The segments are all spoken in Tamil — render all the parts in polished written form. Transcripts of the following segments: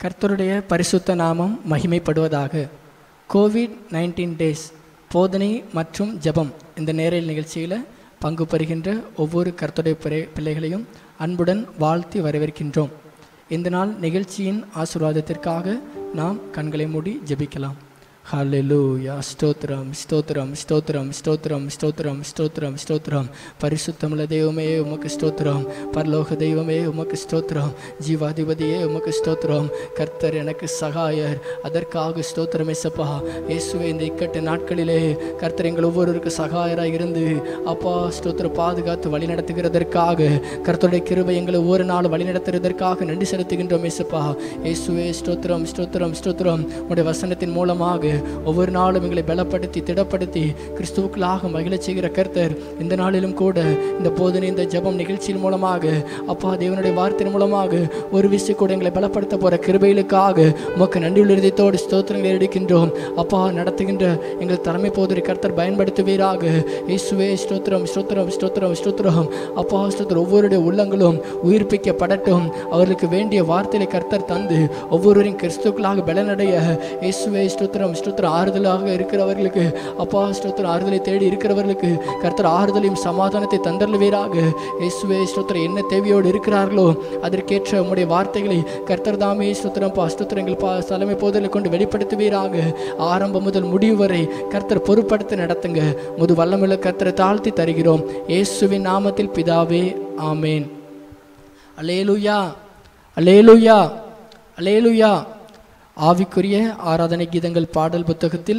கர்த்தருடைய பரிசுத்த நாமம் மகிமைப்படுவதாக. கோவிட்-19 டேஸ் போதனை மற்றும் ஜெபம் இந்த நேரல் நிகழ்ச்சியில் பங்கு பெறுகின்ற ஒவ்வொரு கர்த்தருடைய பிள்ளைகளையும் அன்புடன் வாழ்த்தி வரவேற்கின்றோம். இந்த நாள் நிகழ்ச்சியின் ஆசீர்வாதத்திற்காக நாம் கண்களை மூடி ஜெபிக்கலாம். ஹல்லேலூயா. ஸ்தோத்திரம் ஸ்தோத்திரம் ஸ்தோத்திரம் ஸ்தோத்திரம் ஸ்தோத்திரம் ஸ்தோத்திரம் ஸ்தோத்திரம். பரிசுத்தமுள்ள தெய்வமே உமக்கு ஸ்தோத்திரம். பரலோக தெய்வமே உமக்கு ஸ்தோத்திரம். ஜீவாதிபதியே உமக்கு ஸ்தோத்திரம். கர்த்தர் எனக்கு சகாயர், அதற்காக ஸ்தோத்திரம் ஏசப்பா. இயேசுவே, இந்த இக்கட்டு நாட்களிலே கர்த்தர் எங்கள் ஒவ்வொருவருக்கு சகாயராக இருந்து அப்பா ஸ்தோத்திரம் பாதுகாத்து வழி நடத்துகிறதற்காக, கர்த்தருடைய கிருபை எங்களை ஒவ்வொரு நாளும் வழி நடத்துகிறதற்காக நன்றி செலுத்துகின்றோம் ஏசப்பா. இயேசுவே ஸ்தோத்திரம் ஸ்தோத்திரம் ஸ்தோத்திரம். உடைய வசனத்தின் மூலமாக ஒவ்வொரு நாளும் எங்களை பலப்படுத்தி திடப்படுத்தி கிறிஸ்துவுக்குள்ளாக மகிழச் செய்கிற கர்த்தர் இந்த நாளிலும் கூட இந்த போதனை இந்த ஜெபம் நிகழ்ச்சியின் மூலமாக அப்பா தேவனுடைய வார்த்தையின் மூலமாக ஒரு விஷயம் கூட எங்களை பலப்படுத்த போற கிருபைகளுக்காக உமக்கு நன்றியுள்ள இதயத்தோடு ஸ்தோத்திரங்களை எடுக்கின்றோம். அப்பா நடத்துகின்ற எங்கள் தலைமை போதனை கர்த்தர் பயன்படுத்துவீராக. இயேசுவே ஸ்தோத்திரம் ஸ்தோத்திரம் ஸ்தோத்திரம் ஸ்தோத்திரம். அப்பா ஸ்தோத்திரம். ஒவ்வொருடைய உள்ளங்களும் உயிர்ப்பிக்கப்படட்டும். அவர்களுக்கு வேண்டிய வார்த்தையை கர்த்தர் தந்து ஒவ்வொருவரையும் கிறிஸ்துவுக்குள்ளாக பலனடைய இயேசுவே ஸ்தோத்திரம் ஸ்தோத்திரம். ஆறுதலாக இருக்கிறவர்களுக்கு அப்பா ஸ்தோத்திரம், ஆறுதலை தேடி இருக்கிறவர்களுக்கு கர்த்தர் ஆறுதலையும் சமாதானத்தை தந்தருள்வீராக. இயேசுவே ஸ்தோத்திரம். என்ன தேவையோடு இருக்கிறார்களோ அதற்கேற்ற உம்முடைய வார்த்தைகளை கர்த்தர் தாமே ஸ்தோத்திரம் ஸ்தோத்திரங்கள் தலைமை போதலை கொண்டு வெளிப்படுத்துவீராக. ஆரம்பம் முதல் முடிவு வரை கர்த்தர் பொறுப்படுத்தி நடத்துங்க. முது வல்லமுள்ள கர்த்தரை தாழ்த்தி தருகிறோம் இயேசுவின் நாமத்தில் பிதாவே, ஆமேன். அல்லேலூயா அல்லேலூயா அல்லேலூயா. ஆவிக்குரிய ஆராதனை கீதங்கள் பாடல் புத்தகத்தில்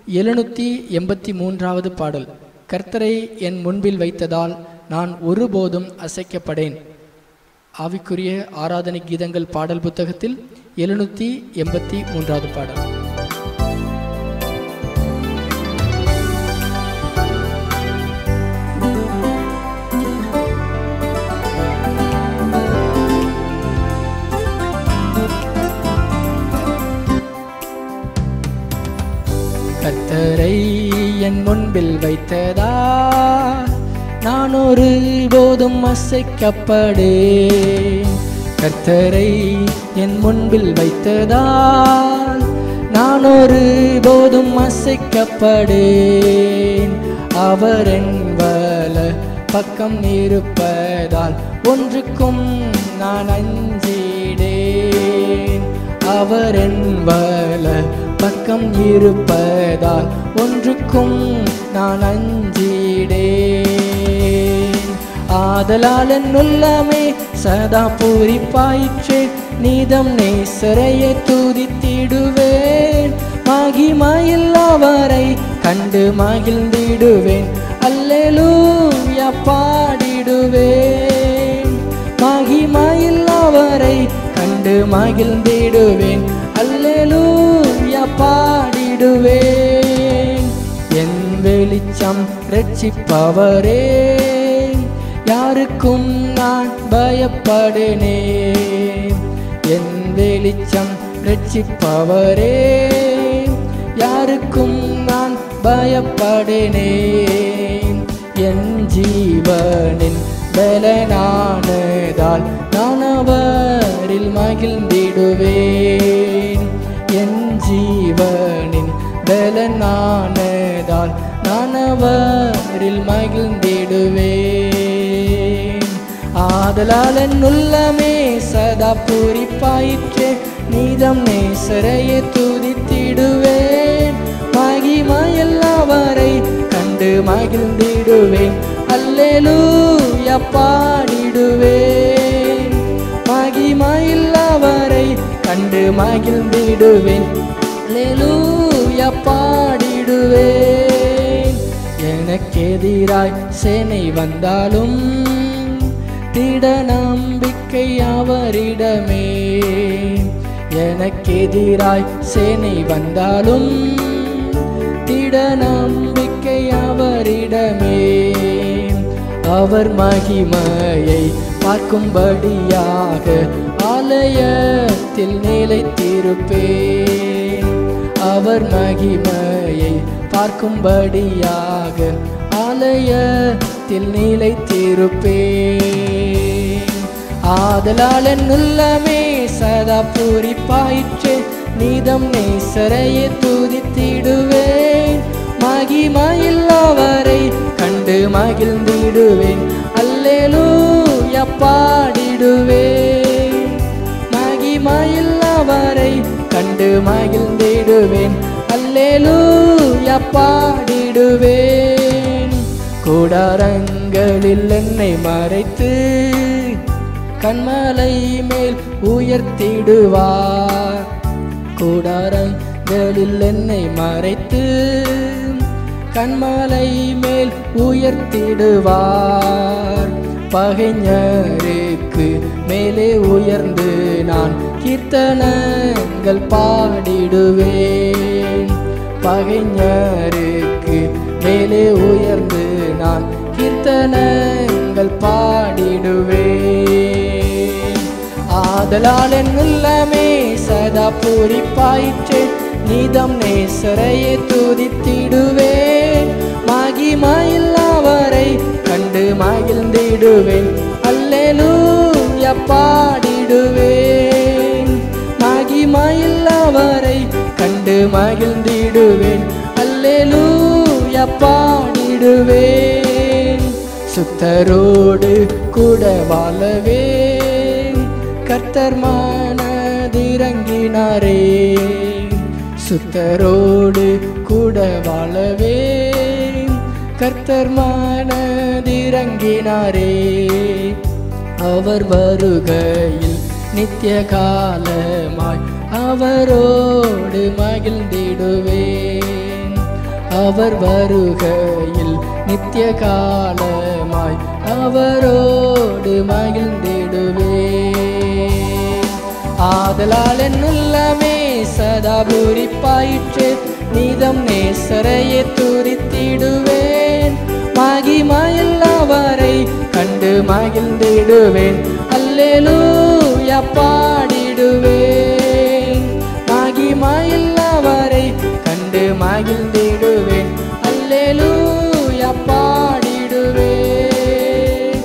783வது பாடல். கர்த்தரை என் முன்பில் வைத்ததால் நான் ஒருபோதும் அசைக்கப்படேன். ஆவிக்குரிய ஆராதனை கீதங்கள் பாடல் புத்தகத்தில் 783வது பாடல். கர்த்தரை என் முன்பில் வைத்ததால் நான் ஒருபோதும் அசைக்கப்படேன். கர்த்தரை என் முன்பில் வைத்ததால் நான் ஒருபோதும் அசைக்கப்படேன். அவர் என் வல பக்கம் இருப்பதால் ஒன்றுக்கும் நான் அஞ்சிடேன். அவர் என் வல பக்கம் இருப்பதால் ஒன்றுக்கும் நான் அஞ்சிடேன். ஆதலால் என் உள்ளமே சதா பூரிப்பாயிற்றே. நீதம் நேசரையை துதித்திடுவேன். மகிமையில் அவரை கண்டு மகிழ்ந்திடுவேன். அல்லேலூயா பாடிடுவேன். மகிமையில் அவரை கண்டு மகிழ்ந்திடுவேன். அல்லேலூயா பாடிடுவேன். என் வெளிச்சம் ரட்சிப்பவரே, யாருக்கும் நான் பயப்படேனே. என் வெளிச்சம் ரட்சிப்பவரே, யாருக்கும் நான் பயப்படேனே. என் ஜீவனின் பலனானதால் நான் அவரில் மகிழ்ந்திடுவேன். என் ஜீவனின் பலனானதால் நான் அவரில் மகிழ்ந்திடுவேன். ஆதலால் என் உள்ளமே சதா பூரிப்பாயிற்றே. நீதம் நேசரையை துதித்திடுவேன். மகிமையில் அவரை கண்டு மகிழ்ந்திடுவேன். அல்லேலூயா பாடிடுவேன். மகிமையில் அவரை கண்டு மகிழ்ந்திடுவேன். அல்லேலூயா பாடிடுவேன். எனக்கு எதிராய் சேனை வந்தாலும் திட நம்பிக்கை அவரிடமே. எனக்கு எதிராய் சேனை வந்தாலும் திட நம்பிக்கை அவரிடமே. அவர் மகிமையை பார்க்கும்படியாக ஆலயத்தில் நிலைத்திருப்பேன். அவர் மகிமையை பார்க்கும்படியாக ஆலயத்தில் நிலைத்திருப்பேன். ஆதலால் என் உள்ளமே சதா பூரிப்பாயிற்றே. நீதம் நேசரையே துதித்திடுவேன். மகிமையில்லவரை கண்டு மகிழ்ந்திடுவேன். அல்லேலூயா பாடிடுவேன். மகிமையில்லவரை கண்டு மகிழ்ந்திடுவேன். அல்லேலூயா பாடிடுவேன். கூடாரங்களில் என்னை மறைத்து கன்மலை மேல் உயர்த்திடுவார். கூடாரங்களில் என்னை மறைத்து கன்மலை மேல் உயர்த்திடுவார். பகைஞருக்கு மேலே உயர்ந்து நான் கீர்த்தனங்கள் பாடிடுவேன். பகைஞருக்கு மேலே உயர்ந்து நான் கீர்த்தனங்கள் பாடிடுவேன். ஆதலால் என் உள்ளமே சதா பூரிப்பாயிற்றே. நீதம் நேசரையே துதித்திடுவேன். மகிமையில்லவரை கண்டு மகிழ்ந்திடுவேன். அல்லேலூயா பாடிடுவேன். மகிமையில்லவரை கண்டு மகிழ்ந்திடுவேன். அல்லேலூயா பாடிடுவேன். சுத்தரோடு கூட வாழவேன். கர்த்தர் மனதிறங்கினாரே. சுத்தரோடு கூட வாழவேன். கர்த்தர் மனதிறங்கினாரே. அவர் வருகையில் நித்திய காலமாய் அவரோடு மகிழ்ந்திடுவேன். அவர் வருகையில் நித்திய காலமாய் அவரோடு மகிழ்ந்திடுவேன். ஆதலால் என் உள்ளமே சதா பூரிப்பாயிற்றே. நீதம் நேசரையே துதித்திடுவேன். மகிமையில்லவரை கண்டு மகிழ்ந்திடுவேன். அல்லேலூயா பாடிடுவேன். மகிமையில்லவரை கண்டு மகிழ்ந்திடுவேன். அல்லேலூயா பாடிடுவேன்.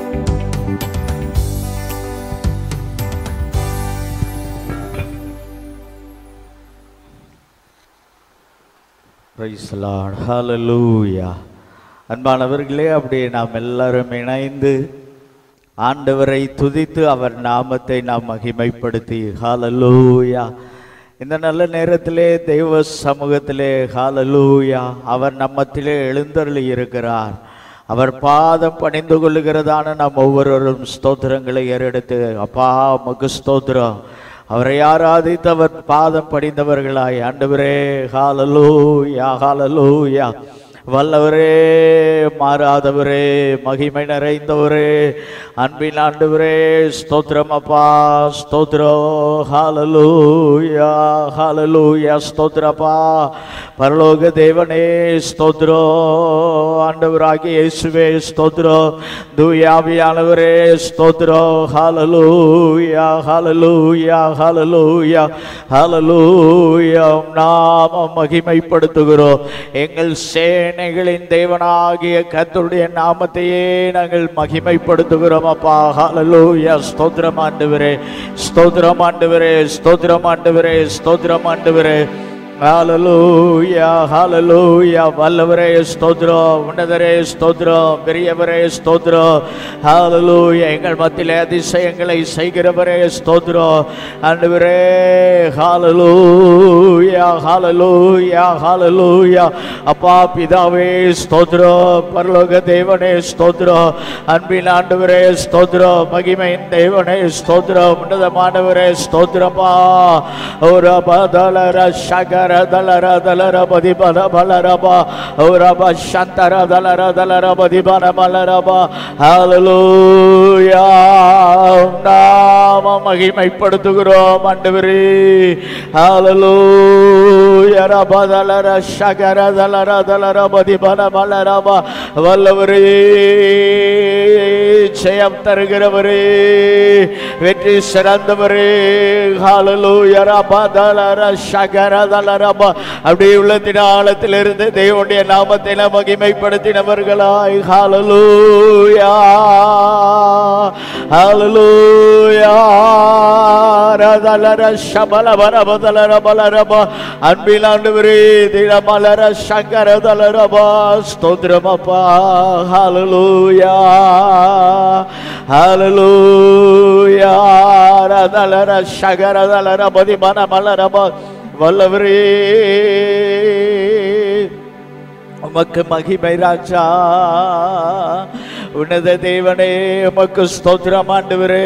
Praise the Lord. Hallelujah. அன்பானவர்களே, அப்படியே நாம் எல்லாரும் இணைந்து ஆண்டவரை துதித்து அவர் நாமத்தை நாம் மகிமைப்படுத்தி ஹalleluya. இந்த நல்ல நேரத்திலே தெய்வ சமூகத்திலே ஹalleluya அவர் நம்மத்திலே எழுந்தருளி இருக்கிறார். அவர் பாதம் பணிந்து கொள்ளுகிறதான நாம் ஒவ்வொருவரும் ஸ்தோத்திரங்களை ஏறெடுத்து அப்பா உமக்கு ஸ்தோத்திரம். அவரை ஆராதித்து அவர் பாதம் பணிந்தவர்களாய் ஆண்டவரே ஹalleluya ஹalleluya. வல்லவரே, மாறாதவரே, மகிமை நிறைந்தவரே, அன்பின் ஆண்டவரே, ஸ்தோத்திரம் அப்பா, ஸ்தோத்திரம் ஹalleluya ஹalleluya ஸ்தோத்திரப்பா. பரலோக தேவனே ஸ்தோத்திரம். ஆண்டவராகிய இயேசுவே ஸ்தோத்திரம். தூய ஆவியானவரே ஸ்தோத்திரம். ஹalleluya ஹalleluya ஹalleluya ஹalleluya. நாம மகிமைப்படுத்துகிறோம். எங்கள் சேனைகளின் தேவனாகிய கர்த்தருடைய நாமத்தையே நாங்கள் மகிமைப்படுத்துகிறோம் அப்பா. ஹalleluya ஸ்தோத்திரம் ஆண்டவரே, ஸ்தோத்திரம் ஆண்டவரே, ஸ்தோத்திரம் ஆண்டவரே, ஸ்தோத்திரம் ஆண்டவரே. ஹalleluya ஹalleluya. வல்லவரே ஸ்தோத்திரம், உன்னதரே ஸ்தோத்திரம், பெரியவரே ஸ்தோத்திரம். ஹalleluya. எங்கள் மத்தியிலே அதிசயங்களை செய்கிறவரே ஸ்தோத்திரம் ஆண்டவரே. ஹalleluya ஹalleluya ஹalleluya. அப்பா பிதாவே ஸ்தோத்திரம், பரலோக தேவனே ஸ்தோத்திரம், அன்பின் ஆண்டவரே ஸ்தோத்திரம், மகிமையின் தேவனே ஸ்தோத்திரம், உன்னதமானவரே ஸ்தோத்திரப்பா. ஒரு பதலர சகர தலர தலர பதி பல பலரபா. ஒரு சந்தர தலர தலர பதி பல பலரபா. ஹalleluya. நாம மகிமைப்படுத்துகிறோம் ஆண்டவரே. ஹalleluya. ரபதலர சகர தலர தலர பதி பல பலரபா. வல்லவரே, ஜெயம் தருகிறவரே, வெற்றி சிறந்தவரே. ஹalleluya. ரபதலர சகர தலர அப்படியே உள்ளத்தின் ஆழத்திலிருந்து தேவனுடைய நாமத்தை மகிமைப்படுத்தினவர்களாய் ஹalleluya ஹalleluya. தலர ஷபல வரபதலர பலரப அன்பில் ஆண்டவரே திடமலர சங்கர தலரபா ஸ்தோத்திரமப்பா. ஹல்லேலூயா ஹல்லேலூயா ரதலர சகர தலர பதி மனமலரப வல்லவரே உமக்கு மகிமை ராஜா. உன்னத தேவனே உமக்கு ஸ்தோத்திரம் ஆண்டவரே.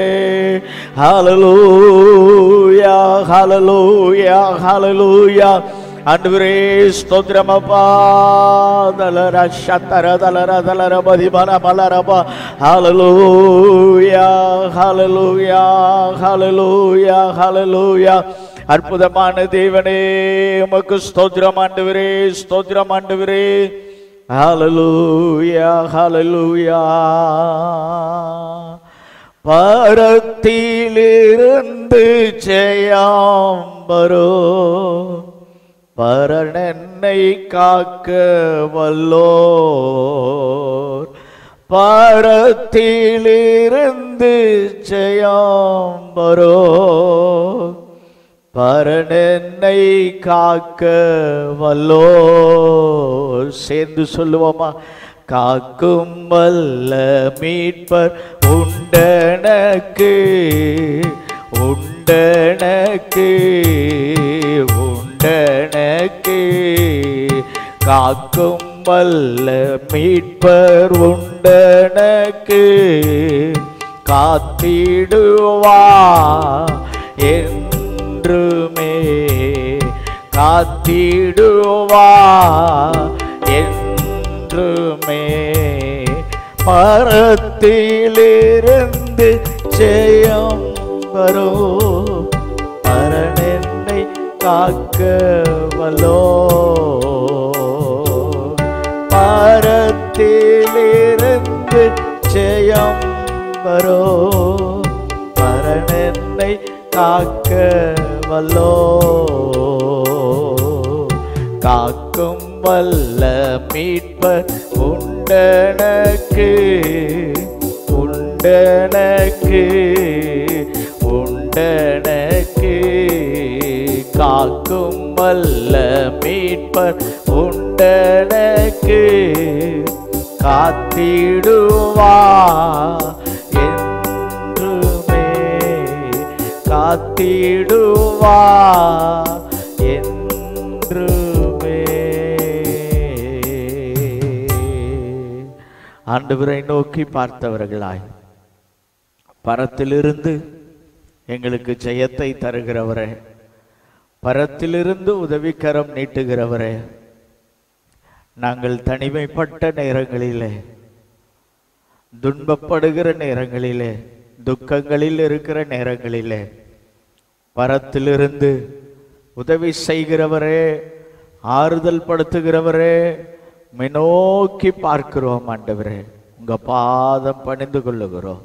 ஹல்லேலூயா ஹல்லேலூயா ஹல்லேலூயா ஆண்டவரே ஸ்தோத்திரம் அப்பா. தலர சத்தர தலர தலர பதிபன மலரபா. ஹல்லேலூயா ஹல்லேலூயா ஹல்லேலூயா ஹல்லேலூயா அற்புதமான தேவனே உமக்கு ஸ்தோத்திரம் ஆண்டவரே ஸ்தோத்திரம் ஆண்டவரே. ஹல்லேலூயா ஹல்லேலூயா. பரத்திலிருந்து ஜெயம் வரும் பரணனை காக்க வல்லோர். பரத்திலிருந்து ஜெயம் வரும் பரணனை காக்க வல்லோர். சேர்ந்து சொல்லுவோமா? காக்கும் வல்ல மீட்பர் உண்டனக்கு உண்டனக்கு உண்டனக்கு. காக்கும் வல்ல மீட்பர் உண்டனக்கு காத்திடுவா என்றுமே காத்திடுவா என்றுமே. மரத்திலிருந்து ஜெயம் வரும் பரணனை காக்க வல்லோ. மரத்திலிருந்து ஜெயம் வரும் பரணனை காக்க வல்லோ. காக்கும் வல்ல மீட்பர் உண்டனக்கு உண்டனக்கு உண்டனக்கு. காக்கும் வல்ல மீட்பர் உண்டனக்கு காத்திடுவா என்றுமே காத்திடுவா என்றுமே. ஆண்டவரை நோக்கி பார்த்தவர்களாய் பரத்திலிருந்து எங்களுக்கு ஜெயத்தை தருகிறவரே, பரத்திலிருந்து உதவிக்கரம் நீட்டுகிறவரே, நாங்கள் தனிமைப்பட்ட நேரங்களிலே, துன்பப்படுகிற நேரங்களிலே, துக்கங்களில் இருக்கிற நேரங்களிலே பரத்திலிருந்து உதவி செய்கிறவரே, ஆறுதல் படுத்துகிறவரே, நோக்கி பார்க்கிறோம் ஆண்டவரே. உங்க பாதம் பணிந்து கொள்ளுகிறோம்.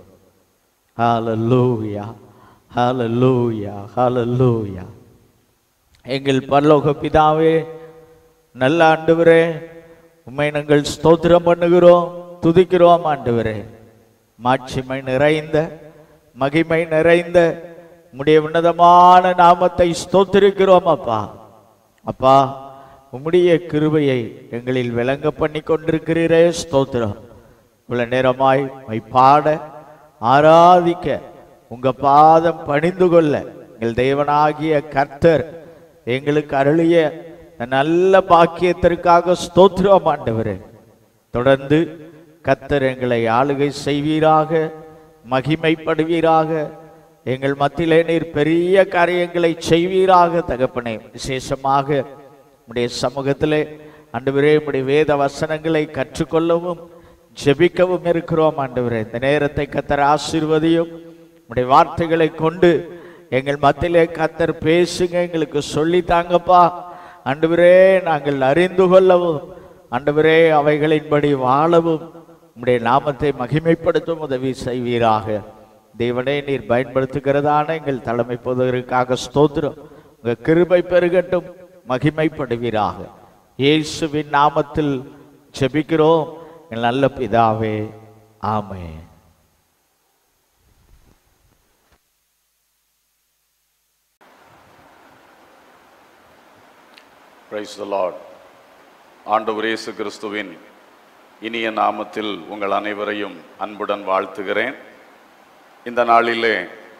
ஹல்லேலூயா ஹல்லேலூயா ஹல்லேலூயா. எங்கள் பரலோக பிதாவே, நல்ல ஆண்டவரே, உம்மை நாங்கள் ஸ்தோத்திரம் பண்ணுகிறோம், துதிக்கிறோம் ஆண்டவரே. மாட்சிமை நிறைந்த மகிமை நிறைந்த உம்முடைய உன்னதமான நாமத்தை ஸ்தோத்திரிக்கிறோம் அப்பா. அப்பா, உம்முடைய கிருபையை எங்களில் விளங்க பண்ணி கொண்டிருக்கிறீரே, ஸ்தோத்திரம். இவ்வளவு நேரமாய் மை பாட ஆராதிக்க உங்க பாதம் பணிந்து கொள்ள எங்கள் தேவனாகிய கர்த்தர் எங்களுக்கு அருளிய நல்ல பாக்கியத்திற்காக ஸ்தோத்திரம் ஆண்டவரே. தொடர்ந்து கர்த்தர் எங்களை ஆளுகை செய்வீராக, மகிமைப்படுவீராக. எங்கள் மத்தியிலே நீர் பெரிய காரியங்களை செய்வீராக தகப்பனே. விசேஷமாக உம்முடைய சமூகத்திலே ஆண்டவரே உம்முடைய வேத வசனங்களை கற்றுக்கொள்ளவும் ஜெபிக்கவும் இருக்கிறோம் ஆண்டவரே. இந்த நேரத்தை கர்த்தர் ஆசீர்வதியும். உம்முடைய வார்த்தைகளை கொண்டு எங்கள் மத்தியிலே கர்த்தர் பேசுங்க, எங்களுக்கு சொல்லித்தாங்கப்பா ஆண்டவரே. நாங்கள் அறிந்து கொள்ளவும் ஆண்டவரே அவைகளின்படி வாழவும் உம்முடைய நாமத்தை மகிமைப்படுத்தும் உதவி செய்வீராக. தேவனே, நீர் பயன்படுத்துகிறதான எங்கள் தலைமை பொதுவதற்காக ஸ்தோத்திரம். உங்க கிருபை பெருகட்டும், மகிமைப்படுவீராக. இயேசுவின் நாமத்தில் ஜெபிக்கிறோம் எங்கள் நல்ல பிதாவே, ஆமென். Praise the Lord. ஆண்டவர் இயேசு கிறிஸ்துவின் இனிய நாமத்தில் உங்கள் அனைவரையும் அன்புடன் வாழ்த்துகிறேன். இந்த நாளிலே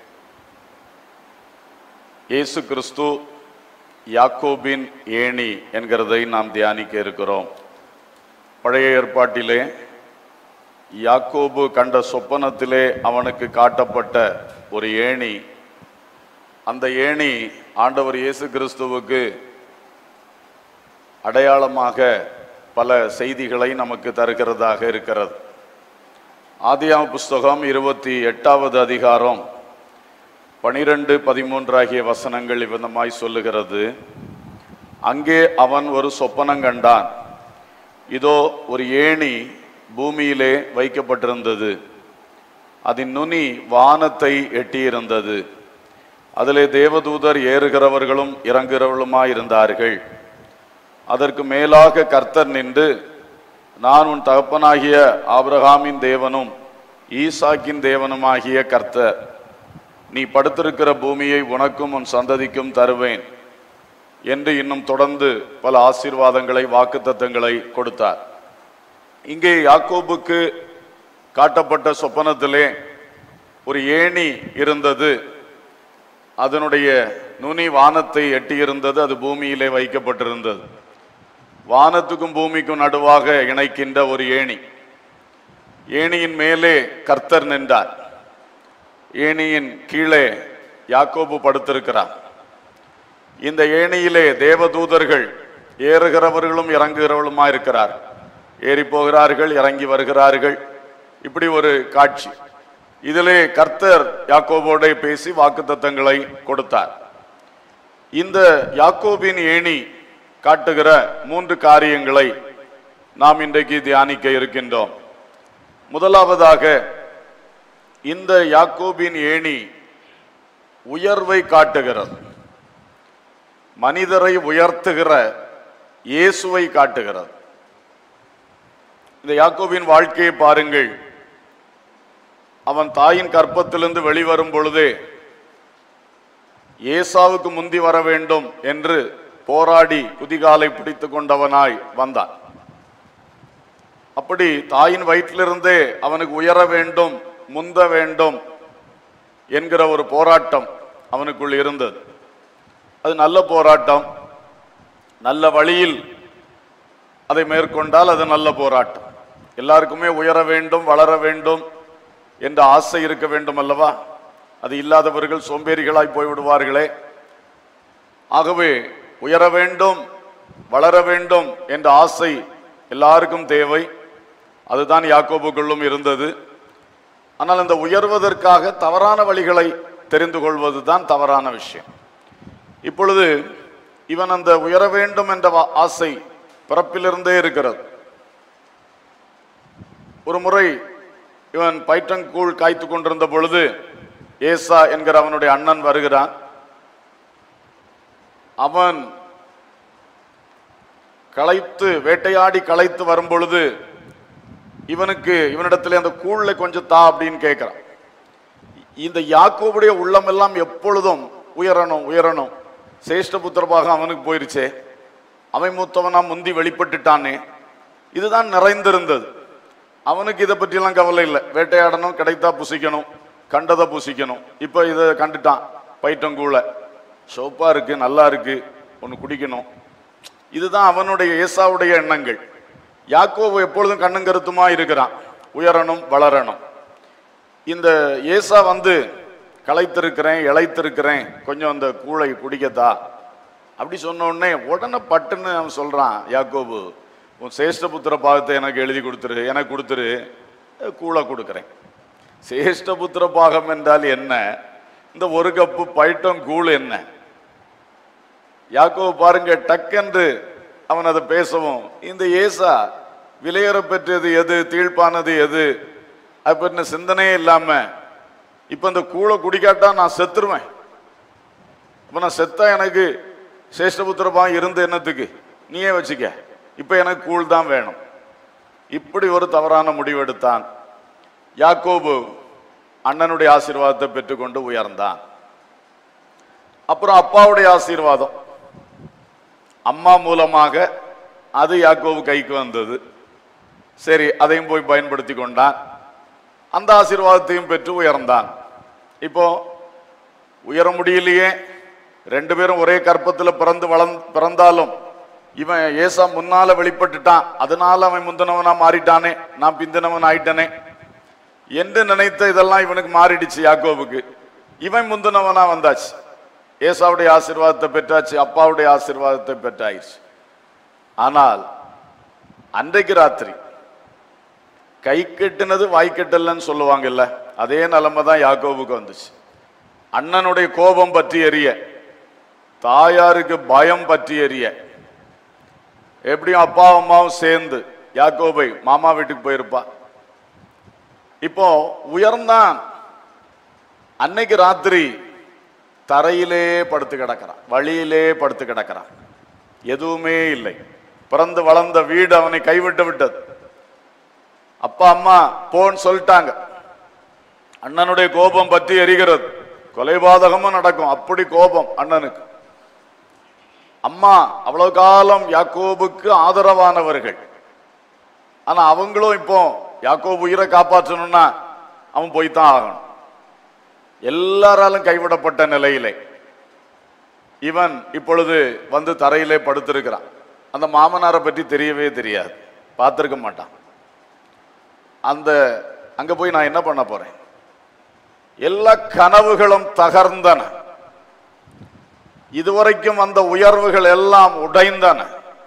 இயேசு கிறிஸ்து யாக்கோபின் ஏணி என்கிறதை நாம் தியானிக்க இருக்கிறோம். பழைய ஏற்பாட்டிலே யாக்கோபு கண்ட சொப்பனத்திலே அவனுக்கு காட்டப்பட்ட ஒரு ஏணி, அந்த ஏணி ஆண்டவர் இயேசு கிறிஸ்துவுக்கு அடையாளமாக பல செய்திகளை நமக்கு தருகிறதாக இருக்கிறது. ஆதியாகம புஸ்தகம் 28வது அதிகாரம் 12, 13 ஆகிய வசனங்கள் இவ்விதமாய் சொல்லுகிறது. அங்கே அவன் ஒரு சொப்பனம் கண்டான். இதோ ஒரு ஏணி பூமியிலே வைக்கப்பட்டிருந்தது. அதன் நுனி வானத்தை எட்டியிருந்தது. அதிலே தேவதூதர் ஏறுகிறவர்களும் இறங்குகிறவர்களுமாயிருந்தார்கள். அதற்கு மேலாக கர்த்தர் நின்று, நான் உன் தகப்பனாகிய ஆபிரகாமின் தேவனும் ஈசாக்கின் தேவனுமாகிய கர்த்தர், நீ படுத்திருக்கிற பூமியை உனக்கும் உன் சந்ததிக்கும் தருவேன் என்று இன்னும் தொடர்ந்து பல ஆசீர்வாதங்களை, வாக்குத்தத்தங்களை கொடுத்தார். இங்கே யாக்கோபுக்கு காட்டப்பட்ட சொப்பனத்திலே ஒரு ஏணி இருந்தது. அதனுடைய நுனி வானத்தை எட்டியிருந்தது. அது பூமியிலே வைக்கப்பட்டிருந்தது. வானத்துக்கும் பூமிக்கும் நடுவாக இணைக்கின்ற ஒரு ஏணி. ஏணியின் மேலே கர்த்தர் நின்றார். ஏணியின் கீழே யாக்கோபு படுத்திருக்கிறார். இந்த ஏணியிலே தேவதூதர்கள் ஏறுகிறவர்களும் இறங்குகிறவர்களுமா இருக்கிறார். ஏறி போகிறார்கள், இறங்கி வருகிறார்கள். இப்படி ஒரு காட்சி. இதிலே கர்த்தர் யாக்கோபோட பேசி வாக்குத்தத்தங்களை கொடுத்தார். இந்த யாக்கோபின் ஏணி காட்டுகிற 3 காரியங்களை நாம் இன்றைக்கு தியானிக்க இருக்கின்றோம். முதலாவதாக, இந்த யாக்கோபின் ஏணி உயர்வை காட்டுகிறது. மனிதரை உயர்த்துகிற இயேசுவை காட்டுகிறது. இந்த யாக்கோபின் வாழ்க்கையை பாருங்கள். அவன் தாயின் கற்பத்திலிருந்து வெளிவரும் பொழுதே ஏசாவுக்கு முந்தி வர வேண்டும் என்று போராடி குதிகாலை பிடித்து கொண்டவனாய் வந்தான். அப்படி தாயின் வயிற்றிலிருந்தே அவனுக்கு உயர வேண்டும், முந்த வேண்டும் என்கிற ஒரு போராட்டம் அவனுக்குள் இருந்தது. அது நல்ல போராட்டம். நல்ல வழியில் அதை மேற்கொண்டால் அது நல்ல போராட்டம். எல்லாருக்குமே உயர வேண்டும், வளர வேண்டும் என்ற ஆசை இருக்க வேண்டும் அல்லவா? அது இல்லாதவர்கள் சோம்பேறிகளாய் போய்விடுவார்களே. ஆகவே உயர வேண்டும், வளர வேண்டும் என்ற ஆசை எல்லாருக்கும் தேவை. அதுதான் யாக்கோபுக்குள்ளும் இருந்தது. ஆனால் இந்த உயர்வதற்காக தவறான வழிகளை தெரிந்து கொள்வது தான் தவறான விஷயம். இப்பொழுது இவன் அந்த உயர வேண்டும் என்ற ஆசை பிறப்பிலிருந்தே இருக்கிறது. ஒரு முறை இவன் பயிற்றங்கூழ் காய்த்து கொண்டிருந்த பொழுது ஏசா என்கிற அவனுடைய அண்ணன் வருகிறான். அவன் களைத்து, வேட்டையாடி களைத்து வரும் பொழுது இவனிடத்தில் அந்த கூழ்ல கொஞ்சம் தா அப்படின்னு கேட்கிறான். இந்த யாக்கோபுடைய உள்ளம் எல்லாம் எப்பொழுதும் உயரணும் உயரணும். சேஷ்ட புத்திரபாக அவனுக்கு போயிருச்சே, அவன் மூத்தவனா முந்தி வெளிப்பட்டுட்டானே, இதுதான் நிறைந்திருந்தது. அவனுக்கு இதை பற்றியெல்லாம் கவலை இல்லை. வேட்டையாடணும், கிடைத்தா புசிக்கணும், கண்டதை புசிக்கணும். இப்போ இதை கண்டுட்டான், பயிற்றங்கூழ சோப்பா இருக்கு, நல்லா இருக்கு, ஒன்று குடிக்கணும். இதுதான் அவனுடைய ஏசாவுடைய எண்ணங்கள். யாக்கோபு எப்பொழுதும் கண்ணும் கருத்துமா இருக்கிறான், உயரணும், வளரணும். இந்த ஏசா வந்து களைத்திருக்கிறேன், இளைத்திருக்கிறேன், கொஞ்சம் அந்த கூளை குடிக்கத்தா அப்படி சொன்ன உடனே உடனே பட்டுன்னு அவன் சொல்றான், யாக்கோபு உன் சேஷ்டபுத்திர பாகத்தை எனக்கு எழுதி கொடுத்துரு, எனக்கு கொடுத்துரு, கூளை கொடுக்குறேன். சேஷ்டபுத்திர பாகம் என்றால் என்ன? இந்த ஒரு கப்பு பயிட்டம் கூழ் என்ன? யாக்கோபு பாருங்க, டக்கென்று அவன் அதை பேசவும், இந்த ஏசா விலையேற பெற்றது எது, தீழ்ப்பானது எது, அது பற்றின சிந்தனையே இல்லாம இப்ப இந்த கூழை குடிக்காட்டா நான் செத்துருவேன். இப்ப நான் செத்தா எனக்கு சேஷ்டபுத்திரபாகம் இருந்து என்னத்துக்கு, நீயே வச்சுக்க, இப்ப எனக்கு கூழ் தான் வேணும். இப்படி ஒரு தவறான முடிவெடுத்தான். யாக்கோபு அண்ணனுடைய ஆசீர்வாதத்தை பெற்றுக்கொண்டு உயர்ந்தான். அப்புறம் அப்பாவுடைய ஆசீர்வாதம். அம்மா மூலமாக அது யாக்கோபு கைக்கு வந்தது. சரி, அதையும் போய் பயன்படுத்தி கொண்டான். அந்த ஆசீர்வாதத்தையும் பெற்று உயர்ந்தான். இப்போ உயர முடியலையே, ரெண்டு பேரும் ஒரே கற்பத்தில் பிறந்தாலும் இவன் ஏசா முன்னால வெளிப்பட்டுட்டான், அதனால அவன் முந்தினவனா மாறிட்டானே, நான் பிந்தினவன் ஆயிட்டனே என்று நினைத்த இதெல்லாம் இவனுக்கு மாறிடுச்சு. யாக்கோபுக்கு இவன் முந்தினவனா வந்தாச்சு. ஏசாவுடைய ஆசீர்வாதத்தை பெற்றாச்சு, அப்பாவுடைய ஆசீர்வாதத்தை பெற்றாயிடுச்சு. ஆனால் அன்றைக்கு ராத்திரி கை கெட்டினது வாய் கெட்டலன்னு சொல்லுவாங்கல்ல, அதே நிலைமை தான் யாக்கோபுக்கு வந்துச்சு. அண்ணனுடைய கோபம் பற்றி எரிய, தாயாருக்கு பயம் பற்றி எரிய, எப்படியும் அப்பா அம்மாவும் சேர்ந்து யாக்கோபை மாமா வீட்டுக்கு போயிருப்பா. இப்போ உயர்ந்தான். அன்னைக்கு ராத்திரி தரையிலே படுத்து கிடக்கிறான், வழியிலே படுத்து கிடக்கிறான். எதுவுமே இல்லை. பிறந்து வளர்ந்த வீடு அவனை கைவிட்டு விட்டது. அப்பா அம்மா போன்னு சொல்லிட்டாங்க. அண்ணனுடைய கோபம் பற்றி எரிகிறது. கொலைபாதகமும் நடக்கும், அப்படி கோபம் அண்ணனுக்கு. அம்மா அவ்வளவு காலம் யாக்கோபுக்கு ஆதரவானவர்கள். ஆனா அவங்களும் இப்போ யாக்கோபு உயிரை காப்பாற்றணும்னா அவன் போய்தான் ஆகணும். எல்லாராலும் கைவிடப்பட்ட நிலையிலே இவன் இப்பொழுது வந்து தரையிலே படுத்திருக்கிறான். அந்த மாமனாரை பற்றி தெரியவே தெரியாது, பார்த்திருக்க மாட்டான். அங்க போய் நான் என்ன பண்ண போறேன்? எல்லா கனவுகளும் தகர்ந்தன. இதுவரைக்கும் அந்த உயர்வுகள் எல்லாம் உடைந்தன.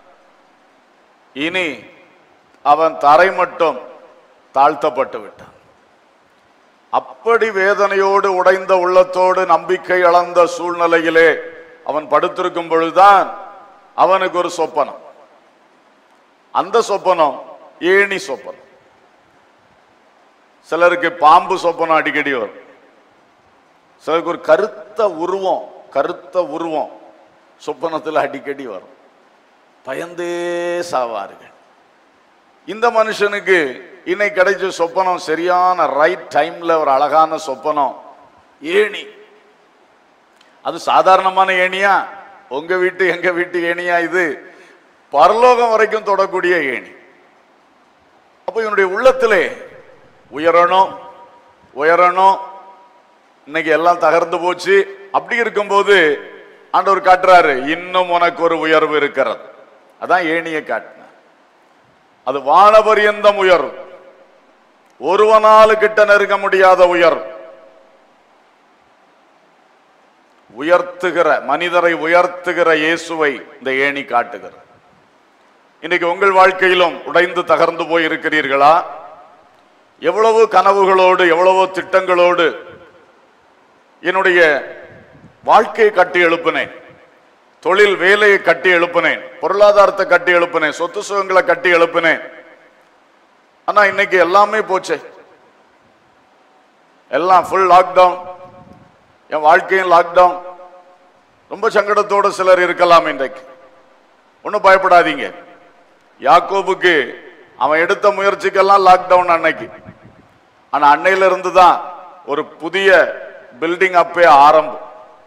இனி அவன் தரை மட்டும் தாழ்த்தப்பட்டு விட்டான். அப்படி வேதனையோடு உடைந்த உள்ளத்தோடு நம்பிக்கை இழந்த சூழ்நிலையிலே அவன் படுத்திருக்கும் பொழுதுதான் அவனுக்கு ஒரு சொப்பனம். அந்த சொப்பனம் ஏணி சொப்பனம். சிலருக்கு பாம்பு சொப்பனம் அடிக்கடி வரும். சிலருக்கு ஒரு கருத்த உருவம் சொப்பனத்தில் அடிக்கடி வரும். பயந்தே சாவார்கள். இந்த மனுஷனுக்கு இன்னைக்கு கிடைச்ச சொப்பனம் சரியான ரைட் டைம்ல ஒரு அழகான சொப்பனம். ஏணி. அது சாதாரணமான ஏணியா? உங்க வீட்டு எங்க வீட்டு ஏணியா? இது பரலோகம் வரைக்கும் தொடக்கூடிய ஏணி. அப்ப இவனுடைய உள்ளத்திலே உயரணும் உயரணும். இன்னைக்கு எல்லாம் தகர்ந்து போச்சு. அப்படி இருக்கும்போது ஆண்டவர் காட்டுறாரு, இன்னும் உனக்கு ஒரு உயர்வு இருக்கிறது. அதான் ஏணியை காட்டினார். அது வானபரியந்தம் உயர்வு, ஒருவனால கிட்ட நெருங்க முடியாத உயர்வு. உயர்த்துகிற மனிதரை உயர்த்துகிற இயேசுவை இந்த ஏணி காட்டுகிற. இன்னைக்கு உங்கள் வாழ்க்கையிலும் உடைந்து தகர்ந்து போய் இருக்கிறீர்களா? எவ்வளவு கனவுகளோடு எவ்வளவோ திட்டங்களோடு என்னுடைய வாழ்க்கையை கட்டி எழுப்பினேன், தொழில் வேலையை கட்டி எழுப்பினேன், பொருளாதாரத்தை கட்டி எழுப்பினேன், சொத்து சுகங்களை கட்டி எழுப்பினேன். ஆனா இன்னைக்கு எல்லாமே போச்சே. எல்லாம் ஃபுல் லாக்டவுன். என் வாழ்க்கையும் லாக்டவுன். ரொம்ப சங்கடத்தோடு சிலர் இருக்கலாம் இன்றைக்கு. ஒன்றும் பயப்படாதீங்க. யாக்கோபுக்கு அவன் எடுத்த முயற்சிக்கெல்லாம் லாக்டவுன் அன்னைக்கு. ஆனா அன்னையில இருந்து தான் ஒரு புதிய பில்டிங் அப்பே ஆரம்பம்.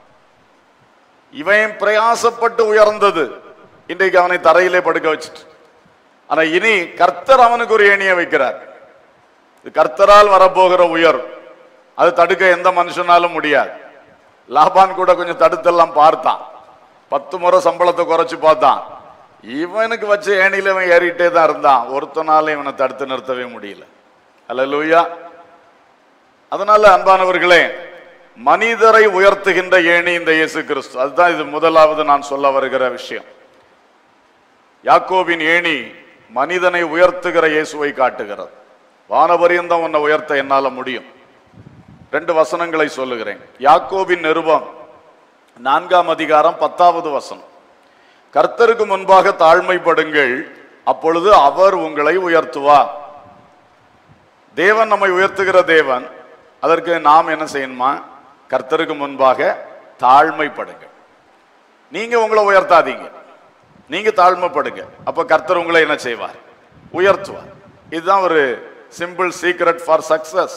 இவன் பிரயாசப்பட்டு உயர்ந்தது இன்றைக்கு அவனை தரையிலே படுக்க வச்சுட்டு. ஆனா இனி கர்த்தர் அவனுக்கு ஒரு ஏணியை வைக்கிறார். இது கர்த்தரால் வரப்போகிற உயர்வு. அது தடுக்க எந்த மனுஷனாலும் முடியாது. லாபான் கூட கொஞ்சம் தடுத்தெல்லாம் பார்த்தான். 10 முறை சம்பளத்தை குறைச்சு பார்த்தான். இவனுக்கு வச்ச ஏணியில இவன் ஏறிட்டே தான் இருந்தான். ஒருத்தனால இவனை தடுத்து நிறுத்தவே முடியல. அல்லேலூயா. அதனால அன்பானவர்களே, மனிதரை உயர்த்துகின்ற ஏணி இந்த இயேசு கிறிஸ்து. அதுதான் இது முதலாவது நான் சொல்ல வருகிற விஷயம். யாக்கோபின் ஏணி மனிதனை உயர்த்துகிற இயேசுவை காட்டுகிறது. வானபரியந்தம் உன்னை உயர்த்த என்னால முடியும். 2 வசனங்களை சொல்லுகிறேன். யாக்கோபின் நிருபம் 4ஆம் அதிகாரம் 10வது வசனம். கர்த்தருக்கு முன்பாக தாழ்மைப்படுங்கள், அப்பொழுது அவர் உங்களை உயர்த்துவார். தேவன் நம்மை உயர்த்துகிற தேவன். அதற்கு நாம் என்ன செய்யணுமா? கர்த்தருக்கு முன்பாக தாழ்மைப்படுங்க. நீங்க உங்களை உயர்த்தாதீங்க, நீங்க தாழ்மைப்படுங்க. அப்ப கர்த்தர் உங்களை என்ன செய்வார்? உயர்த்துவார். இதுதான் ஒரு சிம்பிள் சீக்ரெட் ஃபார் சக்சஸ்.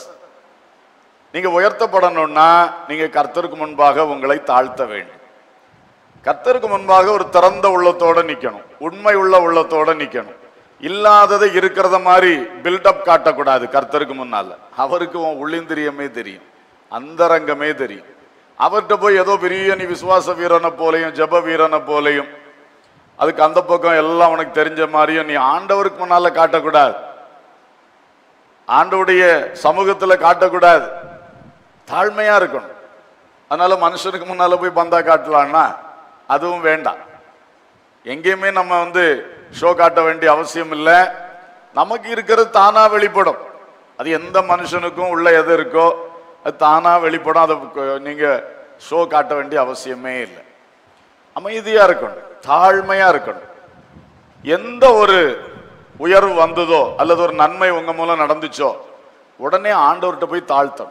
நீங்க உயர்த்தப்படணும்னா நீங்க கர்த்தருக்கு முன்பாக உங்களை தாழ்த்த வேண்டும். கர்த்தருக்கு முன்பாக ஒரு திறந்த உள்ளத்தோட நிக்கணும், உண்மை உள்ள உள்ளத்தோட நிக்கணும். இல்லாததை இருக்கிறத மாதிரி பில்டப் காட்டக்கூடாது. கர்த்தருக்கு முன்னால அவருக்கு உள்ளிந்திரியமே தெரியும், அந்தரங்கமே தெரியும். அவர்கிட்ட போய் ஏதோ பெரிய நீ விசுவாச வீரனை போலையும் ஜெப வீரனை போலையும் அதுக்கு அந்த பக்கம் எல்லாம் உனக்கு தெரிஞ்ச மாதிரியும் நீ ஆண்டவருக்கு முன்னால காட்டக்கூடாது, ஆண்டவுடைய சமூகத்துல காட்டக்கூடாது. தாழ்மையா இருக்கணும். அதனால மனுஷனுக்கு முன்னால போய் பந்தா காட்டலான்னா அதுவும் வேண்டாம். எங்கேயுமே நம்ம ஷோ காட்ட வேண்டிய அவசியம் இல்லை. நமக்கு இருக்கிறது தானா வெளிப்படும். அது எந்த மனுஷனுக்கும் உள்ள எது இருக்கோ அது தானா வெளிப்படும். அதை நீங்க ஷோ காட்ட வேண்டிய அவசியமே இல்லை. அமைதியா இருக்கணும், தாழ்மையா இருக்கணும். எந்த ஒரு உயர்வு வந்ததோ அல்லது ஒரு நன்மை உங்க மூலம் நடந்துச்சோ உடனே ஆண்டவர்கிட்ட போய் தாழ்த்தணும்.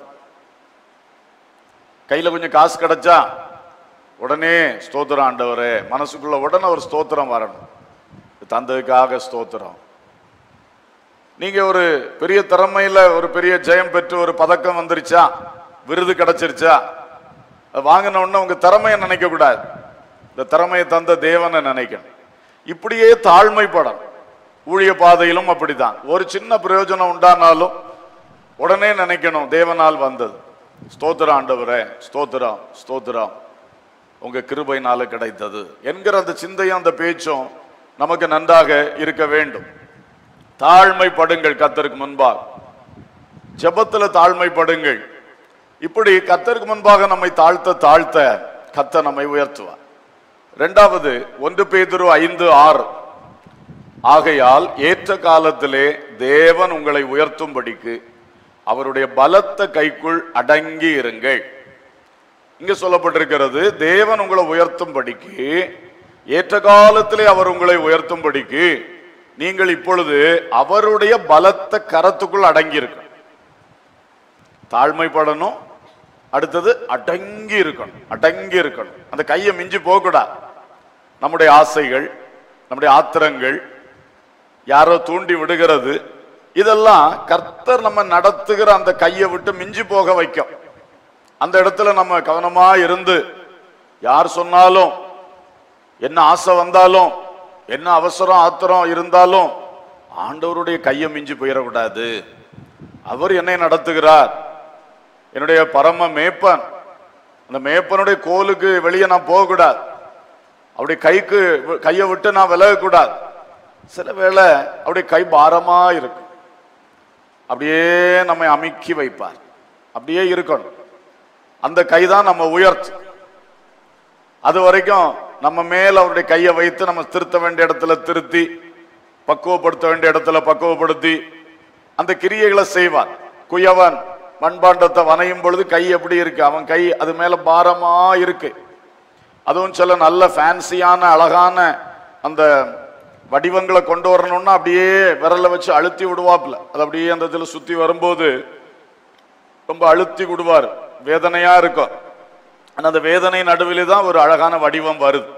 கையில கொஞ்சம் காசு கிடைச்சா உடனே ஸ்தோத்திரம் ஆண்டவரே, மனசுக்குள்ள உடனே ஒரு ஸ்தோத்திரம் வரணும். தந்ததுக்காக ஸ்தோத்திரம். நீங்க ஒரு பெரிய திறமையில ஒரு பெரிய ஜெயம் பெற்று ஒரு பதக்கம் வந்துருச்சா, விருது கிடைச்சிருச்சா, வாங்கின உடனே உங்க திறமையை நினைக்க கூடாது, இந்த திறமையை தந்த தேவனை நினைக்கணும். இப்படியே தாழ்மைப்படணும். ஊழிய பாதையிலும் அப்படித்தான். ஒரு சின்ன பிரயோஜனம் உண்டானாலும் உடனே நினைக்கணும் தேவனால் வந்தது. ஸ்தோத்திரம் ஆண்டவரே, ஸ்தோத்திரம் ஸ்தோத்திரம், உங்க கிருபையினால கிடைத்தது என்கிற அந்த சிந்தையும் அந்த பேச்சும் நமக்கு நன்றாக இருக்க வேண்டும். தாழ்மைப்படுங்கள் கர்த்தருக்கு முன்பாக, ஜெபத்துல தாழ்மைப்படுங்கள். இப்படி கர்த்தருக்கு முன்பாக நம்மை தாழ்த்த தாழ்த்த கர்த்தர் நம்மை உயர்த்துவார். இரண்டாவது 1 பேதுரு 5:6, ஆகையால் ஏற்ற காலத்திலே தேவன் உங்களை உயர்த்தும்படிக்கு அவருடைய பலத்த கைக்குள் அடங்கி இருங்கள். இங்க சொல்லப்பட்டிருக்கிறது தேவன் உங்களை உயர்த்தும்படிக்கு, ஏற்ற காலத்திலே அவர் உங்களை உயர்த்தும்படிக்கு நீங்கள் இப்பொழுது அவருடைய பலத்த கரத்துக்குள் அடங்கி இருக்க. தாழ்மைப்படணும், அடுத்தது அடங்கி இருக்கணும். அடங்கி இருக்கணும். அந்த கையை மிஞ்சி போகக்கூடாது. நம்முடைய ஆசைகள், நம்முடைய ஆத்திரங்கள், யாரோ தூண்டி விடுகிறது, இதெல்லாம் கர்த்தர் நம்ம நடத்துகிற அந்த கையை விட்டு மிஞ்சி போக வைக்கும். அந்த இடத்துல நம்ம கவனமா இருந்து, யார் சொன்னாலும், என்ன ஆசை வந்தாலும், என்ன அவசரம் ஆத்திரம் இருந்தாலும் ஆண்டவருடைய கையை மிஞ்சி போயிடக்கூடாது. அவர் என்னை நடத்துகிறார், என்னுடைய பரம மேப்பன். அந்த மேப்பனுடைய கோலுக்கு வெளியே நான் போகக்கூடாது. அவருடைய கையை விட்டு நான் விலகக்கூடாது. சில வேளை அவருடைய கை பாரமா இருக்கு, அப்படியே நம்மை அமுக்கி வைப்பார். அப்படியே இருக்கணும். அந்த கைதான் நம்ம உயர்த்து. அது வரைக்கும் நம்ம மேல அவருடைய கையை வைத்து நம்ம திருத்த வேண்டிய இடத்துல திருத்தி, பக்குவப்படுத்த வேண்டிய இடத்துல பக்குவப்படுத்தி அந்த கிரியைகளை செய்வார். குயவன் மண்பாண்டத்தை வனையும் பொழுது கை எப்படி இருக்கு, அவன் கை அது மேல பாரமா இருக்கு. அதுவும் சில நல்ல ஃபேன்சியான அழகான அந்த வடிவங்களை கொண்டு வரணும்னா அப்படியே விரலை வச்சு அழுத்தி விடுவாப்ல. அது அப்படியே அந்த இதில் சுத்தி வரும்போது ரொம்ப அழுத்தி விடுவார். வேதனையா இருக்கும். அந்த வேதனை நடுவிலே தான் ஒரு அழகான வடிவம் வருது.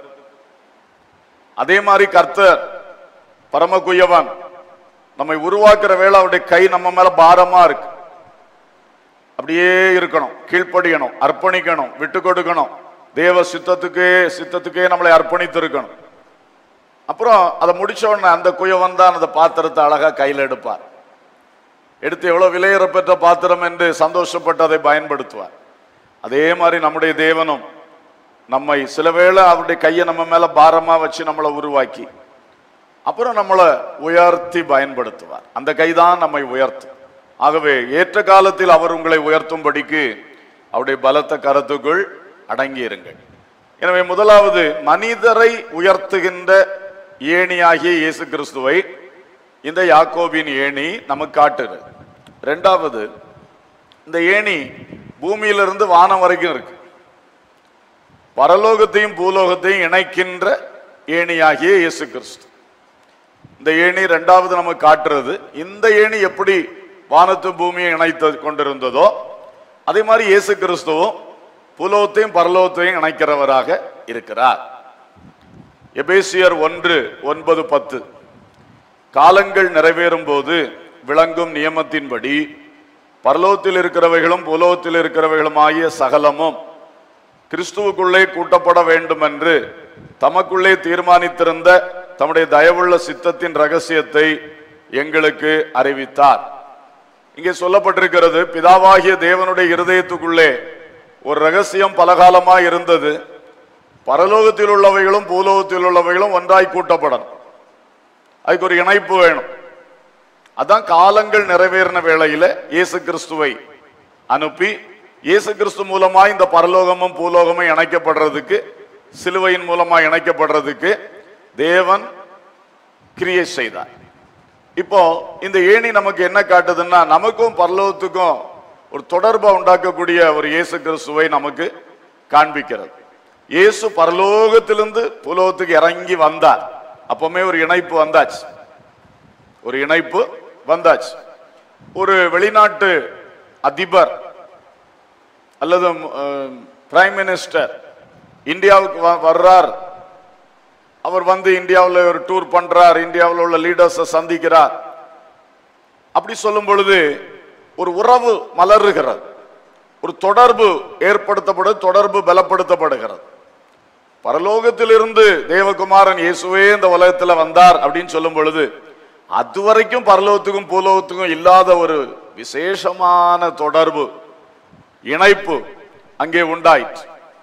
அதே மாதிரி கர்த்தர் பரமகுயவன் நம்மை உருவாக்குற வேளை அவருடைய கை நம்ம மேல பாரமா இருக்கு. அப்படியே இருக்கணும், கீழ்ப்படியணும், அர்ப்பணிக்கணும், விட்டு கொடுக்கணும். தேவ சித்தத்துக்கே நம்மளை அர்ப்பணித்து இருக்கணும். அப்புறம் அதை முடிச்ச உடனே அந்த குயவன் தான் அந்த பாத்திரத்தை அழகா கையில் எடுப்பார். எடுத்து எவ்வளவு விலையேற பெற்ற பாத்திரம் என்று சந்தோஷப்பட்டு அதை பயன்படுத்துவார். அதே மாதிரி நம்முடைய தேவனும் நம்மை சில வேளை அவருடைய கையை நம்ம மேல பாரமா வச்சு நம்மளை உருவாக்கி அப்புறம் நம்மளை உயர்த்தி பயன்படுத்துவார். அந்த கைதான் நம்மை உயர்த்தும். ஆகவே ஏற்ற காலத்தில் அவர் உங்களை உயர்த்தும்படிக்கு அவருடைய பலத்த கரத்துக்குள் அடங்கி இருங்கள். எனவே முதலாவது மனிதரை உயர்த்துகின்ற ஏணியாகிய இயேசு கிறிஸ்துவை இந்த யாக்கோபின் ஏணி நமக்கு காட்டுகிறது. இரண்டாவது, இந்த ஏணி பூமியிலிருந்து வானம் வரைக்கும் இருக்கு. பரலோகத்தையும் பூலோகத்தையும் இணைக்கின்ற ஏணியாகிய இயேசு கிறிஸ்து. இந்த ஏணி இரண்டாவது நமக்கு காட்டுறது. இந்த ஏணி எப்படி வானத்து பூமியை இணைத்து கொண்டிருந்ததோ அதே மாதிரி இயேசு கிறிஸ்துவும் பூலோகத்தையும் பரலோகத்தையும் இணைக்கிறவராக இருக்கிறார். எபேசியர் 1:9-10, காலங்கள் நிறைவேறும் போது விளங்கும் நியமத்தின்படி பரலோகத்தில் இருக்கிறவைகளும் பூலோகத்தில் இருக்கிறவைகளும் ஆகிய சகலமும் கிறிஸ்துவுக்குள்ளே கூட்டப்பட வேண்டும் என்று தமக்குள்ளே தீர்மானித்திருந்த தம்முடைய தயவுள்ள சித்தத்தின் ரகசியத்தை எங்களுக்கு அறிவித்தார். இங்கே சொல்லப்பட்டிருக்கிறது, பிதாவாகிய தேவனுடைய இருதயத்துக்குள்ளே ஒரு ரகசியம் பலகாலமாய் இருந்தது. பரலோகத்தில் உள்ளவைகளும் பூலோகத்தில் உள்ளவைகளும் ஒன்றாய் கூட்டப்படணும். அதுக்கு ஒரு இணைப்பு வேணும். அதான் காலங்கள் நிறைவேறின வேளையில இயேசு கிறிஸ்துவை அனுப்பி இயேசு கிறிஸ்து மூலமாய் இந்த பரலோகமும் பூலோகமும் இணைக்கப்படுறதுக்கு, சிலுவையின் மூலமாய் இணைக்கப்படுறதுக்கு தேவன் கிரியை செய்தார். இப்போ இந்த ஏணி நமக்கு என்ன காட்டுதுன்னா, நமக்கும் பரலோகத்துக்கும் ஒரு தொடர்பை உண்டாக்கக்கூடிய ஒரு இயேசு கிறிஸ்துவை நமக்கு காண்பிக்கிறது. இயேசு பரலோகத்திலிருந்து பூலோகத்துக்கு இறங்கி வந்தார். அப்பவுமே ஒரு இணைப்பு வந்தாச்சு, ஒரு இணைப்பு வந்தாச்சு. ஒரு வெளிநாட்டு அதிபர் அல்லது பிரைம் மினிஸ்டர் இந்தியாவுக்கு வர்றார். அவர் வந்து இந்தியாவில் ஒரு டூர் பண்றார், இந்தியாவில் உள்ள லீடர்ஸை சந்திக்கிறார். அப்படி சொல்லும் பொழுது ஒரு உறவு மலருகிறது, ஒரு தொடர்பு ஏற்படுத்தப்படுது, தொடர்பு பலப்படுத்தப்படுகிறது. பரலோகத்திலிருந்து தேவகுமாரன் இயேசுவே இந்த உலகத்தில் வந்தார் அப்படின்னு சொல்லும் பொழுது அதுவரைக்கும் பரலோகத்துக்கும் பூலோகத்துக்கும் இல்லாத ஒரு விசேஷமான தொடர்பு, இணைப்பு அங்கே உண்டாயிற்று.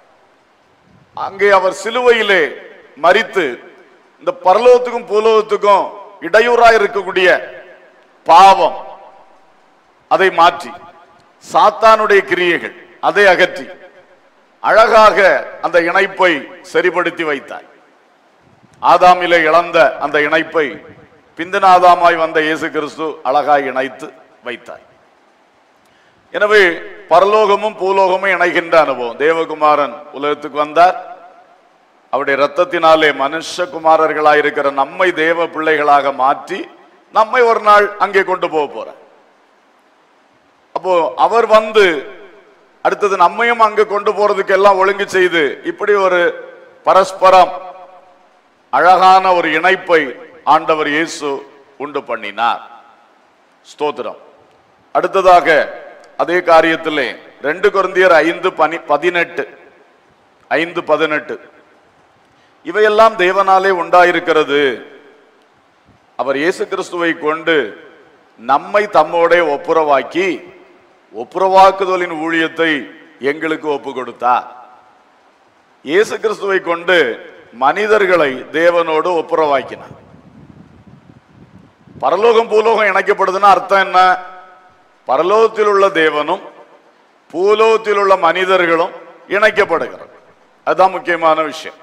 அங்கே அவர் சிலுவையிலே மரித்து இந்த பரலோகத்துக்கும் பூலோகத்துக்கும் இடையூறாய் இருக்கக்கூடிய பாவம் அதை மாற்றி, சாத்தானுடைய கிரியைகள் அதை அகற்றி அழகாக அந்த இணைப்பை சரிபடுத்தி வைத்தார். ஆதாமிலே இழந்த அந்த இணைப்பை பிந்தின ஆதாமாய் வந்த இயேசு கிறிஸ்து அழகாய் இணைத்து வைத்தார். எனவே பரலோகமும் பூலோகமும் இணைகின்ற அனுபவம். தேவகுமாரன் உலகத்துக்கு வந்தார். அவருடைய இரத்தத்தினாலே மனுஷகுமாரர்களாக இருக்கிற நம்மை தேவ பிள்ளைகளாக மாற்றி நம்மை ஒரு நாள் அங்கே கொண்டு போக போறார். அப்போ அவர் வந்து அடுத்தது நம்மையும் அங்க கொண்டு போறதுக்கு எல்லாம் ஒழுங்கு செய்து இப்படி ஒரு பரஸ்பரம் அழகான ஒரு இணைப்பை ஆண்டவர் இயேசு உண்டு பண்ணினார். ஸ்தோத்திரம். அடுத்ததாக அதே காரியத்திலே 2 கொரிந்தியர் 5:18 இவையெல்லாம் தேவனாலே உண்டாயிருக்கிறது. அவர் இயேசு கிறிஸ்துவை கொண்டு நம்மை தம்மோட ஒப்புரவாக்கி ஒப்புரவாக்குதலின் ஊழியத்தை எங்களுக்கு ஒப்பு கொடுத்தார். இயேசு கிறிஸ்துவை கொண்டு மனிதர்களை தேவனோடு ஒப்புரவாக்கினார். பரலோகம் பூலோகம் இணைக்கப்படுதுன்னா அர்த்தம் என்ன? பரலோகத்தில் உள்ள தேவனும் பூலோகத்தில் உள்ள மனிதர்களும் இணைக்கப்படுகிறது. அதுதான் முக்கியமான விஷயம்.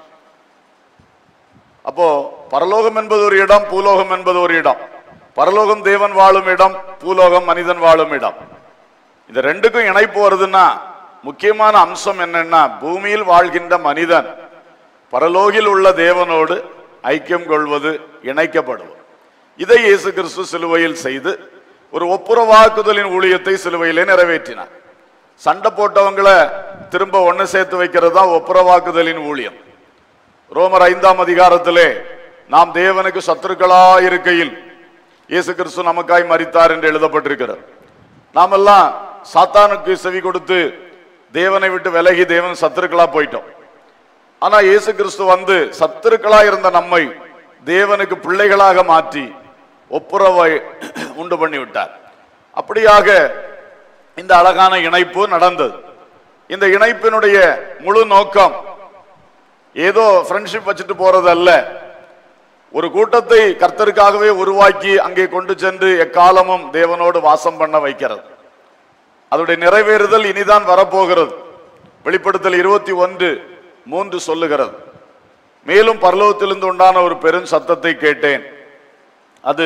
அப்போ பரலோகம் என்பது ஒரு இடம், பூலோகம் என்பது ஒரு இடம். பரலோகம் தேவன் வாழும் இடம், பூலோகம் மனிதன் வாழும் இடம். இந்த ரெண்டுக்கும் இணைப்பு வருதுன்னா முக்கியமான அம்சம் என்னன்னா, பூமியில் வாழ்கின்ற மனிதன் பரலோகில் உள்ள தேவனோடு ஐக்கியம் கொள்வது, இணைக்கப்படுவது. இதை இயேசு கிறிஸ்து சிலுவையில் செய்து ஒரு ஒப்புரவாக்குதலின் ஊழியத்தை சிலுவையிலே நிறைவேற்றினார். சண்டை போட்டவங்களை திரும்ப ஒன்னு சேர்த்து வைக்கிறது தான் ஒப்புரவாக்குதலின் ஊழியம். ரோமர் 5ஆம் அதிகாரத்திலே நாம் தேவனுக்கு சத்துருக்களாய் இருக்கையில் இயேசு கிறிஸ்து நமக்காய் மரித்தார் என்று எழுதப்பட்டிருக்கிறது. நாமெல்லாம் சாத்தானுக்கு செவி கொடுத்து தேவனை விட்டு விலகி தேவன் சத்துருக்களா போயிட்டோம். ஆனா இயேசு கிறிஸ்து வந்து சத்துருக்களா இருந்த நம்மை தேவனுக்கு பிள்ளைகளாக மாற்றி ஒப்புரவை உண்டு பண்ணி விட்டார். அப்படியாக இந்த அழகான இணைப்பு நடந்தது. இந்த இணைப்பினுடைய முழு நோக்கம் ஏதோ ஃப்ரெண்ட்ஷிப் வச்சுட்டு போறது அல்ல. ஒரு கூட்டத்தை கர்த்தருக்காகவே உருவாக்கி அங்கே கொண்டு சென்று எக்காலமும் தேவனோடு வாசம் பண்ண வைக்கிறது. அதனுடைய நிறைவேறுதல் இனிதான் வரப்போகிறது. வெளிப்படுத்தல் 21:3 சொல்லுகிறது, மேலும் பரலோகத்திலிருந்து உண்டான ஒரு பெரும் சத்தத்தை கேட்டேன். அது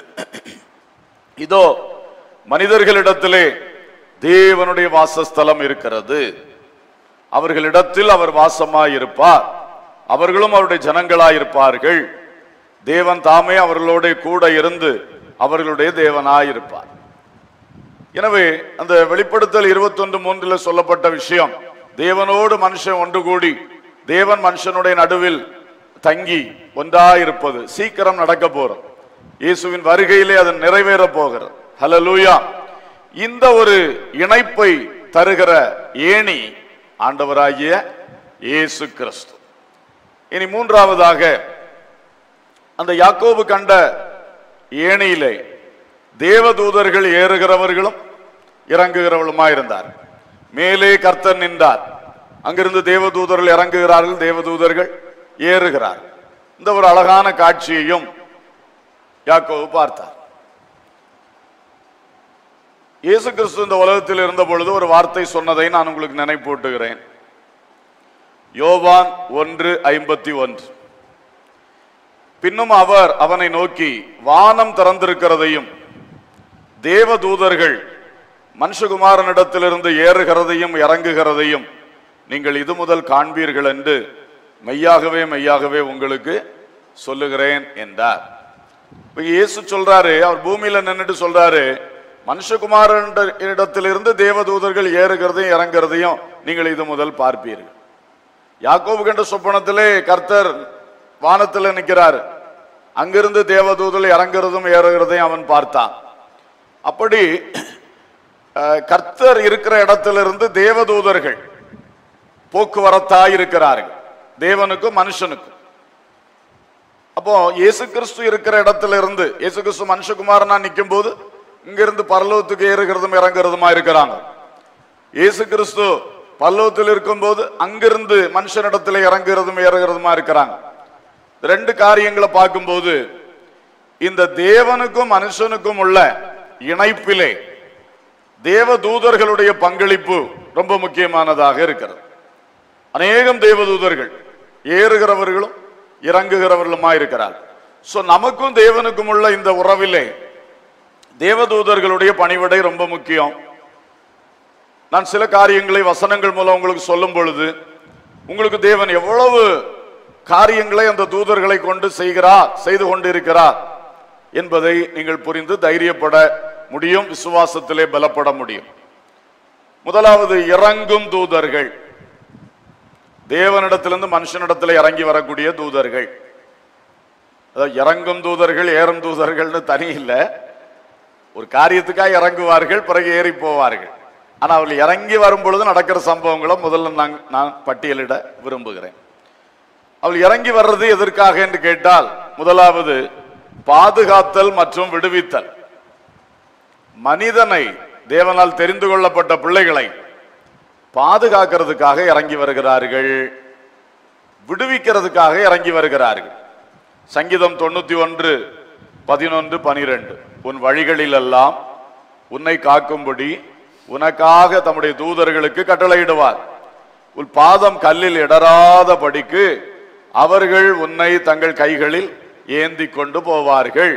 இதோ மனிதர்களிடத்திலே தேவனுடைய வாசஸ்தலம் இருக்கிறது, அவர்களிடத்தில் அவர் வாசமாயிருப்பார், அவர்களும் அவருடைய ஜனங்களாயிருப்பார்கள், தேவன் தாமே அவர்களோட கூட இருந்து அவர்களுடைய தேவனாயிருப்பார். எனவே அந்த வெளிப்படுத்தல் 21:3 சொல்லப்பட்ட விஷயம், தேவனோடு மனுஷன் ஒன்று கூடி தேவன் மனுஷனுடைய நடுவில் தங்கி ஒன்றாயிருப்பது சீக்கிரம் நடக்க போறது. இயேசுவின் வருகையிலே அது நிறைவேற போகிறது. ஹல்லேலூயா. இந்த ஒரு இணைப்பை தருகிற ஏணி ஆண்டவராகிய இயேசு கிறிஸ்து. இனி மூன்றாவதாக அந்த யாக்கோபு கண்ட ஏணியிலே தேவதூதர்கள் ஏறுகிறவர்களும் இறங்குகிறவர்களுமாயிருந்தார். மேலே கர்த்தர் நின்றார், அங்கிருந்து தேவதூதர்கள் இறங்குகிறார்கள், தேவதூதர்கள் ஏறுகிறார். இந்த ஒரு அழகான காட்சியையும் யாக்கோபு பார்த்தார். இயேசு கிறிஸ்து இந்த உலகத்தில் இருந்த பொழுது ஒரு வார்த்தை சொன்னதை நான் உங்களுக்கு நினைப்பூட்டுகிறேன். யோவான் 1:51. பின்னும் அவர் அவனை நோக்கி, வானம் திறந்திருக்கிறதையும் தேவதூதர்கள் மனுஷகுமாரனிடத்திலிருந்து ஏறுகிறதையும் இறங்குகிறதையும் நீங்கள் இது முதல் காண்பீர்கள் என்று மெய்யாகவே மெய்யாகவே உங்களுக்கு சொல்லுகிறேன் என்றார். இயேசு சொல்றாரு, அவர் பூமியில நின்றுட்டு சொல்றாரு, மனுஷகுமாரனிடத்திலிருந்து தேவதூதர்கள் ஏறுகிறதையும் இறங்குறதையும் நீங்கள் இது முதல் பார்ப்பீர்கள். யாக்கோபு கண்ட சொப்பனத்திலே கர்த்தர் வானத்தில் நிற்கிறார், அங்கிருந்து தேவதூதர்கள் இறங்குறதும் ஏறுகிறதையும் அவன் பார்த்தான். அப்படி கர்த்தர் இருக்கிற இடத்திலிருந்து தேவதூதர்கள் போக்குவரத்தாய் இருக்கிறார்கள், தேவனுக்கும் மனுஷனுக்கும். அப்போ இயேசு கிறிஸ்து இருக்கிற இடத்திலிருந்து, இயேசு கிறிஸ்து மனுஷகுமாரனா நிற்கும் போது இங்கிருந்து பரலோகத்துக்கு ஏறுகிறதும் இறங்குறதுமா இருக்கிறாங்க. இயேசு கிறிஸ்து பரலோகத்தில் இருக்கும் போது அங்கிருந்து மனுஷனிடத்துல இறங்குறதும் ஏறுகிறதுமா இருக்கிறாங்க. ரெண்டு காரியங்களை பார்க்கும்போது இந்த தேவனுக்கும் மனுஷனுக்கும் உள்ள இணைப்பிலே தேவதூதர்களுடைய பங்களிப்பு ரொம்ப முக்கியமானதாக இருக்கிறது. அநேகம் தேவதூதர்கள் ஏறுகிறவர்களும் இறங்குகிறவர்களுமா இருக்கிறார். சோ நமக்கும் தேவனுக்கும் உள்ள இந்த உறவிலே தேவதூதர்களுடைய பணிவிடை ரொம்ப முக்கியம். நான் சில காரியங்களை வசனங்கள் மூலம் உங்களுக்கு சொல்லும் பொழுது உங்களுக்கு தேவன் எவ்வளவு காரியங்களை அந்த தூதர்களை கொண்டு செய்து கொண்டிருக்கிறார் என்பதை நீங்கள் புரிந்து தைரியப்பட முடியும், விசுவாசத்திலே பலப்பட முடியும். முதலாவது, இறங்கும் தூதர்கள். தேவனிடத்திலிருந்து மனுஷனிடத்தில் இறங்கி வரக்கூடிய தூதர்கள். அதாவது இறங்கும் தூதர்கள் ஏறும் தூதர்கள்னு தனி இல்லை. ஒரு காரியத்துக்காக இறங்குவார்கள், பிறகு ஏறி போவார்கள். ஆனால் அவர்கள் இறங்கி வரும் பொழுது நடக்கிற சம்பவங்களை முதல்ல நான் பட்டியலிட விரும்புகிறேன். அவள் இறங்கி வர்றது எதற்காக என்று கேட்டால், முதலாவது பாதுகாத்தல் மற்றும் விடுவித்தல். மனிதனை, தேவனால் தெரிந்து கொள்ளப்பட்ட பிள்ளைகளை பாதுகாக்கிறதுக்காக இறங்கி வருகிறார்கள், விடுவிக்கிறதுக்காக இறங்கி வருகிறார்கள். சங்கீதம் 91:11-12. உன் வழிகளில் எல்லாம் உன்னை காக்கும்படி உனக்காக தம்முடைய தூதர்களுக்கு கட்டளையிடுவார். உன் பாதம் கல்லில் இடராத படிக்கு அவர்கள் உன்னை தங்கள் கைகளில் ஏந்தி கொண்டு போவார்கள்.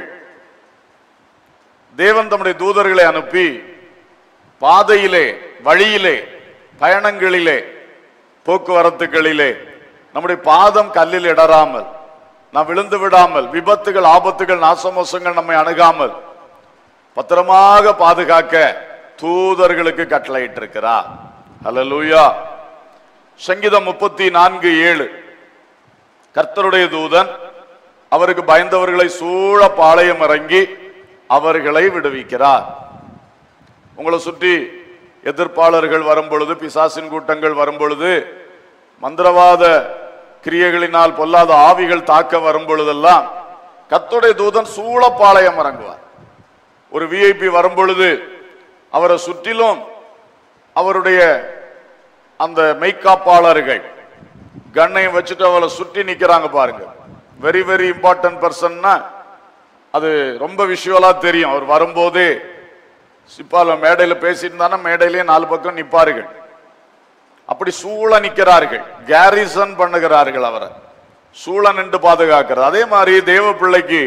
தேவன் தம்முடைய தூதர்களை அனுப்பி பாதையிலே, வழியிலே, பயணங்களிலே, போக்குவரத்துகளிலே நம்முடைய பாதம் கல்லில் இடராமல், நாம் விழுந்து விடாமல், விபத்துகள், ஆபத்துகள், நாசமோசங்கள் நம்மை அணுகாமல் பத்திரமாக பாதுகாக்க தூதர்களுக்கு கட்டளையிட்டிருக்கிறார். ஹல்லேலூயா. சங்கீதம் 34:7. கர்த்தருடைய தூதன் அவருக்கு பயந்தவர்களை சூழ பாளையம் இறங்கி அவர்களை விடுவிக்கிறார். உங்களை சுற்றி எதிர்ப்பாளர்கள் வரும் பொழுது, பிசாசின் கூட்டங்கள் வரும் பொழுது, மந்திரவாத கிரியைகளினால் பொல்லாத ஆவிகள் தாக்க வரும் பொழுதெல்லாம் கர்த்தருடைய தூதன் சூழ பாளையம் இறங்குவார். ஒரு விஐபி வரும் பொழுது அவரை சுற்றிலும் அவருடைய அந்த மெய்காப்பாளர்கள் கண்ணையும் வச்சுட்டு அவளை சுற்றி நிக்கிறாங்க பாருங்க. வெரி வெரி இம்பார்ட்டன்ட் பர்சன்னா அது ரொம்ப விஷுவலா தெரியும். அவர் வரும்போதே சிப்பால மேடையில பேசிட்டு தானே மேடையிலேயே 4 பக்கம் நிப்பார்கள். அப்படி சூழ நிற்கிறார்கள், கேரிசன் பண்ணுகிறார்கள், அவரை சூழ நின்று பாதுகாக்கிறது. அதே மாதிரி தேவ பிள்ளைக்கு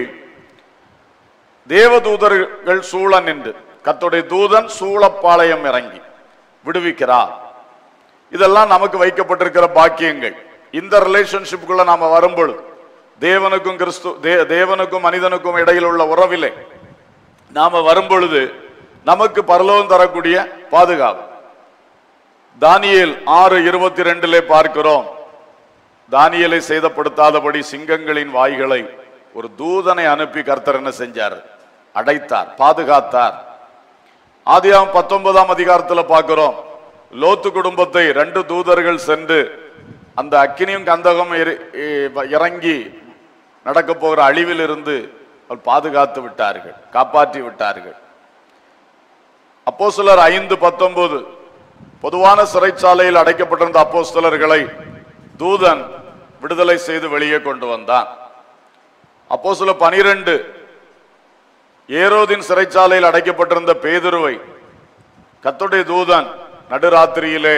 தேவதூதர்கள் சூழ நின்று, கர்த்தருடைய தூதன் சூழப்பாளையம் இறங்கி விடுவிக்கிறார். இதெல்லாம் நமக்கு வைக்கப்பட்டிருக்கிற பாக்கியங்கள். இந்த ரிலேஷன்ஷிப்புக்குள்ள நாம வரும்பொழுது, தேவனுக்கும் மனிதனுக்கும் இடையில் உள்ள உறவிலே நாம வரும்பொழுது நமக்கு பரலோகம் தரக்கூடிய பாதுகாப்பு. தானியேல் 6:22 பார்க்கிறோம். தானியேலை சேதப்படுத்தாதபடி சிங்கங்களின் வாய்களை ஒரு தூதனை அனுப்பி கர்த்தர் என்ன செஞ்சார்? அடைத்தார், பாதுகாத்தார். ஆதியாகமம் 19 அதிகாரத்தில் பார்க்கிறோம். லோத்து குடும்பத்தை 2 தூதர்கள் சென்று அந்த அக்கினியும் கந்தகம் இறங்கி நடக்க போகிற அழிவில் இருந்து பாதுகாத்து விட்டார்கள், காப்பாற்றி விட்டார்கள். அப்போஸ்தலர் 5:19 பொதுவான சிறைச்சாலையில் அடைக்கப்பட்டிருந்த அப்போஸ்தலர்களை தூதன் விடுதலை செய்து வெளியே கொண்டு வந்தான். அப்போஸ்தலர் 12 ஏரோதின் சிறைச்சாலையில் அடைக்கப்பட்டிருந்த பேதுருவை கர்த்தருடைய தூதன் நடுராத்திரியிலே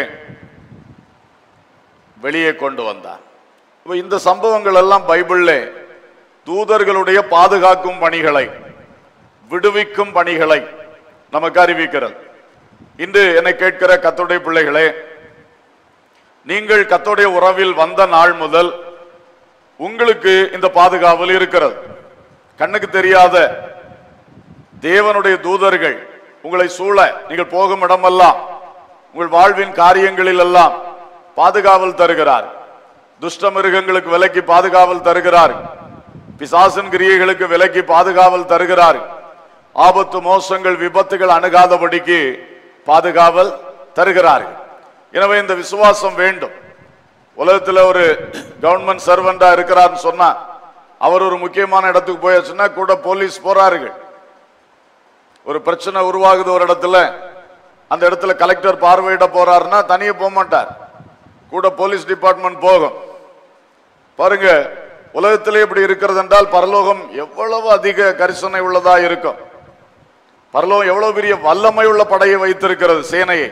வெளியே கொண்டு வந்தார். இந்த சம்பவங்கள் எல்லாம் பைபிளிலே தூதர்களுடைய பாதுகாக்கும் பணிகளை, விடுவிக்கும் பணிகளை நமக்கு அறிவிக்கிறது. இன்று என்னை கேட்கிற கர்த்தருடைய பிள்ளைகளே, நீங்கள் கர்த்தருடைய உறவில் வந்த நாள் முதல் உங்களுக்கு இந்த பாதுகாவல் இருக்கிறது. கண்ணுக்கு தெரியாத தேவனுடைய தூதர்கள் உங்களை சூழ, நீங்கள் போகும் இடமெல்லாம், உங்கள் வாழ்வின் காரியங்களில் எல்லாம் பாதுகாவல் தருகிறார். துஷ்ட மிருகங்களுக்கு விலக்கி பாதுகாவல் தருகிறார். பிசாசின் கிரியைகளுக்கு விலக்கி பாதுகாவல் தருகிறார். ஆபத்து மோசங்கள் விபத்துகள் அணுகாதபடிக்கு பாதுகாவல் தருகிறார்கள். எனவே இந்த விசுவாசம் வேண்டும். உலகத்தில் ஒரு கவர்மெண்ட் சர்வெண்டா இருக்கிறார் சொன்னா, அவர் ஒரு முக்கியமான இடத்துக்கு போயாச்சுன்னா கூட போலீஸ் போறார்கள். ஒரு பிரச்சனை உருவாகுது ஒரு இடத்துல, அந்த இடத்துல கலெக்டர் பார்வையிட போறாருன்னா தனியே போக மாட்டார், கூட போலீஸ் டிபார்ட்மெண்ட் போகும். பாருங்க, உலகத்திலே இப்படி இருக்கிறது என்றால் பரலோகம் எவ்வளவு அதிக கரிசனை உள்ளதா இருக்கும். பரலோகம் எவ்வளவு பெரிய வல்லமை உள்ள படையை வைத்திருக்கிறது, சேனையை.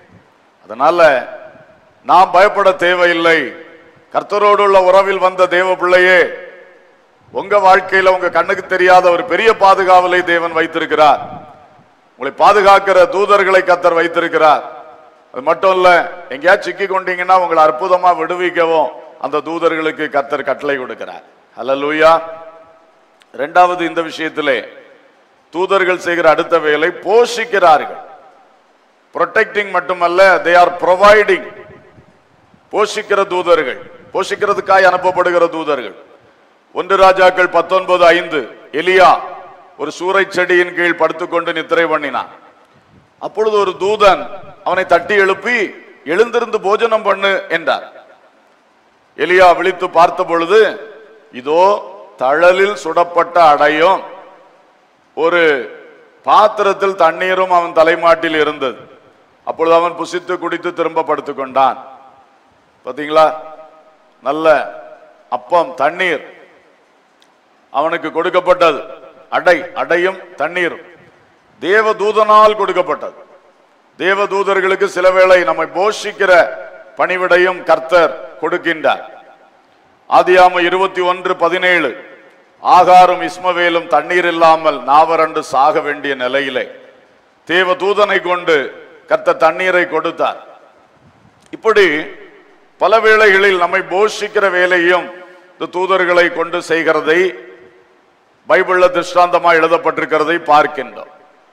அதனால நாம் பயப்பட தேவையில்லை. கர்த்தரோடு உள்ள உறவில் வந்த தேவ பிள்ளையே, உங்க வாழ்க்கையில உங்க கண்ணுக்கு தெரியாத ஒரு பெரிய பாதுகாவலை தேவன் வைத்திருக்கிறார். உங்களை பாதுகாக்கிற தூதர்களை கர்த்தர் வைத்திருக்கிறார். அது மட்டும் இல்ல, எங்கேயாச்சும் சிக்கி கொண்டீங்கன்னா உங்களை அற்புதமா விடுவிக்கவும் அந்த தூதர்களுக்கு கர்த்தர் கட்டளை கொடுக்கிறார். ஹல்லேலூயா. இரண்டாவது, இந்த விஷயத்திலே தூதர்கள் செய்கிற அடுத்த வேலை போஷிக்கிறார்கள். ப்ரொடெக்டிங் மட்டுமல்ல, தே ஆர் ப்ரொவைடிங். போஷிக்கிற தூதர்கள், போஷிக்கிறதுக்காக அனுப்பப்படுகிற தூதர்கள். 1 ராஜாக்கள் 19:5 எலியா ஒரு சூறை செடியின் கீழ் படுத்துக்கொண்டு நித்திரை பண்ணினான். அப்பொழுது ஒரு தூதன் அவனை தட்டி எழுப்பி, எழுந்திருந்து போஜனம் பண்ணு என்றார். எலியா விழித்து பார்த்த பொழுது, இதோ தழலில் சுடப்பட்ட அடையும் ஒரு பாத்திரத்தில் தண்ணீரும் அவன் தலைமாட்டில் இருந்தது. அப்பொழுது அவன் புசித்து குடித்து திரும்ப படுத்துக் கொண்டான். பாத்தீங்களா, நல்ல அப்பம் தண்ணீர் அவனுக்கு கொடுக்கப்பட்டது. அடையும் தண்ணீரும் தேவதூதனால் கொடுக்கப்பட்டது. தேவதூதர்களுக்கு சில வேளை நம்மை போஷிக்கிற பணிவிடையும் கர்த்தர் கொடுக்கின்றார். ஆதியாகமம் 21:17 ஆகாரும் இஸ்மவேலும் தண்ணீர் இல்லாமல் நாவறண்டு சாக வேண்டிய நிலையிலே தேவதூதனை கொண்டு கர்த்தர் தண்ணீரை கொடுத்தார். இப்படி பல வேளைகளில் நம்மை போஷிக்கிற வேலையும் இந்த தூதர்களை கொண்டு செய்கிறதை பைபிள்ல திருஷ்டாந்தமாக எழுதப்பட்டிருக்கிறதை பார்க்கின்றோம்.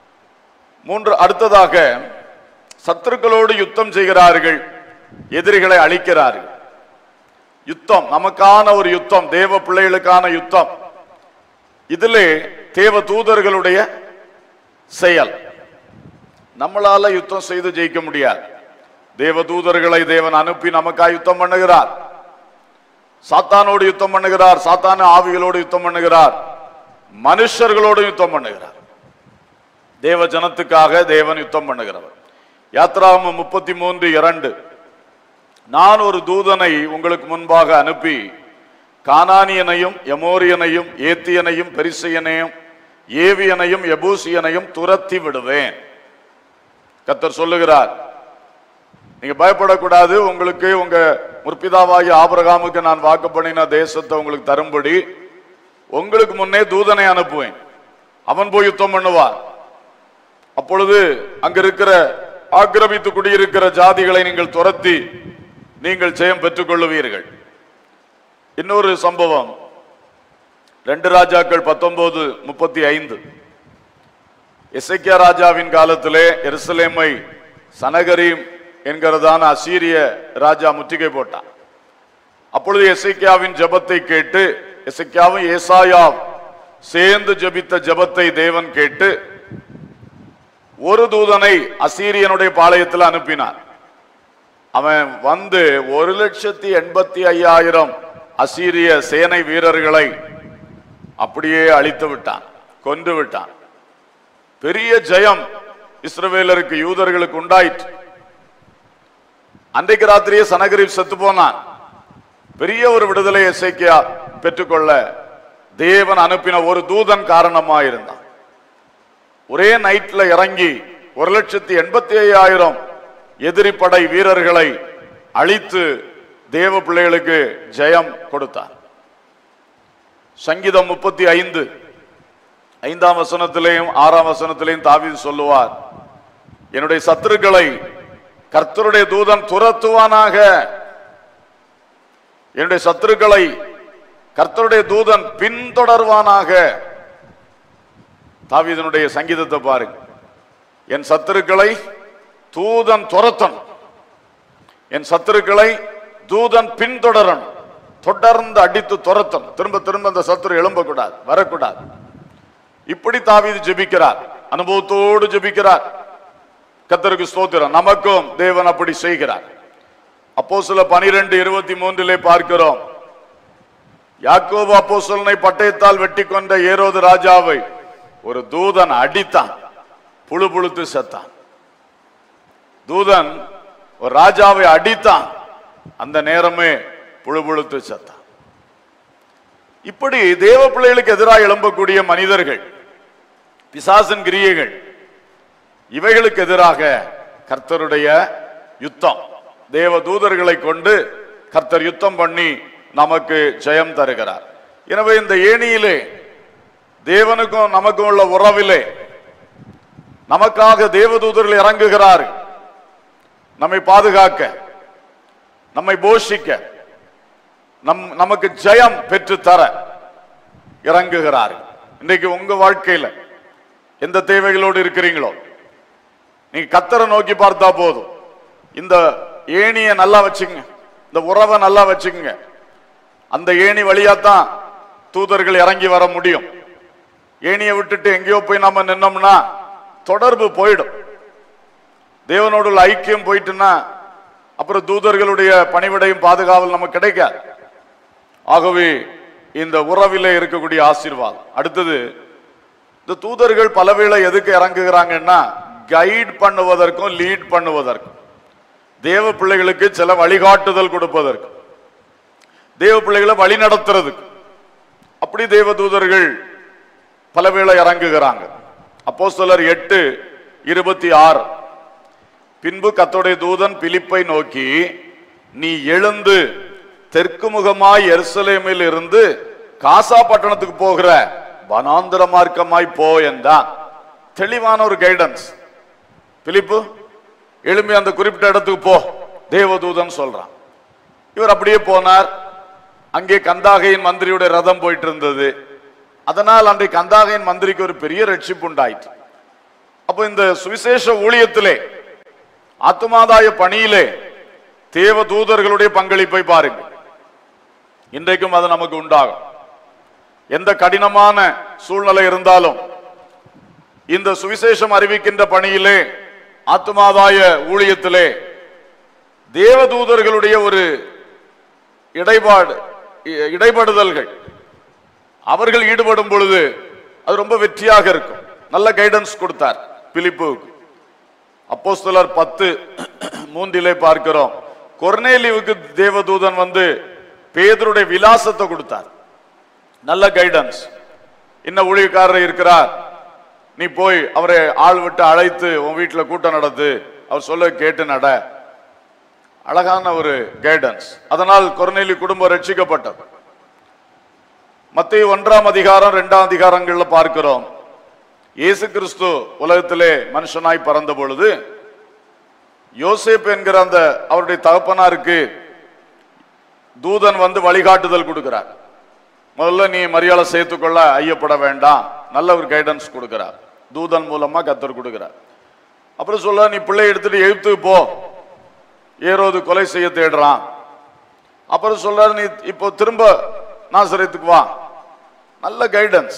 அடுத்ததாக, சத்துருக்களோடு யுத்தம் செய்கிறார்கள், எதிரிகளை அழிக்கிறார்கள். யுத்தம் நமக்கான ஒரு யுத்தம், தேவ பிள்ளைகளுக்கான யுத்தம். இதிலே தேவ தூதர்களுடைய செயல். நம்மளால யுத்தம் செய்து ஜெயிக்க முடியாது. தேவ தூதர்களை தேவன் அனுப்பி நமக்காக யுத்தம் பண்ணுகிறார். சாத்தானோடு யுத்தம் பண்ணுகிறார், சாத்தான ஆவிகளோடு யுத்தம் பண்ணுகிறார், மனுஷர்களோடு யுத்தம் பண்ணுகிறார். தேவ ஜனத்துக்காக தேவன் யுத்தம் பண்ணுகிறவர். யாத்ராகமம் 33:2 நான் ஒரு தூதனை உங்களுக்கு முன்பாக அனுப்பி கானானியனையும் எமோரியனையும் ஏத்தியனையும் பெரிசியனையும் ஏவியனையும் எபூசியனையும் துரத்தி விடுவேன். கர்த்தர் சொல்லுகிறார், நீங்க பயப்படக்கூடாது. உங்களுக்கு உங்க முற்பிதாவாகிய ஆபிரகாமுக்கு நான் வாக்கு பண்ணின தேசத்தை உங்களுக்கு தரும்படி உங்களுக்கு முன்னே தூதனை அனுப்புவேன். அவன் போய் யுத்தம் பண்ணுவார். அப்பொழுது அங்க இருக்கிற ஆக்கிரமித்து குடியிருக்கிற ஜாதிகளை நீங்கள் துரத்தி நீங்கள் ஜெயம் பெற்றுக் கொள்ளுவீர்கள். இன்னொரு சம்பவம் 2 ராஜாக்கள் 19:35 எசேக்கியா ராஜாவின் காலத்திலே எருசலேமை சனகரீம் என்கிறதான அசீரிய ராஜா முற்றுகை போட்டான். அப்பொழுது எசேக்கியாவின் ஜெபத்தை கேட்டு, எசேக்கியாவும் ஏசாயாவும் சேர்ந்து ஜெபித்த ஜெபத்தை தேவன் கேட்டு ஒரு தூதனை அசீரியனுடைய பாளையத்தில் அனுப்பினார். அவன் வந்து 1,85,000 அசீரிய சேனை வீரர்களை அப்படியே அழித்து விட்டான், கொன்று விட்டான். பெரிய ஜெயம் இஸ்ரவேலருக்கு, யூதர்களுக்கு உண்டாயிற்று. அன்றைக்கு ராத்திரியே சனகரிப் செத்து போனான். பெரிய ஒரு விடுதலை எசேக்கியா பெற்றுக்கொள்ள தேவன் அனுப்பின ஒரு தூதன் காரணமாயிருந்தான். ஒரே நைட்ல இறங்கி 1,85,000 எதிரி படை வீரர்களை அழித்து தேவ பிள்ளைகளுக்கு ஜெயம் கொடுத்தார். சங்கீதம் 35 வசனத்திலேயும் 6 வசனத்திலேயும் தாவீது சொல்லுவார், என்னுடைய சத்துருக்களை கர்த்தருடைய தூதன் துரத்துவானாக, என்னுடைய சத்துருக்களை கர்த்தருடைய தூதன் பின்தொடர்வானாக. தாவீதுனுடைய சங்கீதத்தை பாருங்க. என் சத்துருக்களை தூதன் துரத்தன், என் சத்துருக்களை தூதன் பின்தொடரன், தொடர்ந்து அடித்து துரத்தன், திரும்ப திரும்ப அந்த சத்துரு எழும்பக்கூடாது, வரக்கூடாது. இப்படி தாவீது ஜெபிக்கிறார், அனுபவத்தோடு ஜெபிக்கிறார். கர்த்தருக்கு ஸ்தோத்திரம். நமக்கும் தேவன் அப்படி செய்கிறார். அப்போஸ்தலர் 12:23 பார்க்கிறோம், யாக்கோபு அப்போஸ்தலனை பட்டயத்தால் வெட்டி கொண்ட ஏரோது ராஜாவை ஒரு தூதன் அடித்தான், புழு புழுத்து செத்தான். தூதன் ஒரு ராஜாவை அடித்தான், அந்த நேரமே புழு புழுத்து செத்தான். இப்படி தேவ பிள்ளைகளுக்கு எதிராக எழும்பக்கூடிய மனிதர்கள், பிசாசின் கிரியைகள், இவைகளுக்கு எதிராக கர்த்தருடைய யுத்தம், தேவ தூதர்களை கொண்டு கர்த்தர் யுத்தம் பண்ணி நமக்கு ஜெயம் தருகிறார். எனவே இந்த ஏணியிலே தேவனுக்கும் நமக்கும் உள்ள உறவிலே நமக்காக தேவதூதர்கள் இறங்குகிறார், நம்மை பாதுகாக்க, நம்மை போஷிக்க, நமக்கு ஜெயம் பெற்று தர இறங்குகிறார். இன்றைக்கு உங்க வாழ்க்கையில எந்த தேவைகளோடு இருக்கிறீங்களோ நீங்க கர்த்தரை நோக்கி பார்த்தா போதும். இந்த ஏணியை நல்லா வச்சுங்க, இந்த உறவை நல்லா வச்சுங்க. அந்த ஏணி வழியாத்தான் தூதர்கள் இறங்கி வர முடியும். ஏணியை விட்டுட்டு எங்கேயோ போய் நம்ம நின்னோம்னா தொடர்பு போயிடும், தேவனோடு உள்ள ஐக்கியம் போயிட்டுன்னா அப்புறம் தூதர்களுடைய பணிவிடையும் பாதுகாவல் நமக்கு கிடைக்காது. ஆகவே இந்த உறவிலே இருக்கக்கூடிய ஆசீர்வாதம். அடுத்தது, இந்த தூதர்கள் பலவேளை எதுக்கு இறங்குகிறாங்கன்னா கைட் பண்ணுவதற்கும் லீட் பண்ணுவதற்கும், தேவ பிள்ளைகளுக்கு சில வழிகாட்டுதல் கொடுப்பதற்கு, தேவ பிள்ளைகளை வழி நடத்துறதுக்கு. அப்படி தேவ தூதர்கள் பலவேளை இறங்குகிறாங்க. அப்போஸ்தலர் 8:26, பின்பு கர்த்தருடைய தூதன் பிலிப்பை நோக்கி, நீ எழுந்து தெற்கு முகமாய் எருசலேமில் இருந்து காசா பட்டணத்துக்கு போகிற வனாந்தர மார்க்கமாய் போ என்றான். தெளிவான ஒரு கைடன்ஸ். பிலிப்பு எழும்பி அந்த குறிப்பிட்ட இடத்துக்கு போ, தேவதூதன் சொல்றான். இவர் அப்படியே போனார். அங்கே கந்தாகையின் மந்திரியுடைய ரதம் போயிட்டு இருந்தது. அதனால் அன்றைக்கு கந்தாகையின் மந்திரிக்கு ஒரு பெரிய ரட்சிப்பு உண்டாயிற்று. அப்போ இந்த சுவிசேஷ ஊழியத்திலே, ஆத்துமாதாய பணியிலே தேவ தூதர்களுடைய பங்களிப்பை பாருங்க. இன்றைக்கும் அது நமக்கு உண்டாகும். எந்த கடினமான சூழ்நிலை இருந்தாலும் இந்த சுவிசேஷம் அறிவிக்கின்ற பணியிலே, ஆத்துமாதாய ஊழியத்திலே தேவதூதர்களுடைய ஒரு இடைபடுதல்கள், அவர்கள் ஈடுபடும் பொழுது அது ரொம்ப வெற்றியாக இருக்கும். நல்ல கைடன்ஸ் கொடுத்தார் பிலிப்புவுக்கு. அப்போஸ்தலர் 10:3 பார்க்கிறோம், கொர்நேலியுவுக்கு தேவதூதன் வந்து பேதுருடைய விலாசத்தை கொடுத்தார். நல்ல கைடன்ஸ். இன்ன ஊழியக்காரர் இருக்கிறார், நீ போய் அவரை ஆள் விட்டு அழைத்து உன் வீட்டில் கூட்டம் நடத்து, அவர் சொல்ல கேட்டு நட. அழகான ஒரு கைடன்ஸ். அதனால் கொர்நேலியு குடும்பம் ரட்சிக்கப்பட்டது. மத்தேயு 1:2 பார்க்கிறோம், இயேசு கிறிஸ்து உலகத்திலே மனுஷனாய் பறந்த பொழுது யோசேப்பு என்கிற அந்த அவருடைய தகப்பனாருக்கு தூதன் வந்து வழிகாட்டுதல் கொடுக்கிறார். முதல்ல நீ மரியாதை சேர்த்துக்கொள்ள ஐயப்பட வேண்டாம், நல்ல ஒரு கைடன்ஸ் கொடுக்கிறார். தூதன் மூலமா கர்த்தர் கொடுக்கிறார். அப்புறம் சொல்ல, நீ பிள்ளை எடுத்துட்டு எகிப்துக்கு போ, ஏரோது கொலை செய்ய தேடுறான். அப்புறம் சொல்றாரு, நீ இப்போ திரும்ப நாசரேத்துக்கு வா. நல்ல கைடன்ஸ்.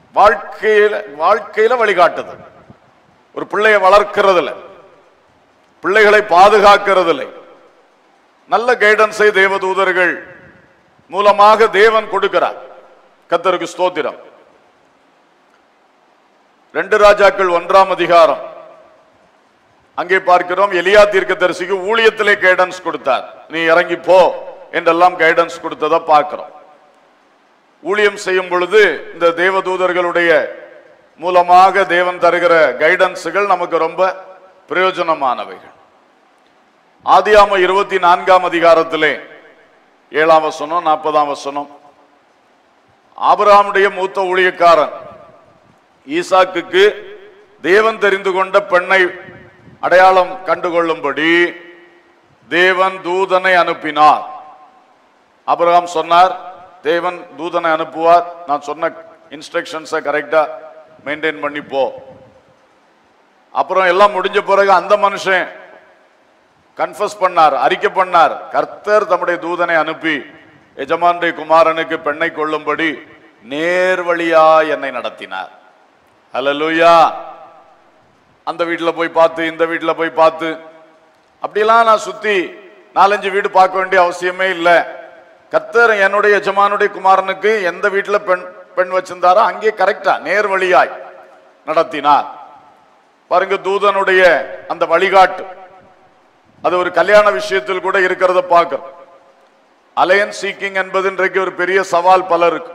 வாழ்க்கையில வழிகாட்டுது. ஒரு பிள்ளையை வளர்க்கிறதுல பிள்ளைகளை பாதுகாக்கிறதில்லை. நல்ல கைடன்ஸை தேவதூதர்கள் மூலமாக தேவன் கொடுக்கிறார். கர்த்தருக்கு ஸ்தோத்திரம். 2 ராஜாக்கள் 1ஆம் அதிகாரம் அங்கே பார்க்கிறோம், எலியா தீர்க்கதரிசிக்கு ஊழியத்திலே கைடன்ஸ் கொடுத்தார். நீ இறங்கி போ என்றெல்லாம் கைடன்ஸ் கொடுத்ததை பார்க்கிறோம். ஊழியம் செய்யும் பொழுது இந்த தேவதூதர்களுடைய மூலமாக தேவன் தருகிற கைடன்ஸுகள் நமக்கு ரொம்ப பிரயோஜனமானவைகள். ஆதியாகமம் 24ஆம் அதிகாரத்திலே 7ஆம் வசனம் 40ஆம் வசனம், ஆபிரகாமுடைய மூத்த ஊழியக்காரன் ஈசாக்குக்கு தேவன் தெரிந்து கொண்ட பெண்ணை அடையாளம் கண்டுகொள்ளும்படி தேவன் தூதனை அனுப்பினார். ஆபிரகாம் சொன்னார், தேவன் தூதனை அனுப்புவார், நான் சொன்ன இன்ஸ்ட்ரக்ஷன்ஸை கரெக்டா மெயின்டைன் பண்ணி போ. அப்புறம் எல்லாம் முடிஞ்ச பிறகு அந்த மனுஷன் கன்ஃபஸ் பண்ணார், அறிக்கை பண்ணார், கர்த்தர் தம்முடைய தூதனை அனுப்பி எஜமானுடைய குமாரனுக்கு பெண்ணை கொள்ளும்படி நேர்வழியா என்னை நடத்தினார். அல்லேலூயா. அந்த வீட்டில் போய் பார்த்து இந்த வீட்டில் போய் பார்த்து அப்படியெல்லாம் நான் சுத்தி 4-5 வீடு பார்க்க வேண்டிய அவசியமே இல்லை. கர்த்தர் என்னுடைய எஜமானுடைய குமாரனுக்கு எந்த வீட்டில் பெண் வச்சிருந்தாரோ அங்கே கரெக்டா நேர்வழியாய் நடத்தினார். பாருங்க, தூதனுடைய அந்த வழிகாட்டு அது ஒரு கல்யாண விஷயத்தில் கூட இருக்கிறத பார்க்கிறோம். அலையன்ஸ் சீக்கிங் என்பது இன்றைக்கு ஒரு பெரிய சவால் பலருக்கு.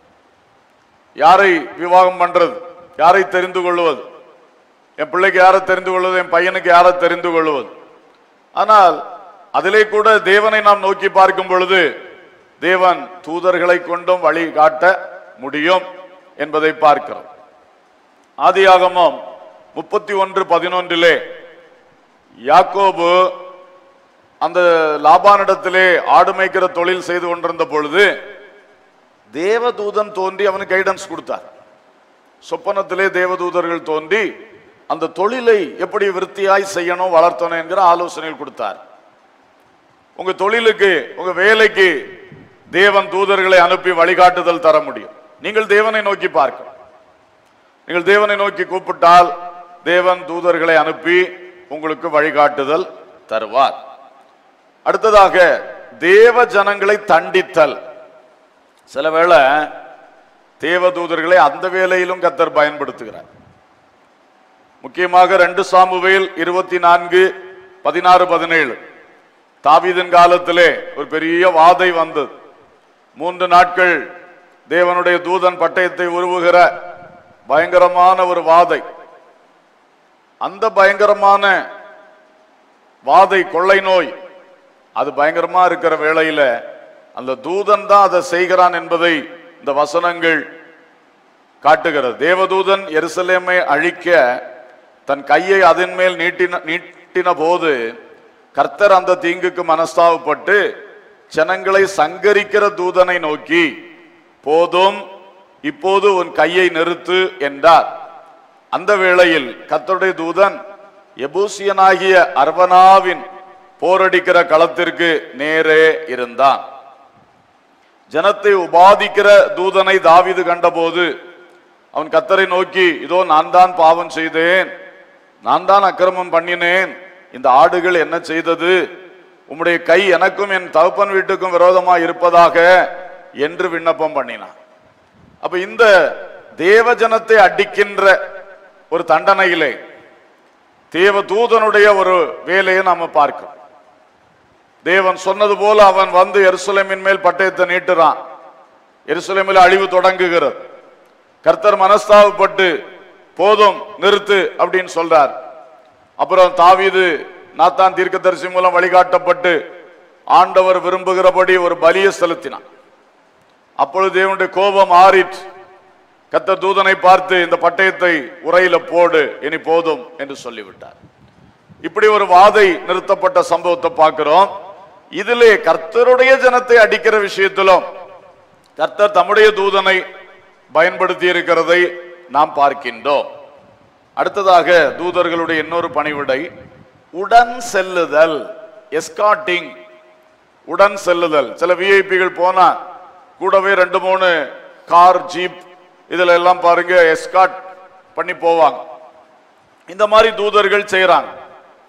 யாரை விவாகம் பண்றது, யாரை தெரிந்து கொள்வது, என் பிள்ளைக்கு யாரை தெரிந்து கொள்வது, என் பையனுக்கு யாரை தெரிந்து கொள்வது. ஆனால் அதிலே கூட தேவனை நாம் நோக்கி பார்க்கும் பொழுது தேவன் தூதர்களை கொண்டும் வழி காட்ட முடியும் என்பதை பார்க்கிறோம். ஆதியாகமம் 31:11 யாக்கோபு அந்த லாபானிடத்திலே ஆடு மேய்க்கிற தொழில் செய்து கொண்டிருந்த பொழுது தேவதூதன் தோன்றி அவனுக்கு கைடன்ஸ் கொடுத்தார். சொப்பனத்திலே தேவதூதர்கள் தோன்றி அந்த தொழிலை எப்படி விருத்தியாய் செய்யணும் வளர்த்தணும் என்கிற ஆலோசனைகள் கொடுத்தார். உங்க தொழிலுக்கு உங்க வேலைக்கு தேவன் தூதர்களை அனுப்பி வழிகாட்டுதல் தர முடியும். நீங்கள் தேவனை நோக்கி பார்க்க, நீங்கள் தேவனை நோக்கி கூப்பிட்டால் தேவன் தூதர்களை அனுப்பி உங்களுக்கு வழிகாட்டுதல் தருவார். அடுத்ததாக தேவ ஜனங்களை தண்டித்தல். சில வேளை தேவதூதர்களை அந்த வேலையிலும் கர்த்தர் பயன்படுத்துகிறார். முக்கியமாக 2 சாமுவேல் 24:16-17 தாவீதின் காலத்திலே ஒரு பெரிய வாதை வந்தது. 3 நாட்கள் தேவனுடைய தூதன் பட்டயத்தை உருவுகிற பயங்கரமான ஒரு வாதை. அந்த பயங்கரமான வாதை, கொள்ளை நோய், அது பயங்கரமா இருக்கிற வேளையில அந்த தூதன் தான் அதை செய்கிறான் என்பதை இந்த வசனங்கள் காட்டுகிறது. தேவதூதன் எருசலேமை அழிக்க தன் கையை அதன் மேல் நீட்டின போது கர்த்தர் அந்த தீங்குக்கு மனஸ்தாபப்பட்டு ஜனங்களை சங்கரிக்கிற தூதனை நோக்கி, போதும், இப்போது உன் கையை நிறுத்து என்றார். அந்த வேளையில் கர்த்தருடைய தூதன் எபூசியனாகிய அர்வனாவின் போரடிக்கிற களத்திற்கு நேரே இருந்தான். ஜனத்தை உபாதிக்கிற தூதனை தாவீது கண்டபோது அவன் கர்த்தரை நோக்கி, இதோ நான் தான் பாவம் செய்தேன், நான் தான் அக்கிரமம் பண்ணினேன், இந்த ஆடுகள் என்ன செய்தது, உம்முடைய கை எனக்கும் என் தகப்பன் வீட்டுக்கும் விரோதமா இருப்பதாக என்று விண்ணப்பம் பண்ணினான். அப்ப இந்த தேவ ஜனத்தை அடிக்கின்ற ஒரு தண்டனையிலே தேவ தூதனுடைய ஒரு வேலையை நாம பார்க்கிறோம். தேவன் சொன்னது போல அவன் வந்து எருசலேமின் மேல் பட்டயத்தை நீட்டுறான். எருசலேமில் அழிவு தொடங்குகிறது. கர்த்தர் மனஸ்தாபப்பட்டு போதும், நிறுத்து அப்படின்னு சொல்றார். அப்புறம் தாவீது நாத்தான் தீர்க்கதரிசி மூலம் வழிகாட்டப்பட்டு ஆண்டவர் விரும்புகிறபடி ஒரு பலியை செலுத்தினான். அப்பொழுது தேவனுடைய கோபம் ஆறிற்று. கர்த்தர் தூதனை பார்த்து, இந்த பட்டயத்தை உரையில போடு, இனி போதும் என்று சொல்லிவிட்டார். இப்படி ஒரு வாதை நிறுத்தப்பட்ட சம்பவத்தை பார்க்கிறோம். இதிலே கர்த்தருடைய ஜனத்தை அடிக்கிற விஷயத்திலும் கர்த்தர் தம்முடைய தூதனை பயன்படுத்தி இருக்கிறதை நாம் பார்க்கின்றோம். அடுத்ததாக தூதர்களுடைய இன்னொரு பணிவிடை உடன் செல்லுதல், எஸ்கார்ட்டிங். உடன் செல்லுதல். சில விஐபிகள் போனா கூடவே 2-3 கார், ஜீப் இதுல எல்லாம் பாருங்க எஸ்கார்ட் பண்ணி போவாங்க. இந்த மாதிரி தூதர்கள் செய்யறாங்க.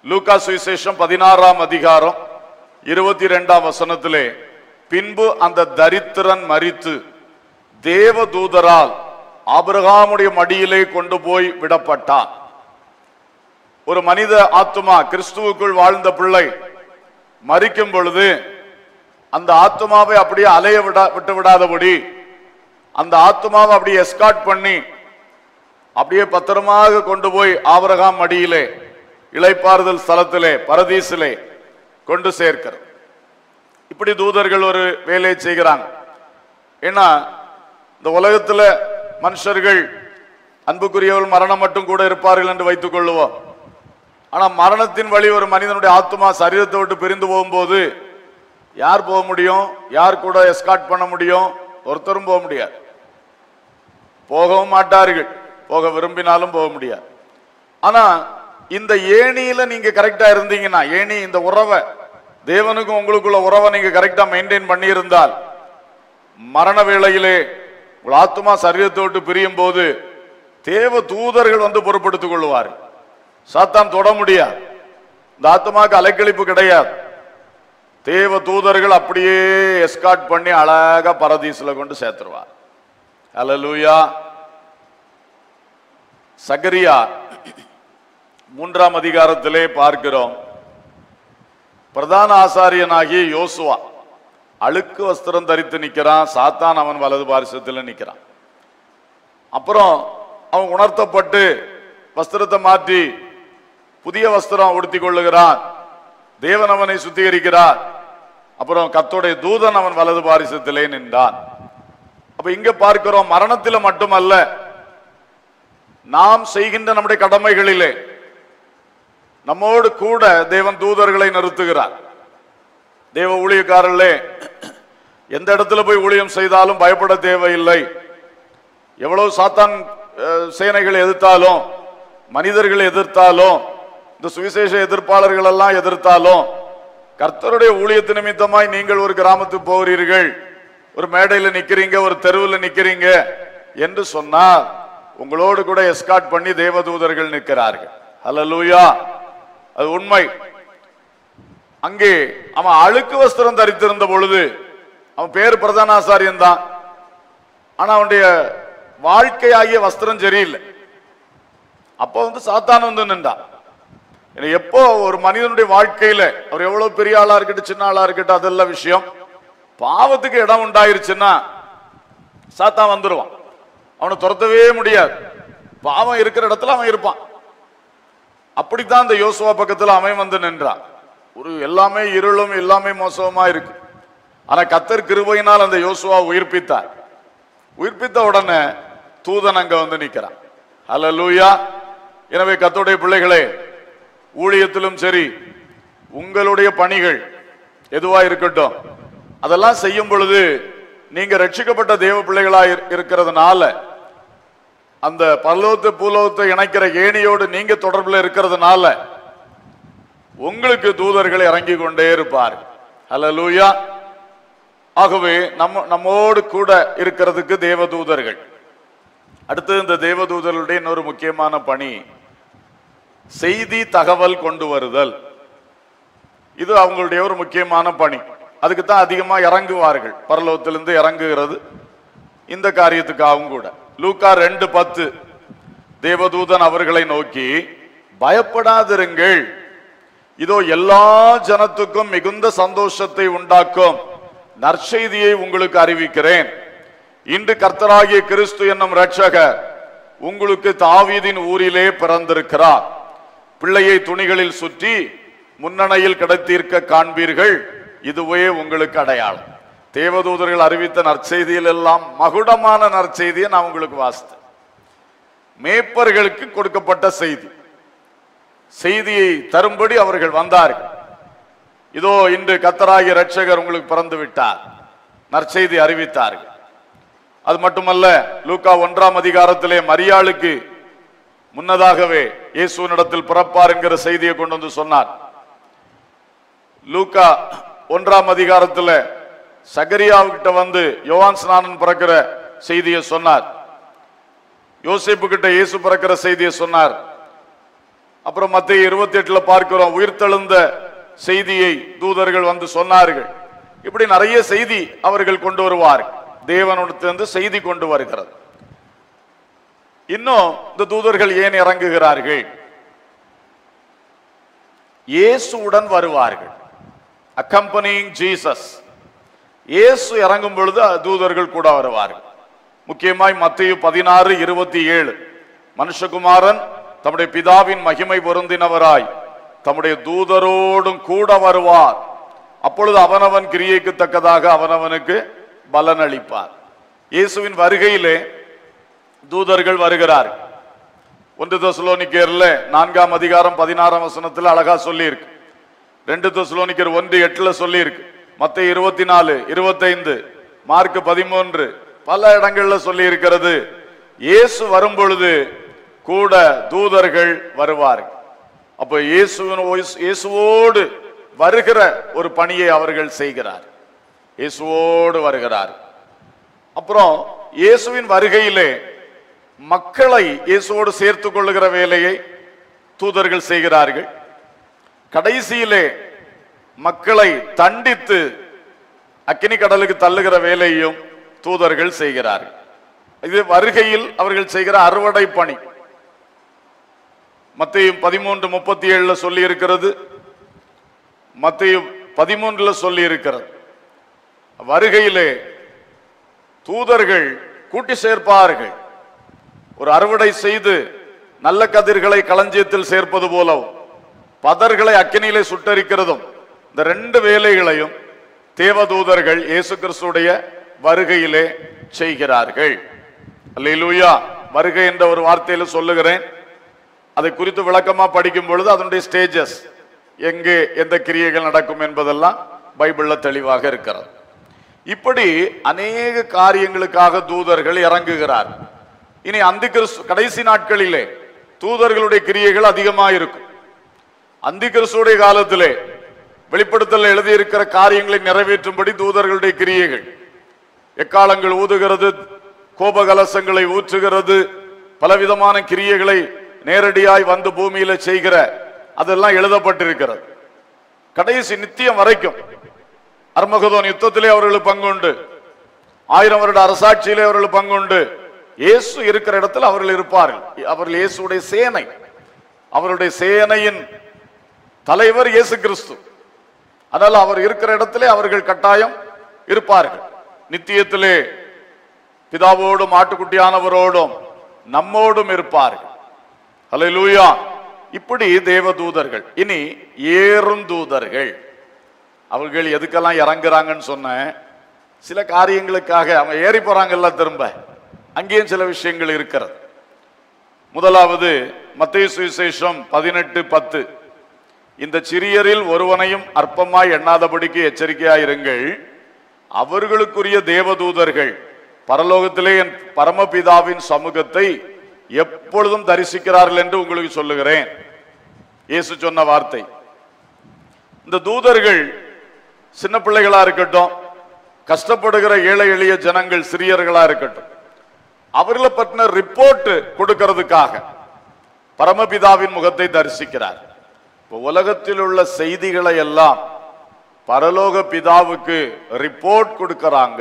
லூக்கா சுவிசேஷம் 16ஆம் அதிகாரம் 22ஆம் வசனத்திலே, பின்பு அந்த தரித்திரன் மரித்து தேவதூதரால் ஆபிரகாமுடைய மடியிலே கொண்டு போய் விடப்பட்டான். ஒரு மனித ஆத்துமா, கிறிஸ்துவுக்குள் வாழ்ந்த பிள்ளை மரிக்கும் பொழுது அந்த ஆத்துமாவை அப்படியே அலைய விட்டு விடாதபடி அந்த ஆத்துமாவை அப்படியே எஸ்கார்ட் பண்ணி அப்படியே பத்திரமாக கொண்டு போய் ஆபிரகாம் மடியிலே இளைப்பாறுதல் ஸ்தலத்திலே பரதீசிலே கொண்டு சேர்க்கிறது. இப்படி தூதர்கள் ஒரு வேலையை செய்கிறாங்க. ஏன்னா இந்த உலகத்துல மனுஷர்கள் அன்புக்குரியவர்கள் மரணம் மட்டும் கூட இருப்பார்கள் என்று வைத்துக் கொள்ளுவோம். ஆனா மரணத்தின் வழி ஒரு மனிதனுடைய ஆத்மா சரீரத்தை விட்டு பிரிந்து போகும்போது யார் போக முடியும்? யார் கூட எஸ்கார்ட் பண்ண முடியும்? ஒருத்தரும் போக முடியாது, போகவும் மாட்டார்கள், போக விரும்பினாலும் போக முடியாது. ஆனா இந்த ஏணியில நீங்க கரெக்டா இருந்தீங்கன்னா, ஏணி இந்த உறவை, தேவனுக்கும் உங்களுக்குள்ள உறவை நீங்க கரெக்டா மெயின்டைன் பண்ணி இருந்தால், மரண வேளையிலே உங்கள் ஆத்மா சரீரத்தை விட்டு பிரியும் போது தேவ தூதர்கள் வந்து பொறுப்படுத்திக் கொள்வார். சாத்தான் தொட முடியாது. இந்த ஆத்மாவுக்கு அலைக்கழிப்பு கிடையாது. தேவ தூதர்கள் அப்படியே எஸ்கார்ட் பண்ணி அழகா பரதீசுல கொண்டு சேர்த்துருவார். அல்லேலூயா. சகரியா 3ஆம் அதிகாரத்திலே பார்க்கிறோம், பிரதான ஆசாரியனாகிய யோசுவா அழுக்கு வஸ்திரம் தரித்து நிற்கிறான். சாத்தான் அவன் வலது பாரிசத்தில் நிற்கிறான். அப்புறம் அவன் உணர்த்தப்பட்டு வஸ்திரத்தை மாற்றி புதிய வஸ்திரம் உடுத்தி கொள்ளுகிறான். தேவன் அவனை சுத்திகரிக்கிறார். அப்புறம் கர்த்தருடைய தூதன் அவன் வலது பாரிசத்திலே நின்றான். அப்ப இங்க பார்க்கிறோம், மரணத்தில மட்டுமல்ல, நாம் செய்கின்ற நம்முடைய கடமைகளிலே நம்மோடு கூட தேவன் தூதர்களை நிறுத்துகிறார். தேவ ஊழியக்காரர்களே, எந்த இடத்துல போய் ஊழியம் செய்தாலும் பயப்பட தேவையில்லை. எவ்வளவு சாத்தான் சேனைகளை எதிர்த்தாலும், மனிதர்களை எதிர்த்தாலும், இந்த சுவிசேஷ எதிர்ப்பாளர்கள் எல்லாம் எதிர்த்தாலும், கர்த்தருடைய ஊழியத்து நிமித்தமாய் நீங்கள் ஒரு கிராமத்துக்கு போகிறீர்கள், ஒரு மேடையில் நிக்கிறீங்க, ஒரு தெருவில் நிக்கிறீங்க என்று சொன்னால் உங்களோடு கூட எஸ்கார்ட் பண்ணி தேவதூதர்கள் நிற்கிறார்கள். ஹல்லேலூயா. அது உண்மை. அங்கே அவன் அழுக்கு வஸ்திரம் தரித்திருந்த பொழுது அவன் பேர் பிரதான ஆசாரியன் தான். ஆனா அவனுடைய வாழ்க்கையாகிய வஸ்திரம் சரியில்லை. அப்போ சாத்தான் வந்து நின்றான். எப்போ ஒரு மனிதனுடைய வாழ்க்கையில அவர் எவ்வளவு பெரிய ஆளா இருக்கட்டும், சின்ன ஆளா இருக்கட்டும், அதெல்லாம் விஷயம், பாவத்துக்கு இடம் உண்டாயிருச்சுன்னா சாத்தான் வந்துருவான். அவனை துரத்தவே முடியாது. பாவம் இருக்கிற இடத்துல அவன் இருப்பான். அப்படித்தான் இந்த யோசுவா பக்கத்துல அவன் வந்து நின்றான். ஒரு எல்லாமே இருளும் எல்லாமே மோசமா இருக்கு. ஆனா கர்த்தர் கிருபையினால் அந்த யோசுவா உயிர்ப்பித்தார். உயிர்ப்பித்த உடனே தூதன் அங்க வந்து நிற்கிறான். ஹல்லேலூயா. எனவே கர்த்தருடைய பிள்ளைகளே, ஊழியத்திலும் சரி, உங்களுடைய பணிகள் எதுவா இருக்கட்டும், அதெல்லாம் செய்யும் பொழுது நீங்க ரட்சிக்கப்பட்ட தேவ பிள்ளைகளா இருக்கிறதுனால, அந்த பரலோகத்தை பூலோகத்தை இணைக்கிற ஏணியோடு நீங்க தொடர்புல இருக்கிறதுனால உங்களுக்கு தூதர்கள் இறங்கி கொண்டே இருப்பார். ஹல்லேலூயா. ஆகவே நம்மோடு கூட இருக்கிறதுக்கு தேவ தூதர்கள். அடுத்து இந்த தேவ தூதர்களுடைய இன்னொரு முக்கியமான பணி செய்தி தகவல் கொண்டு வருதல். இது அவங்களுடைய ஒரு முக்கியமான பணி. அதுக்கு தான் அதிகமா இறங்குவார்கள். பரலோகத்திலிருந்து இறங்குகிறது இந்த காரியத்துக்காகவும் கூட. லூக்கா 2:10, தேவதூதன் அவர்களை நோக்கி, பயப்படாதிருங்கள், இதோ எல்லா ஜனத்துக்கும் மிகுந்த சந்தோஷத்தை உண்டாக்கும் நற்செய்தியை உங்களுக்கு அறிவிக்கிறேன். இன்று கர்த்தராகிய கிறிஸ்து என்னும் இரட்சகர் உங்களுக்கு தாவீதின் ஊரிலே பிறந்திருக்கிறார். பிள்ளையை துணிகளில் சுற்றி முன்னணையில் கிடத்தியிருக்க காண்பீர்கள். இதுவே உங்களுக்கு அடையாளம். தேவதூதர்கள் அறிவித்த நற்செய்தியில் எல்லாம் மகுடமான நற்செய்தியை நான் உங்களுக்கு வாசித்தேன். மேய்ப்பர்களுக்கு கொடுக்கப்பட்ட செய்தி, செய்தியை தரும்படி அவர்கள் வந்தார்கள். இதோ இன்று கர்த்தராகிய இரட்சகர் உங்களுக்கு பிறந்து விட்டார், நற்செய்தி அறிவித்தார்கள். அது மட்டுமல்ல, லூக்கா 1ஆம் அதிகாரத்திலே மரியாளுக்கு முன்னதாகவே இயேசுவினிடத்தில் பிறப்பார் என்கிற செய்தியை கொண்டு வந்து சொன்னார். லூக்கா 1ஆம் அதிகாரத்துல சகரியாவுக்கிட்ட வந்து யோவான் ஸ்நானன் பிறக்கிற செய்தியை சொன்னார். யோசேப்பு கிட்ட இயேசு பிறக்கிற செய்தியை சொன்னார். அப்புறம் மத்தேயு 28 பார்க்கிறோம், உயிர்த்தெழுந்த செய்தியை தூதர்கள் வந்து சொன்னார்கள். இப்படி நிறைய செய்தி அவர்கள் கொண்டு வருவார்கள். தேவனிடத்திலிருந்து செய்தி கொண்டு வருகிறது. இன்னும் இந்த தூதர்கள் ஏன் இறங்குகிறார்கள்? இயேசுவுடன் வருவார்கள். Accompanying Jesus. இயேசு இறங்கும் பொழுது தூதர்கள் கூட வருவார்கள். முக்கியமாய் மத்தேயு 16:27 மனுஷகுமாரன் தம்முடைய பிதாவின் மகிமை பொருந்தினவராய் தம்முடைய தூதரோடும் கூட வருவார். அப்பொழுது அவனவன் கிரியைக்கு தக்கதாக அவனவனுக்கு பலன் அளிப்பார். இயேசுவின் வருகையிலே தூதர்கள் வருகிறார். 1 தெசலோனிக்கேர்ல 4ஆம் அதிகாரம் 16ஆம் வசனத்தில் அழகா சொல்லி இருக்கு. 2 தெசலோனிக்கேர் 1:8 சொல்லி இருக்கு. மத்தேயு 24:25 மார்க் 13 பல இடங்கள்ல சொல்லி இருக்கிறது. இயேசு வரும் பொழுது கூட தூதர்கள் வருவார்கள். அப்ப இயேசுவோடு வருகிற ஒரு பணியை அவர்கள் செய்கிறார். இயேசுவோடு வருகிறார். அப்புறம் இயேசுவின் வருகையிலே மக்களை இயேசுவோடு சேர்த்துக் கொள்ளுகிற வேலையை தூதர்கள் செய்கிறார்கள். கடைசியிலே மக்களை தண்டித்து அக்கினி கடலுக்கு தள்ளுகிற வேலையையும் தூதர்கள் செய்கிறார்கள். இது வருகையில் அவர்கள் செய்கிற அறுவடை பணி. மத்தேயு 13:37 சொல்லி இருக்கிறது. மத்தேயு 13 சொல்லி இருக்கிறது. வருகையிலே தூதர்கள் கூட்டி சேர்ப்பார்கள். ஒரு அறுவடை செய்து நல்ல கதிர்களை களஞ்சியத்தில் சேர்ப்பது போலவும் பதர்களை அக்கினியிலே சுட்டரிக்கிறதும், இந்த 2 வேலைகளையும் தேவதூதர்கள் இயேசு கிறிஸ்துடைய வருகையிலே செய்கிறார்கள். அல்லேலூயா. வருகை என்ற ஒரு வார்த்தையில சொல்லுகிறேன். அதை குறித்து விளக்கமா படிக்கும் பொழுது அதனுடைய ஸ்டேஜஸ், எங்கே எந்த கிரியைகள் நடக்கும் என்பதெல்லாம் பைபிள்ல தெளிவாக இருக்கிறது. இப்படி அநேக காரியங்களுக்காக தூதர்கள் இறங்குகிறார். இனி அந்தி கிறிஸ்து கடைசி நாட்களிலே தூதர்களுடைய கிரியைகள் அதிகமாக இருக்கும். அந்தி கிறிஸ்துடைய காலத்திலே வெளிப்படுத்தல் எழுதியிருக்கிற காரியங்களை நிறைவேற்றும்படி தூதர்களுடைய கிரியைகள், எக்காலங்கள் ஊதுகிறது, கோபகலசங்களை ஊற்றுகிறது, பலவிதமான கிரியைகளை நேரடியாய் வந்து பூமியில செய்கிற அதெல்லாம் எழுதப்பட்டிருக்கிறது. கடைசி நித்தியம் வரைக்கும் அர்மகதோன் யுத்தத்திலே அவர்களுக்கு பங்குண்டு, 1000 வருட அரசாட்சியிலே அவர்கள் பங்குண்டு. இயேசு இருக்கிற இடத்தில் அவர்கள் இருப்பார்கள். அவர்கள் இயேசுடைய சேனை, அவருடைய சேனையின் தலைவர் இயேசு கிறிஸ்து. அதனால அவர் இருக்கிற இடத்திலே அவர்கள் கட்டாயம் இருப்பார்கள். நித்தியத்திலே பிதாவோடும் ஆட்டுக்குட்டியானவரோடும் நம்மோடும் இருப்பார்கள். அல்லேலூயா. இப்படி தேவதூதர்கள். இனி ஏறும் தூதர்கள். அவர்கள் எதுக்கெல்லாம் இறங்குறாங்கன்னு சொன்ன சில காரியங்களுக்காக அவங்க ஏறி போறாங்கல்ல, திரும்ப அங்கேயும் சில விஷயங்கள் இருக்கிறது. முதலாவது மத்தேயு சுவிசேஷம் 18:10, இந்த சிறியரில் ஒருவனையும் அற்பமாய் எண்ணாதபடிக்கு எச்சரிக்கையாயிருங்கள். அவர்களுக்குரிய தேவதூதர்கள் பரலோகத்திலே என் பரமபிதாவின் சமூகத்தை எப்பொழுதும் தரிசிக்கிறார்கள் என்று உங்களுக்கு சொல்லுகிறேன். இயேசு சொன்ன வார்த்தை. இந்த தூதர்கள் சின்ன பிள்ளைகளா இருக்கட்டும், கஷ்டப்படுகிற ஏழை எளிய ஜனங்கள் சிறியர்களா இருக்கட்டும், அவர்களை பற்றின ரிப்போர்ட் கொடுக்கிறதுக்காக பரமபிதாவின் முகத்தை தரிசிக்கிறார். இப்போ உலகத்தில் உள்ள செய்திகளை எல்லாம் பரலோக பிதாவுக்கு ரிப்போர்ட் கொடுக்கிறாங்க.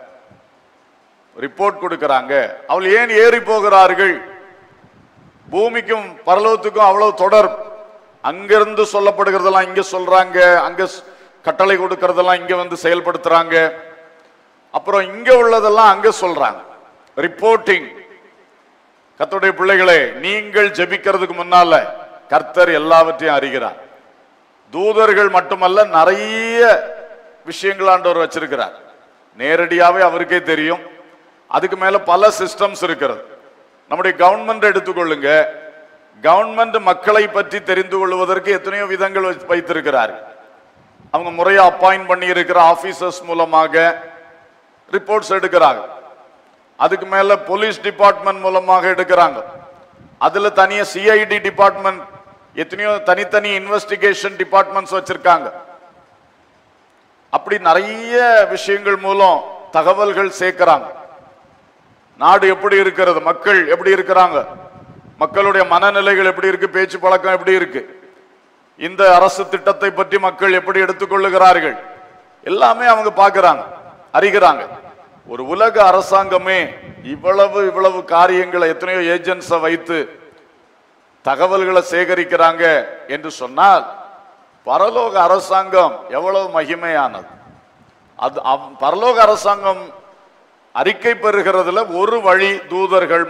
அவள் ஏன் ஏறி போகிறார்கள்? பூமிக்கும் பரலோகத்துக்கும் அவ்வளவு தொடர். அங்கிருந்து சொல்லப்படுகிறதெல்லாம் இங்க சொல்றாங்க, அங்க கட்டளை கொடுக்கறதெல்லாம் இங்க வந்து செயல்படுத்துறாங்க, அப்புறம் இங்க உள்ளதெல்லாம் அங்க சொல்றாங்க. ரிப்போர்ட்டிங். கர்த்தருடைய பிள்ளைகளே, நீங்கள் ஜெபிக்கிறதுக்கு முன்னால கர்த்தர் எல்லாவற்றையும் அறிகிறார். தூதர்கள் மட்டுமல்ல, நிறைய விஷயங்கள் ஆண்டவர் வச்சிருக்கிறார். நேரடியாவே அவருக்கே தெரியும். அதுக்கு மேல பல சிஸ்டம்ஸ் இருக்கிறது. நம்முடைய கவர்மெண்ட் எடுத்துக்கொள்ளுங்க. கவர்மெண்ட் மக்களை பற்றி தெரிந்து கொள்வதற்கு எத்தனையோ விதங்கள் வைத்திருக்கிறார். அவங்க முறையா அப்பாயிண்ட் பண்ணி இருக்கிற ஆபீசர்ஸ் மூலமாக ரிப்போர்ட்ஸ் எடுக்கிறாங்க. அதுக்கு மேல போலீஸ் டிபார்ட்மெண்ட் மூலமாக எடுக்கிறாங்க. அதுல தனியா சிஐடி டிபார்ட்மெண்ட், எத்தனையோ தனித்தனி இன்வெஸ்டிகேஷன் டிபார்ட்மெண்ட்ஸ் வச்சிருக்காங்க. அப்படி நிறைய விஷயங்கள் மூலம் தகவல்கள் சேர்க்கிறாங்க. நாடு எப்படி இருக்கிறது, மக்கள் எப்படி இருக்கிறாங்க, மக்களுடைய மனநிலைகள் எப்படி இருக்கு, பேச்சு பழக்கம் எப்படி இருக்கு, இந்த அரசு திட்டத்தை பற்றி மக்கள் எப்படி எடுத்துக்கொள்ளுகிறார்கள், எல்லாமே அவங்க பார்க்கிறாங்க, அறிகிறாங்க. ஒரு உலக அரசாங்கமே இவ்வளவு காரியங்களை, எத்தனையோ ஏஜென்ட்ஸை வைத்து தகவல்களை சேகரிக்கிறாங்க என்று சொன்னால் பரலோக அரசாங்கம் எவ்வளவு மகிமையானது. அது பரலோக அரசாங்கம் அறிக்கை பெறுகிறதுல ஒரு வழி தூதர்கள்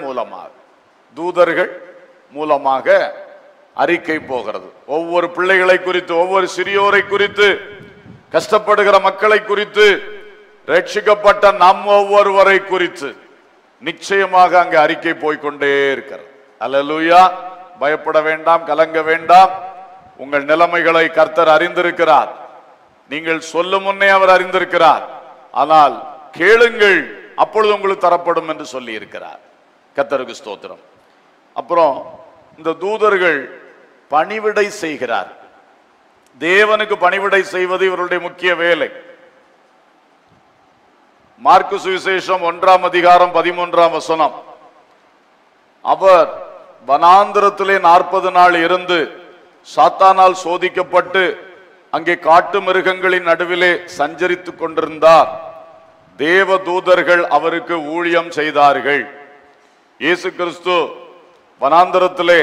மூலமாக அறிக்கை போகிறது. ஒவ்வொரு பிள்ளைகளை குறித்து, ஒவ்வொரு சிறியோரை குறித்து, கஷ்டப்படுகிற மக்களை குறித்து, ரட்சிக்கப்பட்ட நம் ஒவ்வொருவரை குறித்து நிச்சயமாக அங்கே அறிக்கை போய்கொண்டே இருக்கிறது. அல்லேலூயா. பயப்பட வேண்டாம், கலங்க வேண்டாம். உங்கள் நிலைமைகளை கர்த்தர் அறிந்திருக்கிறார். நீங்கள் சொல்லும் முன்னே அவர் அறிந்திருக்கிறார். ஆனால் கேளுங்கள், அப்பொழுது உங்களுக்கு தரப்படும் என்று சொல்லி இருக்கிறார். கர்த்தருக்கு ஸ்தோத்திரம். அப்புறம் இந்த தூதர்கள் பணிவிடை செய்கிறார். தேவனுக்கு பணிவிடை செய்வது இவருடைய முக்கிய வேலை. மார்க்கு சுவிசேஷம் 1:13 அவர் வனாந்திரத்திலே 40 நாள் இருந்து சாத்தானால் சோதிக்கப்பட்டு அங்கே காட்டு மிருகங்களின் நடுவிலே சஞ்சரித்துக் கொண்டிருந்தார். தேவ தூதர்கள் அவருக்கு ஊழியம் செய்தார்கள். இயேசு கிறிஸ்து வனாந்திரத்திலே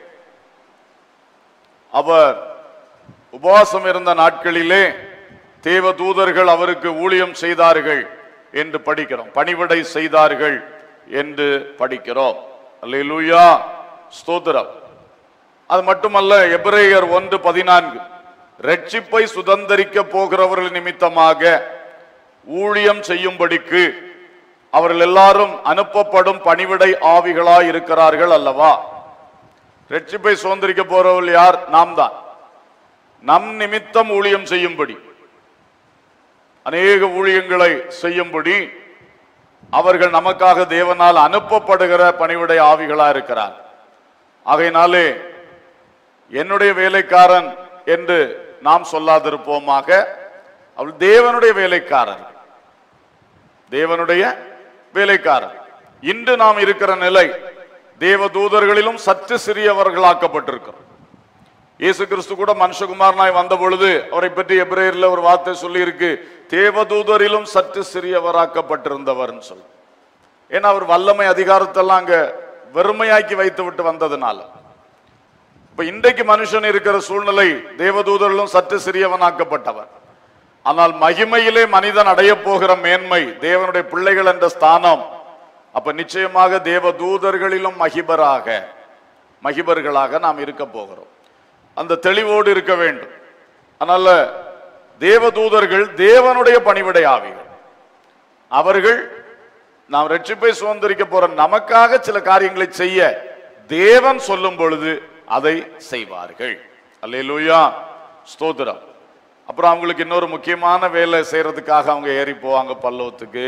அவர் உபவாசம் இருந்த நாட்களிலே தேவ தூதர்கள் அவருக்கு ஊழியம் செய்தார்கள் என்று படிக்கிறோம். பணிவிடை செய்தார்கள் என்று படிக்கிறோம். அல்லேலூயா, ஸ்தோத்திரம். அது மட்டுமல்ல, எபிரேயர் 1:14 ரட்சிப்பை சுதந்தரிக்க போகிறவர்கள் நிமித்தமாக ஊழியம் செய்யும்படிக்கு அவர்கள் எல்லாரும் அனுப்பப்படும் பணிவிடை ஆவிகளாய் இருக்கிறார்கள் அல்லவா. ரட்சிப்பை சுதந்தரிக்க போறவர்கள் யார்? நாம் தான். நம் நிமித்தம் ஊழியம் செய்யும்படி, அநேக ஊழியங்களை செய்யும்படி அவர்கள் நமக்காக தேவனால் அனுப்பப்படுகிற பணிவிடை ஆவிகளா இருக்கிறார். ஆகையினாலே என்னுடைய வேலைக்காரன் என்று நாம் சொல்லாதிருப்போமாக. அவள் தேவனுடைய வேலைக்காரர், தேவனுடைய வேலைக்காரர். இன்று நாம் இருக்கிற நிலை, தேவ தூதர்களிலும் சற்று சிறியவர்களாக்கப்பட்டிருக்கிறோம். இயேசு கிறிஸ்து கூட மனுஷகுமாரனாய் வந்த பொழுது அவரை பற்றி எபிரேயர்ல ஒரு வார்த்தை சொல்லி இருக்கு, தேவதூதரிலும் சற்று சிறியவராக்கப்பட்டிருந்தவர் சொல்லு. ஏன்னா அவர் வல்லமை அதிகாரத்தெல்லாம் அங்க வெறுமையாக்கி வைத்து விட்டு வந்ததுனால. இப்ப இன்றைக்கு மனுஷன் இருக்கிற சூழ்நிலை, தேவதூதரிலும் சற்று சிறியவனாக்கப்பட்டவர். ஆனால் மகிமையிலே மனிதன் அடைய போகிற மேன்மை, தேவனுடைய பிள்ளைகள் என்ற ஸ்தானம், அப்ப நிச்சயமாக தேவ தூதர்களிலும் மகிபர்களாக நாம் இருக்க போகிறோம். அந்த தெளிவோடு இருக்க வேண்டும். அதனால தேவ தூதர்கள் தேவனுடைய பணிவிடை ஆவிகள். அவர்கள் நாம் ரட்சிப்பை சுதந்தரிக்க போற நமக்காக சில காரியங்களை செய்ய தேவன் சொல்லும் பொழுது அதை செய்வார்கள். அல்லேலூயா, ஸ்தோத்திரம். அப்புறம் அவங்களுக்கு இன்னொரு முக்கியமான வேலை செய்யறதுக்காக அவங்க ஏறி போவாங்க பல்லவத்துக்கு.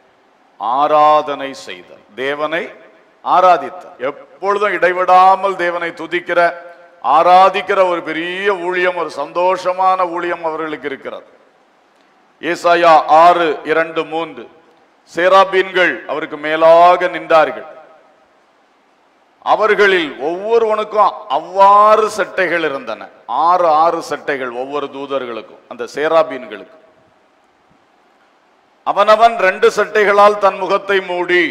ஆராதனை செய்தல், தேவனை ஆராதித்தல், எப்பொழுதும் இடைவிடாமல் தேவனை துதிக்கிற, ஆராதிக்கிற ஒரு பெரிய ஊழியம், ஒரு சந்தோஷமான ஊழியம் அவர்களுக்கு இருக்கிறது. ஏசாயா 6:2-3 சேராபீன்கள் அவருக்கு மேலாக நின்றார்கள். அவர்களில் ஒவ்வொருவனுக்கும் அவ்வாறு சட்டைகள் இருந்தன. 6 சட்டைகள் ஒவ்வொரு தூதர்களுக்கும், அந்த சேராபீன்களுக்கு. அவனவன் 2 சட்டைகளால் தன் முகத்தை மூடி,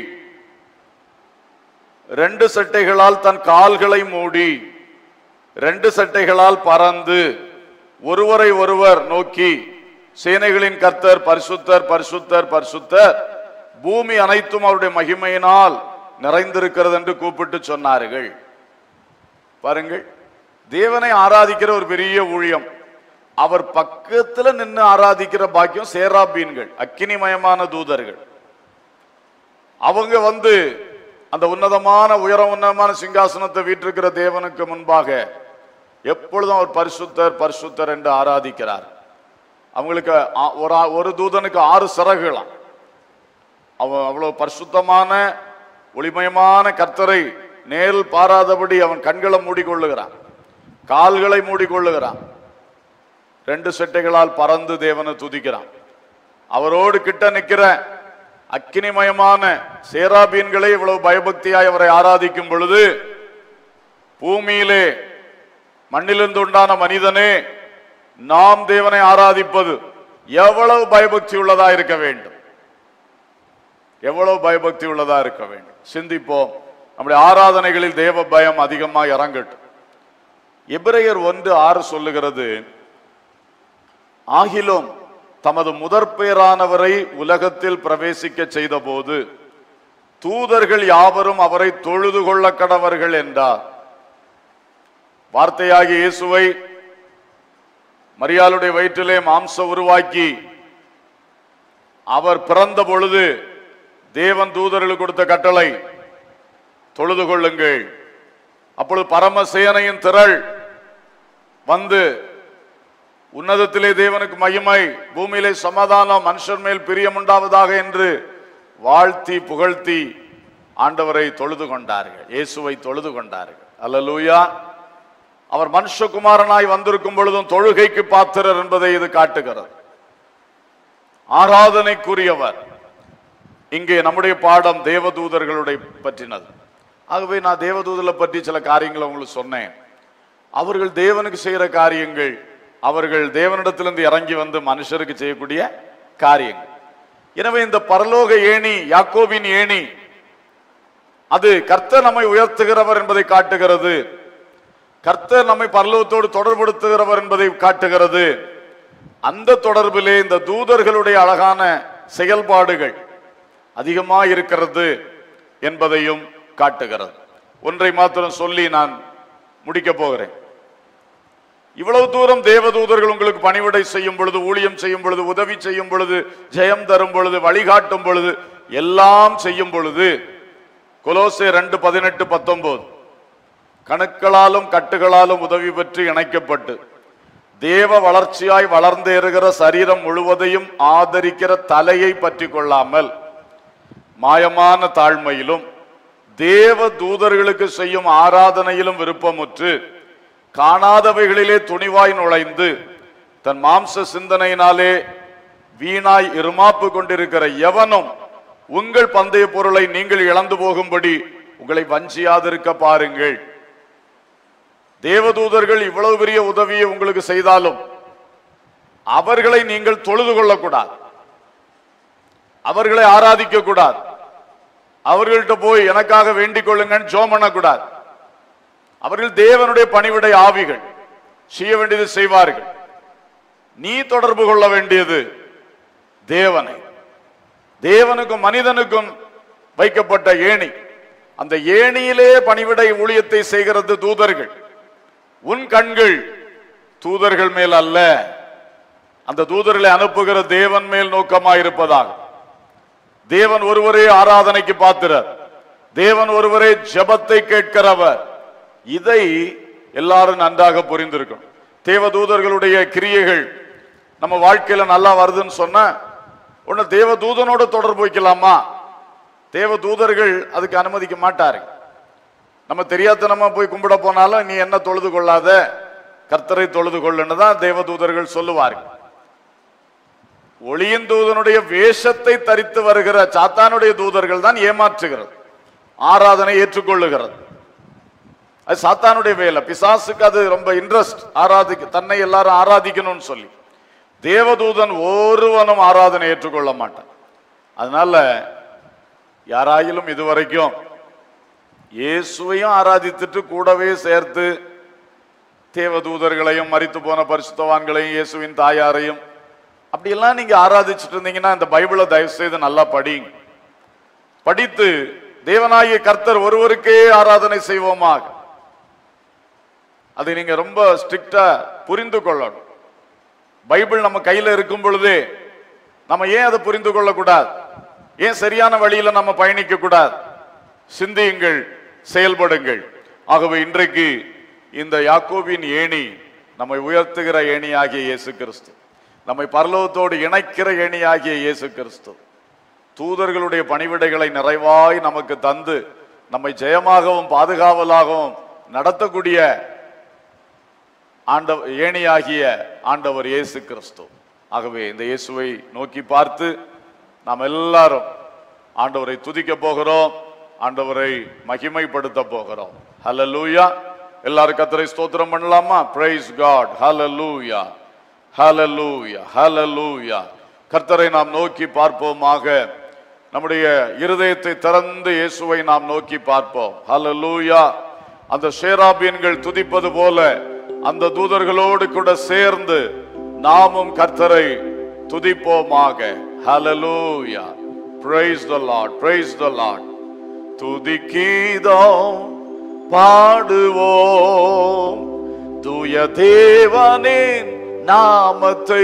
2 சட்டைகளால் தன் கால்களை மூடி, 2 சட்டைகளால் பறந்து ஒருவரை ஒருவர் நோக்கி, சேனைகளின் கர்த்தர் பரிசுத்தர் பரிசுத்தர் பரிசுத்தர், பூமி அனைத்தும் அவருடைய மகிமையினால் நிறைந்திருக்கிறது என்று கூப்பிட்டு சொன்னார்கள். பாருங்கள், தேவனை ஆராதிக்கிற ஒரு பெரிய ஊழியம். அவர் பக்கத்துல நின்று ஆராதிக்கிற பாக்கியம் சேராபீன்கள், அக்கினிமயமான தூதர்கள். அவங்க வந்து அந்த உன்னதமான சிங்காசனத்தை வீற்றிருக்கிற தேவனுக்கு முன்பாக எப்பொழுதும் அவர் பரிசுத்தர் பரிசுத்தர் என்று ஆராதிக்கிறார். அவங்களுக்கு ஒரு தூதனுக்கு 6 சிறகுகளாம். அவன் அவ்வளவு பரிசுத்தமான ஒளிமயமான கர்த்தரை நேரில் பாராதபடி அவன் கண்களை மூடிக்கொள்ளுகிறான், கால்களை மூடிக்கொள்ளுகிறான், 2 சட்டைகளால் பறந்து தேவனை துதிக்கிறான். அவரோடு கிட்ட நிற்கிற அக்கினிமயமான சேராபீன்களை இவ்வளவு பயபக்தியாய் அவரை ஆராதிக்கும் பொழுது பூமியிலே மண்ணிலிருந்து உண்டான மனிதனே, நாம் தேவனை ஆராதிப்பது எவ்வளவு பயபக்தி உள்ளதா இருக்க வேண்டும், எவ்வளவு பயபக்தி உள்ளதா இருக்க வேண்டும். சிந்திப்போம். நம்முடைய ஆராதனைகளில் தேவ பயம் அதிகமாக இறங்கட்டும். எபிரேயர் 1:6 சொல்லுகிறது, ஆகிலும் தமது முதற் பெயரானவரை உலகத்தில் பிரவேசிக்க செய்த போது தூதர்கள் யாவரும் அவரை தொழுது கொள்ள கடவர்கள் என்றார். வார்த்தையாகிய இயேசுவை மரியாளுடைய வயிற்றிலே மாம்ச உருவாக்கி அவர் பிறந்த பொழுது தேவன் தூதர்களுக்கு கொடுத்த கட்டளை, தொழுது கொள்ளுங்கள். அப்பொழுது பரமசேனையின் திரள் வந்து உன்னதத்திலே தேவனுக்கு மகிமை, பூமியிலே சமாதானம், மனுஷர் மேல் பிரியம் உண்டாவதாக என்று வாழ்த்தி புகழ்த்தி ஆண்டவரை தொழுது கொண்டார்கள், இயேசுவை தொழுது கொண்டார்கள். அல்லேலூயா. அவர் மனுஷகுமாரனாய் வந்திருக்கும் பொழுதும் தொழுகைக்கு பாத்திரர் என்பதை இது காட்டுகிறது. ஆராதனைக்குரியவர். இங்கே நம்முடைய பாடம் தேவதூதர்களுடைய பற்றினது. ஆகவே நான் தேவதூதர்களை பற்றி சில காரியங்களை உங்களுக்கு சொன்னேன். அவர்கள் தேவனுக்கு செய்கிற காரியங்கள், அவர்கள் தேவனிடத்திலிருந்து இறங்கி வந்து மனுஷருக்கு செய்யக்கூடிய காரியங்கள். எனவே இந்த பரலோக ஏணி, யாக்கோபின் ஏணி, அது கர்த்தர் நம்மை உயர்த்துகிறவர் என்பதை காட்டுகிறது. கர்த்தர் நம்மை பரலோகத்தோடு தொடர்படுத்துகிறவர் என்பதை காட்டுகிறது. அந்த தொடர்பிலே இந்த தூதர்களுடைய அழகான செயல்பாடுகள் அதிகமாக இருக்கிறது என்பதையும் காட்டுகிறது. ஒன்றை மாத்திரம் சொல்லி நான் முடிக்க போகிறேன். இவ்வளவு தூரம் தேவதூதர்கள் உங்களுக்கு பணிவிடை செய்யும் பொழுது, ஊழியம் செய்யும் பொழுது, உதவி செய்யும் பொழுது, ஜெயம் தரும் பொழுது, வழிகாட்டும் பொழுது, எல்லாம் செய்யும் பொழுது, கொலோசையர் 2:18-19 கணுக்களாலும் கட்டுகளாலும் உதவி பெற்று இணைக்கப்பட்டு தேவ வளர்ச்சியாய் வளர்ந்தேறுகிற சரீரம் முழுவதையும் ஆதரிக்கிற தலையை பற்றி கொள்ளாமல் மாயமான தாழ்மையிலும் தேவ தூதர்களுக்கு செய்யும் ஆராதனையிலும் விருப்பமுற்று காணாதவைகளிலே துணிவாய் நுழைந்து தன் மாம்ச சிந்தனையினாலே வீணாய் இருமாப்பு கொண்டிருக்கிற எவனும் உங்கள் பந்தய பொருளை நீங்கள் இழந்து போகும்படி உங்களை வஞ்சியாதிருக்க பாருங்கள். தேவதூதர்கள் இவ்வளவு பெரிய உதவியை உங்களுக்கு செய்தாலும் அவர்களை நீங்கள் தொழுது கொள்ளக்கூடாது, அவர்களை ஆராதிக்க கூடாது, அவர்கள்ட்ட போய் எனக்காக வேண்டிக் கொள்ளுங்கன்னு ஜெபம் பண்ணக்கூடாது. அவர்கள் தேவனுடைய பணிவிடை ஆவிகள், செய்ய வேண்டியது செய்வார்கள். நீ தொடர்பு கொள்ள வேண்டியது தேவனை. தேவனுக்கும் மனிதனுக்கும் வைக்கப்பட்ட ஏணி, அந்த ஏணியிலே பணிவிடை ஊழியத்தை செய்கிறது தூதர்கள். உன் கண்கள் தூதர்கள் மேல் அல்ல, அந்த தூதர்களை அனுப்புகிற தேவன் மேல் நோக்கமாயிருப்பதாக. தேவன் ஒருவரே ஆராதனைக்கு பாத்திரர், தேவன் ஒருவரே ஜெபத்தை கேட்கிறவர். இதை எல்லாரும் நன்றாக புரிந்திருக்கும். தேவதூதர்களுடைய கிரியைகள் நம்ம வாழ்க்கையில நல்லா வருதுன்னு சொன்ன உடனே தேவதூதனோட தொடர்பு வைக்கலாமா? தேவதூதர்கள் அதுக்கு அனுமதிக்க மாட்டாரு. நம்ம தெரியாதனமா போய் கும்பிட போனாலும் நீ என்ன தொழுது கொள்ளாத, கர்த்தரை தொழுது கொள்ளுன்னு தான் தேவதூதர்கள் சொல்லுவார்கள். ஒளியின் தூதனுடைய வேஷத்தை தரித்து வருகிற சாத்தானுடைய தூதர்கள் தான் ஏமாற்றுகிறது, ஆராதனை ஏற்றுக்கொள்ளுகிறது. அது சாத்தானுடைய வேலை. பிசாசுக்கு அது ரொம்ப இன்ட்ரெஸ்ட், தன்னை எல்லாரும் ஆராதிக்கணும்னு சொல்லி. தேவதூதன் ஒருவனும் ஆராதனை ஏற்றுக்கொள்ள மாட்டான். அதனால யாராயிலும் இதுவரைக்கும் இயேசுவையும் ஆராதித்துட்டு கூடவே சேர்த்து தேவதூதர்களையும் மரித்து போன பரிசுத்தவான்களையும் இயேசுவின் தாயாரையும் அப்படியெல்லாம் நீங்க ஆராதிச்சுட்டு இருந்தீங்கன்னா இந்த பைபிளை தயவு செய்து நல்லா படிங்க. படித்து தேவனாகிய கர்த்தர் ஒருவருக்கே ஆராதனை செய்வோமாக. அதை நீங்க ரொம்ப ஸ்ட்ரிக்டா புரிந்து கொள்ளணும். பைபிள் நம்ம கையில இருக்கும் பொழுதே நம்ம ஏன் அதை புரிந்து கொள்ளக்கூடாது? ஏன் சரியான வழியில நம்ம பயணிக்க கூடாது? சிந்தியுங்கள், செயல்படுங்கள். ஆகவே இன்றைக்கு இந்த யாக்கோபின் ஏணி நம்மை உயர்த்துகிற ஏணியாகிய இயேசு கிறிஸ்து, நம்மை பரலோகத்தோடு இணைக்கிற ஏணியாகிய இயேசு கிறிஸ்து தூதர்களுடைய பணிவிடைகளை நிறைவாய் நமக்கு தந்து நம்மை ஜெயமாகவும் பாதுகாவலாகவும் நடத்தக்கூடிய ஏணியாகிய ஆண்டவர் இயேசு கிறிஸ்து. ஆகவே இந்த இயேசுவை நோக்கி பார்த்து நாம் எல்லாரும் ஆண்டவரை துதிக்க போகிறோம், ஆண்டவரை மகிமைப்படுத்த போகிறோம். ஹல்லேலூயா. எல்லாரும் கர்த்தரை ஸ்தோத்திரம் பண்ணலாமா? Praise God. ஹல்லேலூயா, ஹல்லேலூயா, ஹல்லேலூயா. கர்த்தரை நாம் நோக்கி பார்ப்போமாக. நம்முடைய இருதயத்தை திறந்து இயேசுவை நாம் நோக்கி பார்ப்போம். ஹல்லேலூயா. அந்த சேராபீன்கள் துதிப்பது போல அந்த தூதர்களோடு கூட சேர்ந்து நாமும் கர்த்தரை துதிப்போமாக. ஹல்லேலூயா. Praise the Lord, praise the Lord. துதிக்கீதம் பாடுவோம் தூய தேவனின் நாமத்தை.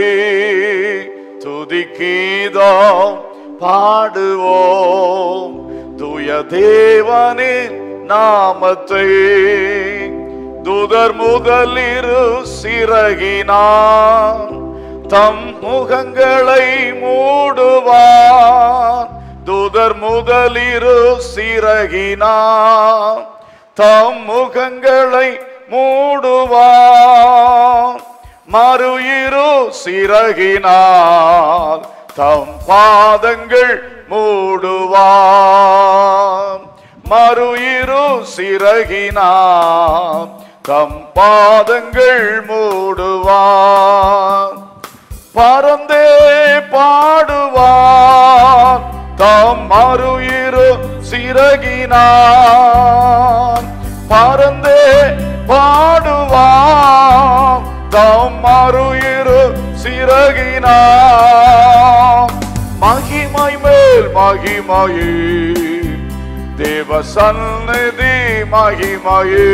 துதிக்கீதம் பாடுவோம் தூய தேவனின் நாமத்தை. தூதர் முதலிரு சிறகினான் தம் முகங்களை மூடுவான். தூதர் முதலிரு சிறகினான் தம் முகங்களை மூடுவான். மறு இரு சிறகினான் தம் பாதங்கள் மூடுவான். மறு இரு சிறகினான் தம் பாதங்கள் மூடுவான். பறந்தே பாடுவான் தம் மறு இரு சிறகினான். பறந்தே பாடுவான் தம் மறு இரு சிறகினான். மகிமை மேல் மகிமையே தேவ சந்நிதி மகிமையே.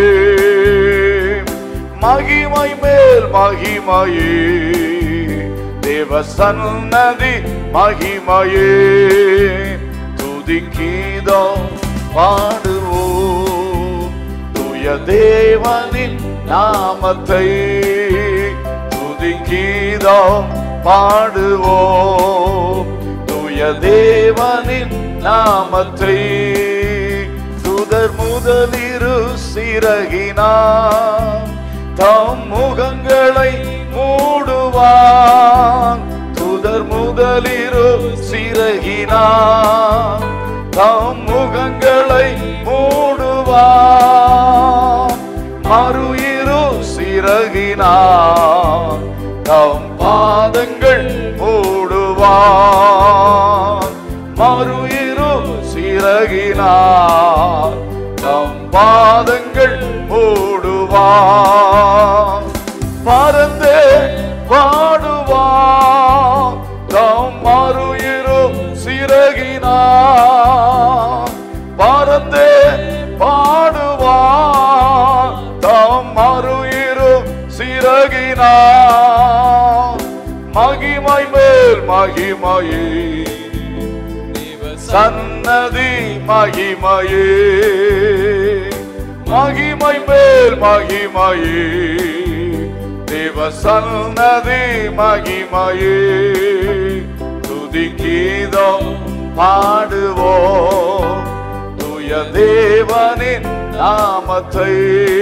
மகிமை மேல் மகிமையே தேவ சந்நிதி மகிமையே. துதிக்கீதம் பாடுவோம் தூய தேவனின் நாமத்தை. துதிக்கீதம் பாடுவோம் தூய தேவனின் நாமத்தை. தூதர் முதலிரு சிறகினான் தம் முகங்களை மூடுவான். தூதர் முதலிரு சிறகினான் தம் முகங்களை மூடுவான். மறு இரு சிறகினான் தம் பாதங்கள் மூடுவான். மறு இரு சிறகினான் தம் பாதங்கள் மூடுவான். பறந்தே பாடுவான் தம் மறு இரு சிறகினான். பறந்தே பாடுவான் தம் மறு இரு சிறகினான். மகிமை மேல் மகிமையே சன்னதி மகிமையே. மகிமை மேல் மகிமையே தேவ சன்னதி மகிமையே. துதிக்கீதம் பாடுவோம் தூய தேவனின் நாமத்தை.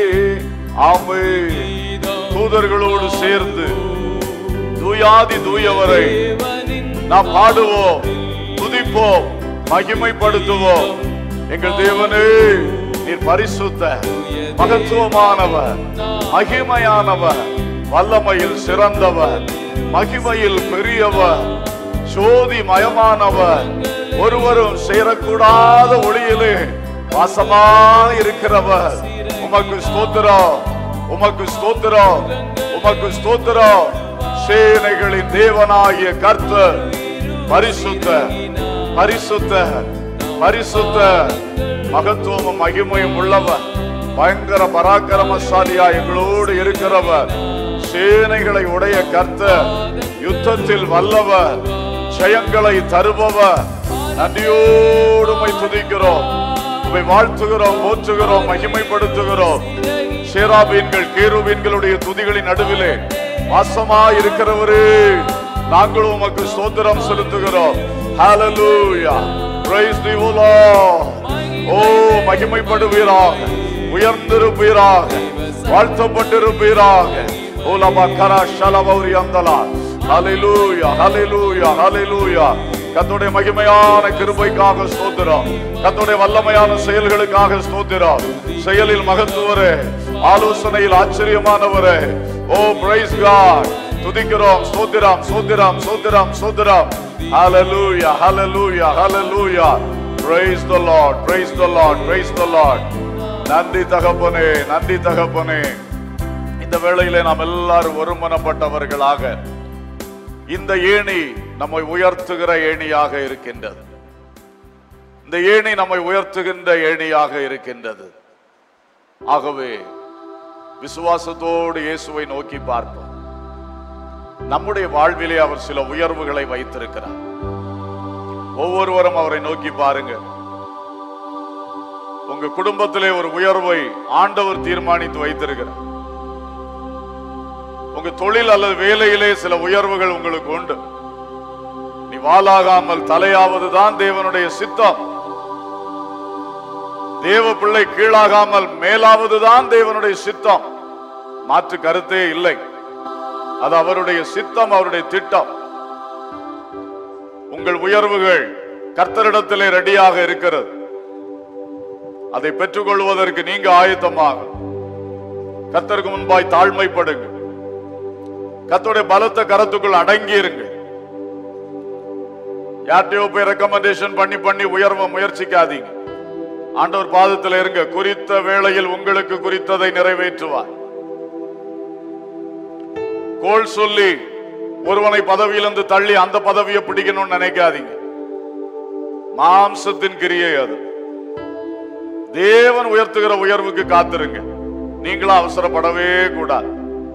ஆமென். தூதர்களோடு சேர்ந்து தூயாதி தூயவரை நாம் பாடுவோம், துதிப்போம், மகிமைப்படுத்துவோம். எங்கள் தேவனே, நீர் பரிசுத்த மகத்துவமானவர், மகிமையானவர், வல்லமையில் சிறந்தவர், மகிமையில் பெரியவர், சோதி மயமானவர், ஒருவரும் சேரக்கூடாத ஒளியிலே வாசமாயிருக்கிறவர். உமக்கு ஸ்தோத்திரம், உமக்கு ஸ்தோத்திரம், உமக்கு ஸ்தோத்திரம். சேனைகளின் தேவனாகிய கர்த்தர் பரிசுத்த பரிசுத்த பரிசுத்த மகத்துவமும் மகிமையும் உள்ளவர், பயங்கர பராக்கிரமசாலியா எங்களோடு இருக்கிறவர், சேனைகளை உடைய கர்த்தர், யுத்தத்தில் வல்லவர், ஜெயங்களை தருபவர். நன்றியோடு உம்மை துதிக்கிறோம், உம்மை வாழ்த்துகிறோம், போற்றுகிறோம், மகிமைப்படுத்துகிறோம். சேராபீன்கள் கேருபீன்களுடைய துதிகளின் நடுவிலே வாசமாயிருக்கிறவரே, நாங்களும் உமக்கு ஸ்தோத்திரம் செலுத்துகிறோம். ஹல்லேலூயா, praise the Lord. ஓ, மகிமைப்படுவீராக, உயர்ந்திருப்பீராக, வாழ்த்தப்பட்டிருப்பீராக. ஓ லபா கரா ஷலபௌரி அந்தலா. ஹல்லேலூயா, ஹல்லேலூயா, ஹல்லேலூயா. கர்த்தருடைய மகிமையான கிருபைக்காக ஸ்தோத்திரம். கர்த்தருடைய வல்லமையான செயல்களுக்காக ஸ்தோத்திரம். செயலில் மகத்துவரே, ஆலோசனையில் ஆச்சரியமானவரே. ஓ பிரைஸ் காட், துதிக்கிறோம். ஸ்தோத்திரம் ஸ்தோத்திரம் ஸ்தோத்திரம் ஸ்தோத்திரம். ஹalleluya hallelujah hallelujah. Praise the Lord, praise the Lord, praise the Lord. நன்றி தகப்பனே, நன்றி தகப்பனே. இந்த வேளையிலே நாம் எல்லாரும் ஒருமனப்பட்டவர்களாக இந்த ஏணி நம்மை உயர்த்துகிற ஏணியாக இருக்கின்றது. இந்த ஏணி நம்மை உயர்த்துகின்ற ஏணியாக இருக்கின்றது. ஆகவே விசுவாசத்தோடு இயேசுவை நோக்கி பார்ப்போம். நம்முடைய வாழ்விலே அவர் சில உயர்வுகளை வைத்திருக்கிறார். ஒவ்வொருவரும் அவரை நோக்கி பாருங்க. உங்க குடும்பத்திலே ஒரு உயர்வை ஆண்டவர் தீர்மானித்து வைத்திருக்கிறார். உங்க தொழில் அல்லது வேலையிலே சில உயர்வுகள் உங்களுக்கு உண்டு. நீ வாளாகாமல் தலையாவதுதான் தேவனுடைய சித்தம். தேவ பிள்ளை கீழாகாமல் மேலாவதுதான் தேவனுடைய சித்தம். மாற்று கருத்தே இல்லை. அது அவருடைய சித்தம், அவருடைய திட்டம். உங்கள் உயர்வுகள் கர்த்தரிடத்திலே ரெடியாக இருக்கிறது. அதை பெற்றுக்கொள்வதற்கு நீங்க ஆயத்தமாக கர்த்தருக்கு முன்பாய் தாழ்மைப்படுங்க. கர்த்தருடைய பலத்த கரத்துக்குள் அடங்கி இருங்க. யார்ட்டையோ போய் ரெக்கமெண்டேஷன் பண்ணி உயர்வ முயற்சிக்காதீங்க. ஆண்டவர் பாதத்தில் இருங்க. குறித்த வேளையில் உங்களுக்கு குறித்ததை நிறைவேற்றுவார். கோல் சொல்லி ஒருவனை பதவியிலிருந்து தள்ளி அந்த பதவியை பிடிக்கணும்னு நினைக்காதீங்க. மாம்சத்தின் கிரியை அது. தேவன் உயர்த்துகிற உயர்வுக்கு காத்திருங்க. நீங்களும் அவசரப்படவே கூடாது.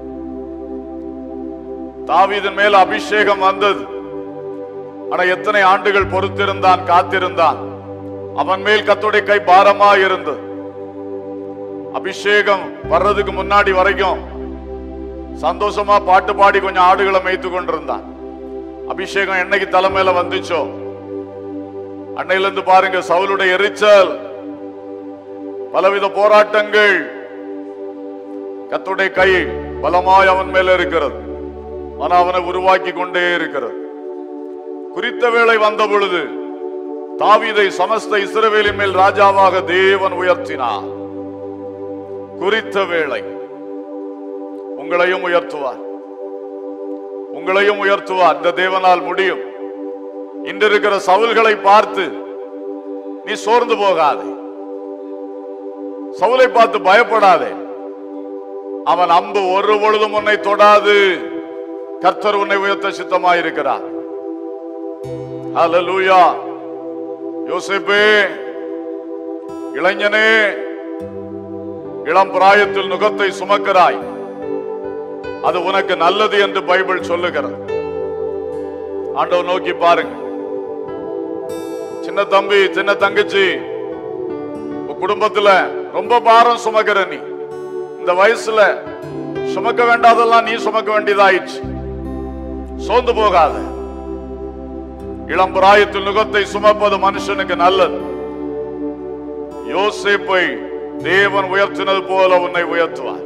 தாவீதின் மேல் அபிஷேகம் வந்தது. ஆனா எத்தனை ஆண்டுகள் பொறுத்திருந்தான், காத்திருந்தான். அவன் மேல் கர்த்தருடைய கை பாரமா இருந்தது. அபிஷேகம் வர்றதுக்கு முன்னாடி வரைக்கும் சந்தோஷமா பாட்டு பாடி கொஞ்சம் ஆடுகளை மேய்த்து கொண்டிருந்தான். அபிஷேகம் என்னைக்கு தலைமையில வந்துச்சோ அன்னையில இருந்து பாருங்க, சவுலுடைய எரிச்சல், பலவித போராட்டங்கள், கர்த்தருடைய கை பலமாய் அவன் மேல இருக்கிறது. ஆனா அவனை உருவாக்கி கொண்டே இருக்கிறது. குறித்த வேளை வந்த பொழுது தாவீதை சமஸ்த இஸ்ரவேலின் மேல் ராஜாவாக தேவன் உயர்த்தினார். குறித்த வேளை உங்களையும் உயர்த்துவார், உங்களையும் உயர்த்துவார். இந்த தேவனால் முடியும். இன்று இருக்கிற சவுல்களை பார்த்து நீ சோர்ந்து போகாதே. சவுலை பார்த்து பயப்படாதே. அவன் அம்பு ஒரு பொழுதும் உன்னை தொடாது. கர்த்தர் உன்னை உயர்த்த சித்தமாயிருக்கிறார். ஹல்லேலூயா. யோசேப்பே, இளைஞனே, இளம் பிராயத்தில் நுகத்தை சுமக்கிறாய், அது உனக்கு நல்லது என்று பைபிள் சொல்லுகிறது. ஆண்டவர் நோக்கி பாருங்க. சின்ன தம்பி, சின்ன தங்கச்சி, குடும்பத்துல ரொம்ப பாரம் சுமக்கிற நீ, இந்த வயசுல சுமக்க வேண்டாதெல்லாம் நீ சுமக்க வேண்டியதாயிடுச்சு. சோர்ந்து போகாத. இளம் பிராயத்தில் நுகத்தை சுமப்பது மனுஷனுக்கு நல்லது. யோசேப்பை தேவன் உயர்த்தினது போல உன்னை உயர்த்துவார்.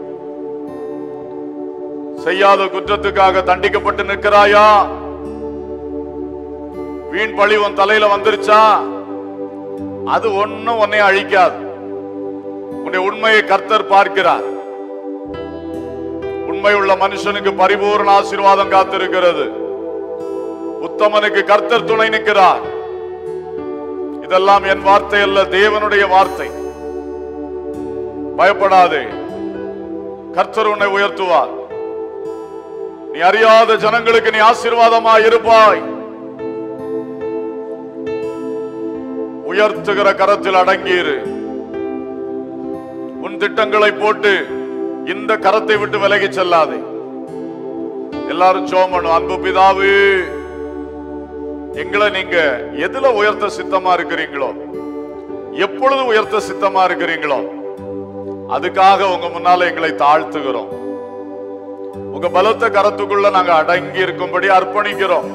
செய்யாத குற்றத்துக்காக தண்டிக்கப்பட்டு நிற்கிறாயா? வீண் பழி உன் தலையில வந்துருச்சா? அது ஒண்ணும் உன்னை அழிக்காது. உன்னுடைய உண்மையை கர்த்தர் பார்க்கிறார். உண்மையுள்ள மனுஷனுக்கு பரிபூர்ண ஆசீர்வாதம் காத்திருக்கிறது. உத்தமனுக்கு கர்த்தர் துணை நிற்கிறார். இதெல்லாம் என் வார்த்தை அல்ல, தேவனுடைய வார்த்தை. பயப்படாதே. கர்த்தர் உன்னை உயர்த்துவார். நீ அறியாத ஜனங்களுக்கு நீ ஆசீர்வாதமாய் இருப்பாய். உயர்த்துகிற கரத்தில் அடங்கியிரு. உன் திட்டங்களை போட்டு இந்த கரத்தை விட்டு விலகி செல்லாதே. எல்லாரும் சோமனும். அன்பு பிதாவே, எங்களை நீங்க எதுல உயர்த்த சித்தமா இருக்கிறீங்களோ, எப்பொழுது உயர்த்த சித்தமா இருக்கிறீங்களோ, அதுக்காக உங்க முன்னால எங்களை தாழ்த்துகிறோம். உங்க பலத்த கரத்துக்குள்ள நாங்க அடங்கி இருக்கும்படி அர்ப்பணிக்கிறோம்.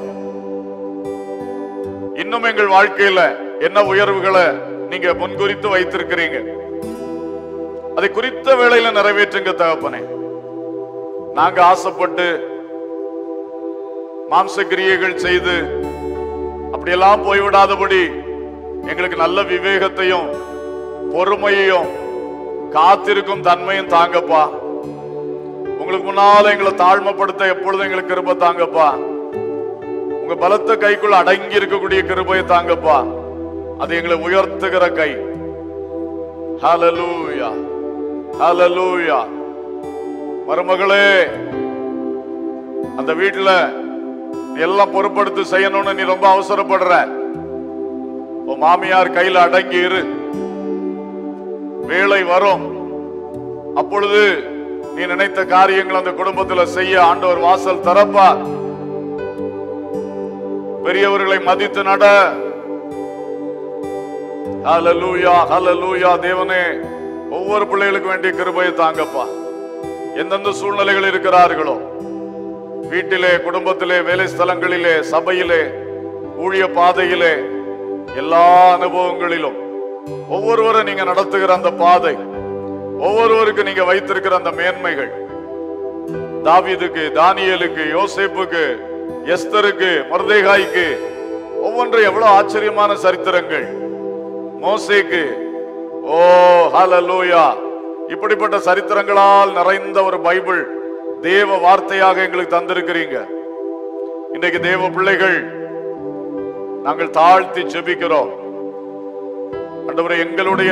இன்னும் எங்கள் வாழ்க்கையில என்ன உயர்வுகளை நீங்க முன்குறித்து வைத்திருக்கிறீங்க, அதை குறித்த வேளையில நிறைவேற்றுங்க தகப்பனே. நாங்க ஆசைப்பட்டு மாம்ச கிரியைகள் செய்து அப்படியெல்லாம் போய்விடாதபடி எங்களுக்கு நல்ல விவேகத்தையும் பொறுமையையும் காத்திருக்கும் தன்மையும் தாங்கப்பா. உங்களுக்கு முன்னால எங்களை தாழ்மைப்படுத்த எப்பொழுதும் எங்களுக்கு கிருபை தாங்கப்பா. உங்க பலத்த கைக்குள்ள அடங்கி இருக்கக்கூடிய கிருபையை தாங்கப்பா. அது எங்களை உயர்த்துகிற கை. ஹல்லேலூயா, ஹல்லேலூயா. மருமகளே, அந்த வீட்டுல எல்லாம் பொறுப்படுத்தி செய்யணும்னு நீ ரொம்ப அவசரப்படுற. உன் மாமியார் கையில அடங்கி இரு. வேலை வரும், அப்பொழுது நீ நினைத்த காரியங்கள் அந்த குடும்பத்தில் செய்ய ஆண்டவர் வாசல் திறப்பா. பெரியவர்களை மதித்து நட. ஹல்லேலூயா, ஹல்லேலூயா. தேவனே, ஒவ்வொரு பிள்ளைகளுக்கு வேண்டிய கிருபையை தாங்கப்பா. எந்தெந்த சூழ்நிலைகள் இருக்கிறார்களோ, வீட்டிலே, குடும்பத்திலே, வேலை ஸ்தலங்களிலே, சபையிலே, ஊழிய பாதையிலே, எல்லா அனுபவங்களிலும் ஒவ்வொருவரும் நீங்க நடத்துகிற அந்த பாதை, ஒவ்வொருவருக்கு நீங்க வைத்திருக்கிற அந்த மேன்மைகள், தாவீதுக்கு, தானியேலுக்கு, யோசேப்புக்கு, எஸ்தருக்கு, மொர்தெகாய்க்கு, ஒவ்வொன்றும் எவ்வளவு ஆச்சரியமான சரித்திரங்கள். மோசேக்கு, ஓ ஹல்லேலூயா. இப்படிப்பட்ட சரித்திரங்களால் நிறைந்த ஒரு பைபிள் தேவ வார்த்தையாக எங்களுக்கு தந்திருக்கிறீங்க. இன்றைக்கு தேவ பிள்ளைகள் நாங்கள் தாழ்த்தி ஜெபிக்கிறோம். ஆண்டவரே, எங்களுடைய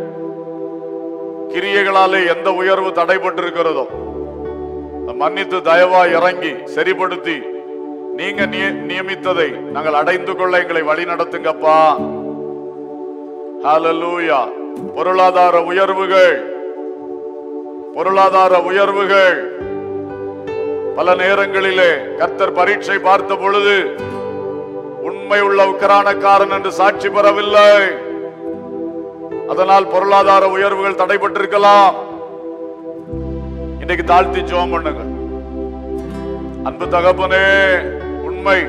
கிரியைகளாலே எந்த உயர்வு தடைபட்டிருக்கிறதோ மன்னித்து தயவா இறங்கி சரிப்படுத்தி நீங்க நியமித்ததை நாங்கள் அடைந்து கொள்ள எங்களை வழி நடத்துங்கப்பா. ஹல்லேலூயா. பொருளாதார உயர்வுகள், பொருளாதார உயர்வுகள் பல நேரங்களிலே கர்த்தர் பரீட்சை பார்த்த பொழுது உண்மை உள்ள உக்கிரானக்காரன் என்று சாட்சி பெறவில்லை. அதனால் பொருளாதார உயர்வுகள் தடைபட்டிருக்கலாம். இன்னைக்கு தாழ்த்தி ஜெபம் பண்ணுங்க. அன்பு தகப்பனே, உண்மை,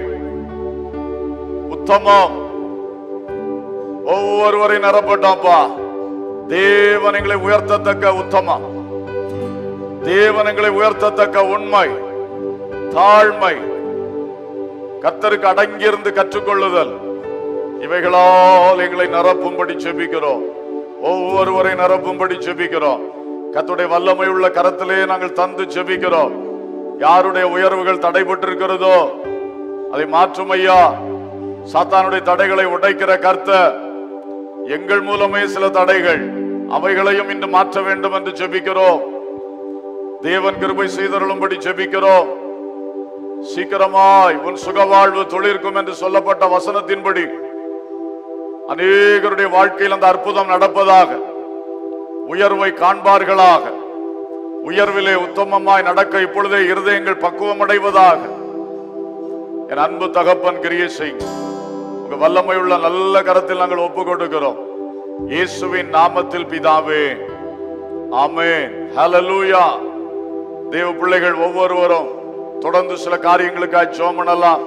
உத்தமம் ஒவ்வொருவரை நிரப்பட்டாப்பா. தேவன் எங்களை உயர்த்தத்தக்க உத்தமம், தேவன் எங்களை உயர்த்தத்தக்க உண்மை, தாழ்மை, கர்த்தருக்கு அடங்கியிருந்து கற்றுக்கொள்ளுதல், இவைகளால் எங்களை நிரப்பும்படி ஜெபிக்கிறோம். ஒவ்வொருவரை நிரப்பும்படி ஜெபிக்கிறோம். கர்த்தருடைய வல்லமை உள்ள கரத்திலே நாங்கள் தந்து ஜெபிக்கிறோம். யாருடைய உயர்வுகள் தடைபட்டிருக்கிறதோ அதை மாற்றும் ஐயா. சாத்தானுடைய தடைகளை உடைக்கிற கர்த்தர், எங்கள் மூலமே சில தடைகள், அவைகளையும் இன்று மாற்ற வேண்டும் என்று ஜெபிக்கிறோம். தேவன் கிருபை செய்தருளும்படி ஜெபிக்கிறோம். சீக்கிரமாய் உன் சுகவாழ்வு தொழிற்கும் என்று சொல்லப்பட்ட வசனத்தின்படி அநேகருடைய வாழ்க்கையில் அந்த அற்புதம் நடப்பதாக, உயர்வை காண்பார்களாக, உயர்விலே உத்தமமாய் நடக்க இப்பொழுதே இருதயங்கள் பக்குவம் அடைவதாக. என் அன்பு தகப்பன் கிரியை செய்யுங்க. உங்க வல்லமை உள்ள நல்ல கரத்தில் நாங்கள் ஒப்பு கொடுக்கிறோம். இயேசுவின் நாமத்தில் பிதாவே, ஆமென். ஹல்லேலூயா. தேவ பிள்ளைகள் ஒவ்வொருவரும் தொடர்ந்து சில காரியங்களுக்காக ஜெபம் பண்ணலாம்.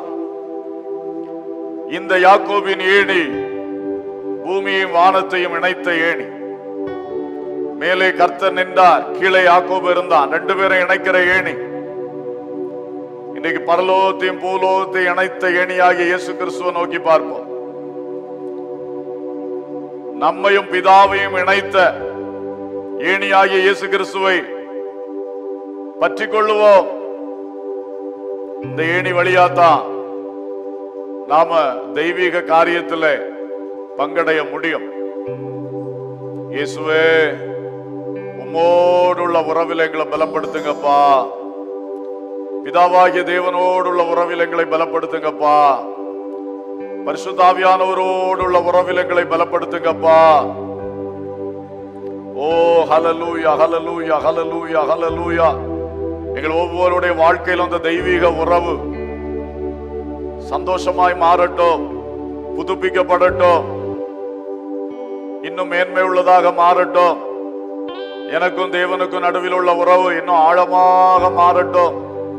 இந்த யாக்கோபின் ஏணி பூமியையும் வானத்தையும் இணைத்த ஏணி. மேலே கர்த்தர் நின்றார், கீழே யாக்கோபு இருந்தான். ரெண்டு பேரை இணைக்கிற ஏணி. இன்னைக்கு பரலோகத்தையும் பூலோகத்தையும் இணைத்த ஏணியாகிய இயேசு கிறிஸ்துவை நோக்கி பார்ப்போம். நம்மையும் பிதாவையும் இணைத்த ஏணியாகிய இயேசு கிறிஸ்துவை பற்றி கொள்ளுவோம். இந்த ஏணி வழியாத்தான் நாம தெய்வீக காரியத்துல பங்கடைய முடியும். இயேசுவே, உம்மோடுள்ள உறவில் எங்களை பலப்படுத்துங்கப்பா. பிதாவாகிய தேவனோடுள்ள உறவில் எங்களை பலப்படுத்துங்கப்பா. பரிசுத்த ஆவியானவரோடுள்ள உறவில் எங்களை பலப்படுத்துங்கப்பா. ஓ ஹல்லேலூயா, ஹல்லேலூயா, ஹல்லேலூயா, ஹல்லேலூயா. எங்கள் ஒவ்வொருடைய வாழ்க்கையிலும் அந்த தெய்வீக உறவு சந்தோஷமாய் மாறட்டும், புதுப்பிக்கப்படட்டும், இன்னும் மேன்மை உள்ளதாக மாறட்டும். எனக்கும் தேவனுக்கும் நடுவில் உள்ள உறவு இன்னும் ஆழமாக மாறட்டும்,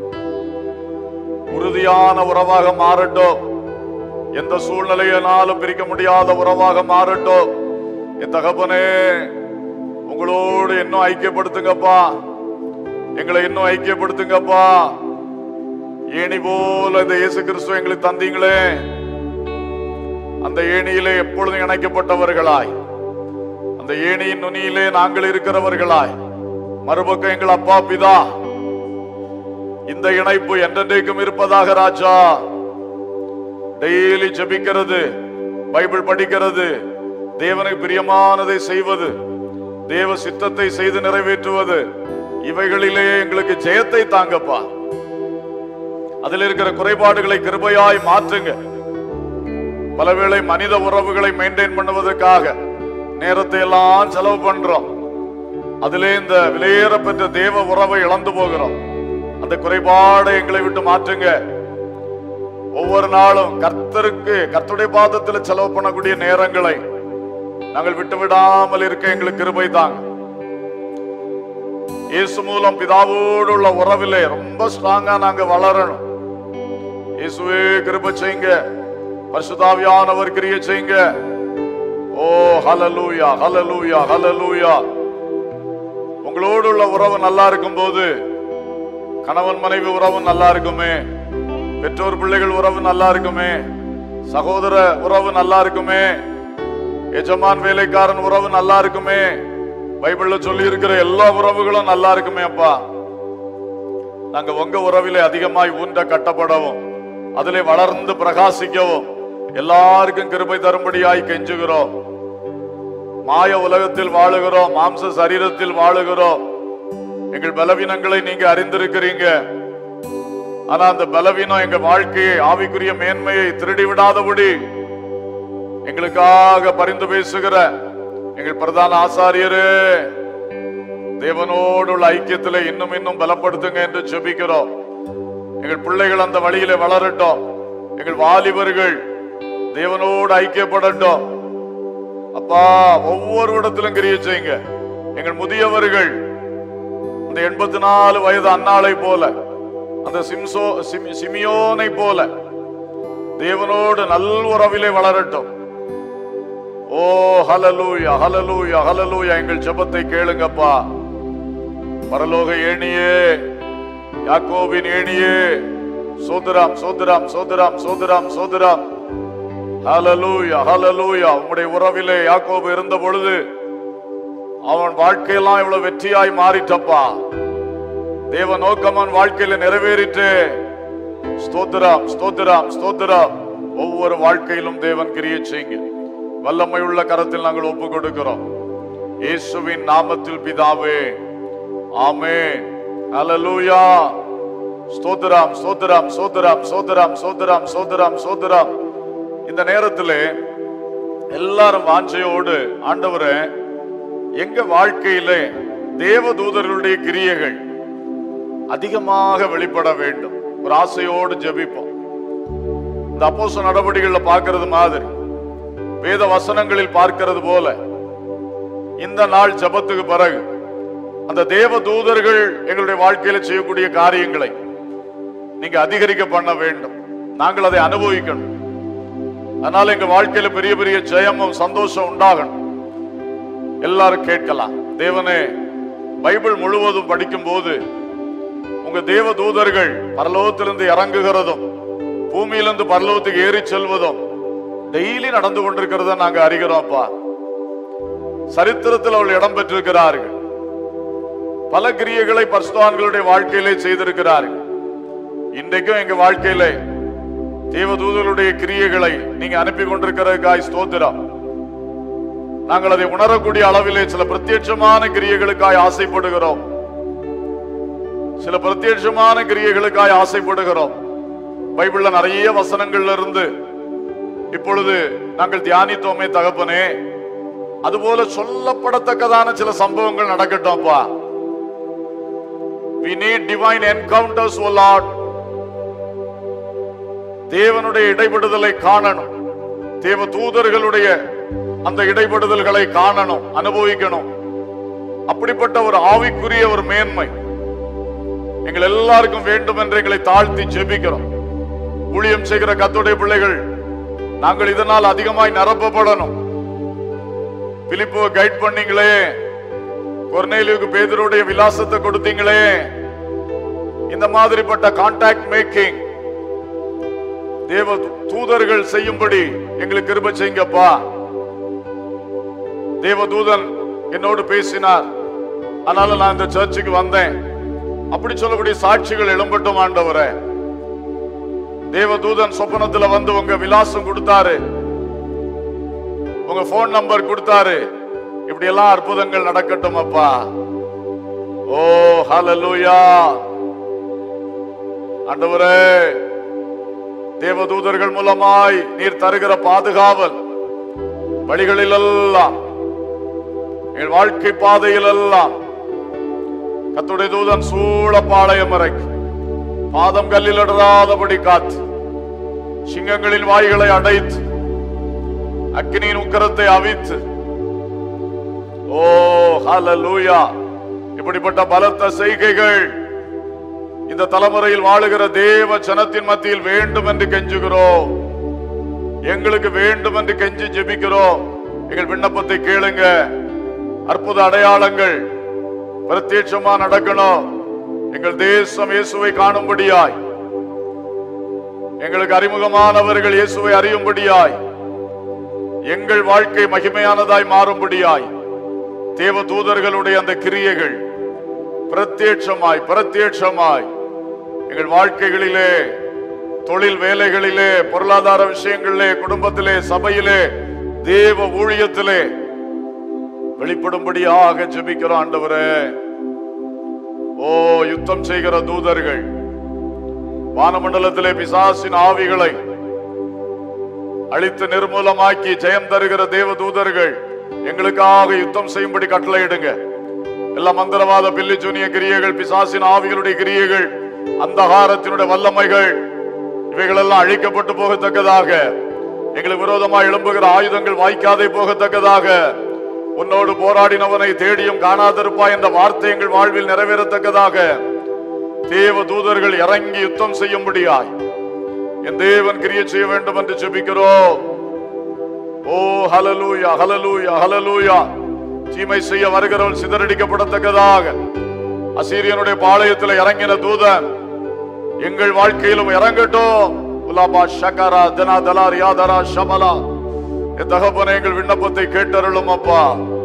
உறுதியான உறவாக மாறட்டும், எந்த சூழ்நிலையினாலும் பிரிக்க முடியாத உறவாக மாறட்டும். என் தகப்பனே, உங்களோடு இன்னும் ஐக்கியப்படுத்துங்கப்பா. எங்களை இன்னும் ஐக்கியப்படுத்துங்கப்பா. ஏணி போல இந்த இயேசு கிறிஸ்துவ எங்களுக்கு தந்தீங்களே, அந்த ஏணியிலே எப்பொழுதும் இணைக்கப்பட்டவர்களாய், அந்த ஏணியின் நுனியிலே நாங்கள் இருக்கிறவர்களாய், மறுபக்கம் எங்கள் அப்பா பிதா, இந்த இணைப்பு என்றென்றைக்கும் இருப்பதாக ராஜா. டெய்லி ஜெபிக்கிறது, பைபிள் படிக்கிறது, தேவனுக்கு பிரியமானதை செய்வது, தேவ சித்தத்தை செய்து நிறைவேற்றுவது, இவைகளிலே எங்களுக்கு ஜெயத்தை தாங்கப்பா. அதில் இருக்கிற குறைபாடுகளை கிருபையாய் மாற்றுங்க. பலவேளை மனித உறவுகளை மெயின்டைன் பண்ணுவதற்காக நேரத்தை எல்லாம் செலவு பண்றோம். அதிலே இந்த விலையேற பெற்ற தேவ உறவை இழந்து போகிறோம். அந்த குறைபாடை எங்களை விட்டு மாற்றுங்க. ஒவ்வொரு நாளும் கர்த்தருடைய பாதத்தில் செலவு பண்ணக்கூடிய நேரங்களை நாங்கள் விட்டு விடாமல் இருக்க எங்களுக்கு கிருபை தாங்க. இயேசு மூலம் பிதாவோடு உள்ள உறவிலே ரொம்ப ஸ்ட்ராங்கா நாங்க வளரணும். இயேசுவே கிருபை செய்யுங்க, பரிசுத்தாவியானவர் கிரியை செய்யுங்க. ஓ ஹல்லேலூயா, ஹல்லேலூயா, ஹல்லேலூயா. உங்களோடு உள்ள உறவு நல்லா இருக்கும் போது கணவன் மனைவி உறவு நல்லா இருக்குமே, பெற்றோர் பிள்ளைகள் உறவு நல்லா இருக்குமே, சகோதர உறவு நல்லா இருக்குமே, எஜமான் வேலைக்காரன் உறவு நல்லா இருக்குமே, பைபிள்ல சொல்லி இருக்கிற எல்லா உறவுகளும் நல்லா இருக்குமே. அப்பா, நாங்க உங்க உறவிலே அதிகமாய் ஊன்ற கட்டப்படவும், அதிலே வளர்ந்து பிரகாசிக்கவும் எல்லாருக்கும் கிருபை தரும்படியாய் கெஞ்சுகிறோம். மாய உலகத்தில் வாழுகிறோம், மாம்ச சரீரத்தில் வாழுகிறோம். எங்கள் பலவீனங்களை நீங்க அறிந்திருக்கிறீங்க. ஆனா அந்த பலவீனம் எங்க வாழ்க்கையை, ஆவிக்குரிய மேன்மையை திருடி விடாதபடி எங்களுக்காக பரிந்து பேசுகிற எங்கள் பிரதான ஆசாரியரே, தேவனோடு உள்ள ஐக்கியத்திலே இன்னும் இன்னும் பலப்படுத்துங்க என்று ஜெபிக்கிறோம். எங்கள் பிள்ளைகள் அந்த வழியிலே வளரட்டும். எங்கள் வாலிபர்கள் தேவனோடு ஐக்கியப்படட்டும். அப்பா, ஒவ்வொரு இடத்திலும் கிரியை செய்யுங்க. எங்கள் முதியவர்கள் அந்த 84 வயது அன்னாளை போல, அந்த சிமியோனை போல தேவனோடு நல் உறவிலே வளரட்டும். ஓ ஹல்லேலூயா, ஹல்லேலூயா, ஹல்லேலூயா. எங்கள் ஜெபத்தை கேளுங்கப்பா. பரலோக ஏணியே, யாக்கோபின் ஏணியே, சோதராம் சோதராம் சோதராம் சோதராம் சோதராம். ஹல்லேலூயா, ஹல்லேலூயா. உம்முடைய உறவிலே யாக்கோபு இருந்த பொழுது அவன் வாழ்க்கையெல்லாம் இவ்வளவு வெற்றியாய் மாறிட்டப்பா. தேவ நோக்கம் அவன் வாழ்க்கையில நிறைவேறிட்டு. ஸ்தோத்திரம், ஸ்தோத்திரம், ஸ்தோத்திரம். ஒவ்வொரு வாழ்க்கையிலும் தேவன் கிரியை செய்யுங்க. வல்லமை உள்ள கரத்தில் நாங்கள் ஒப்பு கொடுக்கிறோம். இயேசுவின் நாமத்தில் பிதாவே, ஆமென். ஹல்லேலூயா. ஸ்தோத்திரம், ஸ்தோத்திரம், ஸ்தோத்திரம், ஸ்தோத்திரம், ஸ்தோத்திரம், ஸ்தோத்திரம், ஸ்தோத்திரம். இந்த நேரத்திலே எல்லாரும் வாஞ்சையோடு, ஆண்டவரே, எங்க வாழ்க்கையிலே தேவதூதர்களுடைய கிரியைகள் அதிகமாக வெளிப்பட வேண்டும் ஒரு ஆசையோடு ஜெபிப்போம். இந்த அப்போஸ்தலர் நடவடிக்கைகள்ல பார்க்கிறது மாதிரி, வேத வசனங்களில் பார்க்கிறது போல, இந்த நாள் ஜெபத்துக்கு பிறகு அந்த தேவ தூதர்கள் எங்களுடைய வாழ்க்கையில செய்யக்கூடிய காரியங்களை நீங்க அதிகரிக்க பண்ண வேண்டும். நாங்கள் அதை அனுபவிக்கணும். அதனால எங்க வாழ்க்கையில பெரிய பெரிய ஜெயமும் சந்தோஷம் உண்டாகணும். எல்லாரும் கேட்கலாம். தேவனே, பைபிள் முழுவதும் படிக்கும் போது உங்க தேவ தூதர்கள் பரலோகத்திலிருந்து இறங்குகிறதும் பூமியிலிருந்து பரலோகத்துக்கு ஏறி செல்வதும் டெய்லி நடந்து கொண்டிருக்கிறத நாங்க அறிகிறோம்ப்பா. சரித்திரத்தில் அவள் இடம் பெற்றிருக்கிறார்கள். பல கிரியைகளை பரிசுத்தவான்களுடைய வாழ்க்கையிலே செய்திருக்கிறார்கள். இன்றைக்கும் எங்க வாழ்க்கையிலே தேவதூதர்களுடைய கிரியைகளை நீங்க அனுப்பி கொண்டிருக்கிறதுக்காய் ஸ்தோத்திரம். நாங்கள் அதை உணரக்கூடிய அளவிலே சில பிரத்யட்சமான கிரியைகளுக்காய் ஆசைப்படுகிறோம். சில பிரத்யட்சமான கிரியைகளுக்காய் ஆசைப்படுகிறோம். பைபிள்ல நிறைய வசனங்கள்ல இருந்து இப்பொழுது நாங்கள் தியானித்தோமே தகப்பனே, அதுபோல சொல்லப்படத்தக்கதான சில சம்பவங்கள் நடக்கட்டும்ப்பா. We need divine encounters, O Lord. தேவனுடைய இடைபடுதலை காணணும். தேவ தூதர்களுடைய அந்த இடைபடுதல்களை காணணும், அனுபவிக்கணும். அப்படிப்பட்ட ஒரு ஆவிக்குரிய ஒரு மேன்மை எங்கள் எல்லாருக்கும் வேண்டும் என்று எங்களை தாழ்த்தி ஜெபிக்கிறோம். ஊழியம் செய்கிற கர்த்தருடைய பிள்ளைகள் நாங்கள் இதனால் அதிகமாய் நிரப்பப்படணும். பிலிப்போவை கைட் பண்ணீங்களே, கொர்நேலியுக்கு பேதுருடைய விலாசத்தை கொடுத்தீங்களே, இந்த மாதிரிப்பட்ட கான்டாக்ட் மேக்கிங் தேவ தூதர்கள் செய்யும்படி எங்களுக்கு கிருபை செய்யுங்கப்பா. தேவதூதன் என்னோடு பேசினார், அதனால நான் இந்த சர்ச்சுக்கு வந்தேன். அப்படி சொல்லக்கூடிய சாட்சிகள் எழும்பட்டும் ஆண்டவரே. தேவதூதன் சொப்பனத்துல வந்து உங்க விலாசம் கொடுத்தாரு, உங்க போன் நம்பர் கொடுத்தாரு. இப்படி எல்லாம் அற்புதங்கள் நடக்கட்டும் அப்பா. ஓ ஹல்லேலூயா. ஆண்டவரே, தேவதூதர்கள் மூலமாய் நீர் தருகிற பாதுகாவல் வழிகளிலெல்லாம், எங்கள் வாழ்க்கை பாதையில் எல்லாம் கர்த்தருடைய தூதன் சூழ பாளையம் வரைக்கும் பாதம் கல்லில் இடராதபடி காத்து, சிங்கங்களின் வாய்களை அடைத்து, அக்கினியின் உக்கிரத்தை அவித்து, ஓ ஹல்லேலூயா, இப்படிப்பட்ட பலத்த செய்கைகள் இந்த தலைமுறையில் வாழுகிற தேவ ஜனத்தின் மத்தியில் வேண்டும் என்று கெஞ்சுகிறோம். எங்களுக்கு வேண்டும் என்று கெஞ்சி ஜெபிக்கிறோம். எங்கள் விண்ணப்பத்தை கேளுங்க. அற்புத அடையாளங்கள் பிரத்யட்சமா நடக்கணும். எங்கள் தேசம் இயேசுவை காணும்படியாய், எங்களுக்கு அறிமுகமானவர்கள் இயேசுவை அறியும்படியாய், எங்கள் வாழ்க்கை மகிமையானதாய் மாறும்படியாய் தேவ தூதர்களுடைய அந்த கிரியைகள் பிரத்யட்சமாய் எங்கள் வாழ்க்கைகளிலே, தொழில் வேலைகளிலே, பொருளாதார விஷயங்களிலே, குடும்பத்திலே, சபையிலே, தேவ ஊழியத்திலே வெளிப்படும்படியாக ஜெபிக்கிறோம் ஆண்டவரே. ஓ யுத்தம் செய்கிற தூதர்கள், வானமண்டலத்திலே பிசாசின் ஆவிகளை அழித்து நிர்மூலமாக்கி ஜெயம் தருகிற தேவ தூதர்கள் எங்களுக்காக யுத்தம் செய்யும்படி கட்டளையிடுங்க. எல்லா மந்திரவாத பில்லி சூனிய கிரியைகள், பிசாசின் ஆவிகளுடைய கிரியைகள், அந்தகாரத்தினுடைய வல்லமைகள், இவைகளெல்லாம் அழிக்கப்பட்டு போகத்தக்கதாக, எங்களுக்கு விரோதமாக எழும்புகிற ஆயுதங்கள் வாய்க்காதே போகத்தக்கதாக, உன்னோடு போராடினவனை தேடியும் காணாதிருப்பா என்ற வார்த்தை எங்கள் வாழ்வில் நிறைவேறத்தக்கதாக தேவ தூதர்கள் இறங்கி யுத்தம் செய்யும்படியாய் என் தேவன் கிரியை செய்ய வேண்டும் என்று ஜெபிக்கிறோம். ஓ ஹல்லேலூயா, ஹல்லேலூயா, ஹல்லேலூயா. தீமை செய்ய வருகிறவள் சிதறடிக்கப்படத்தக்கதாக அசீரியனுடைய பாளையத்தில் இறங்கின தூதன் எங்கள் வாழ்க்கையிலும் இறங்கட்டும். உலாபா ஷகரா தனா தலார் யாதரா ஷமலா. தகப்பனே, எங்கள் விண்ணப்பத்தை கேட்டருளும் அப்பா.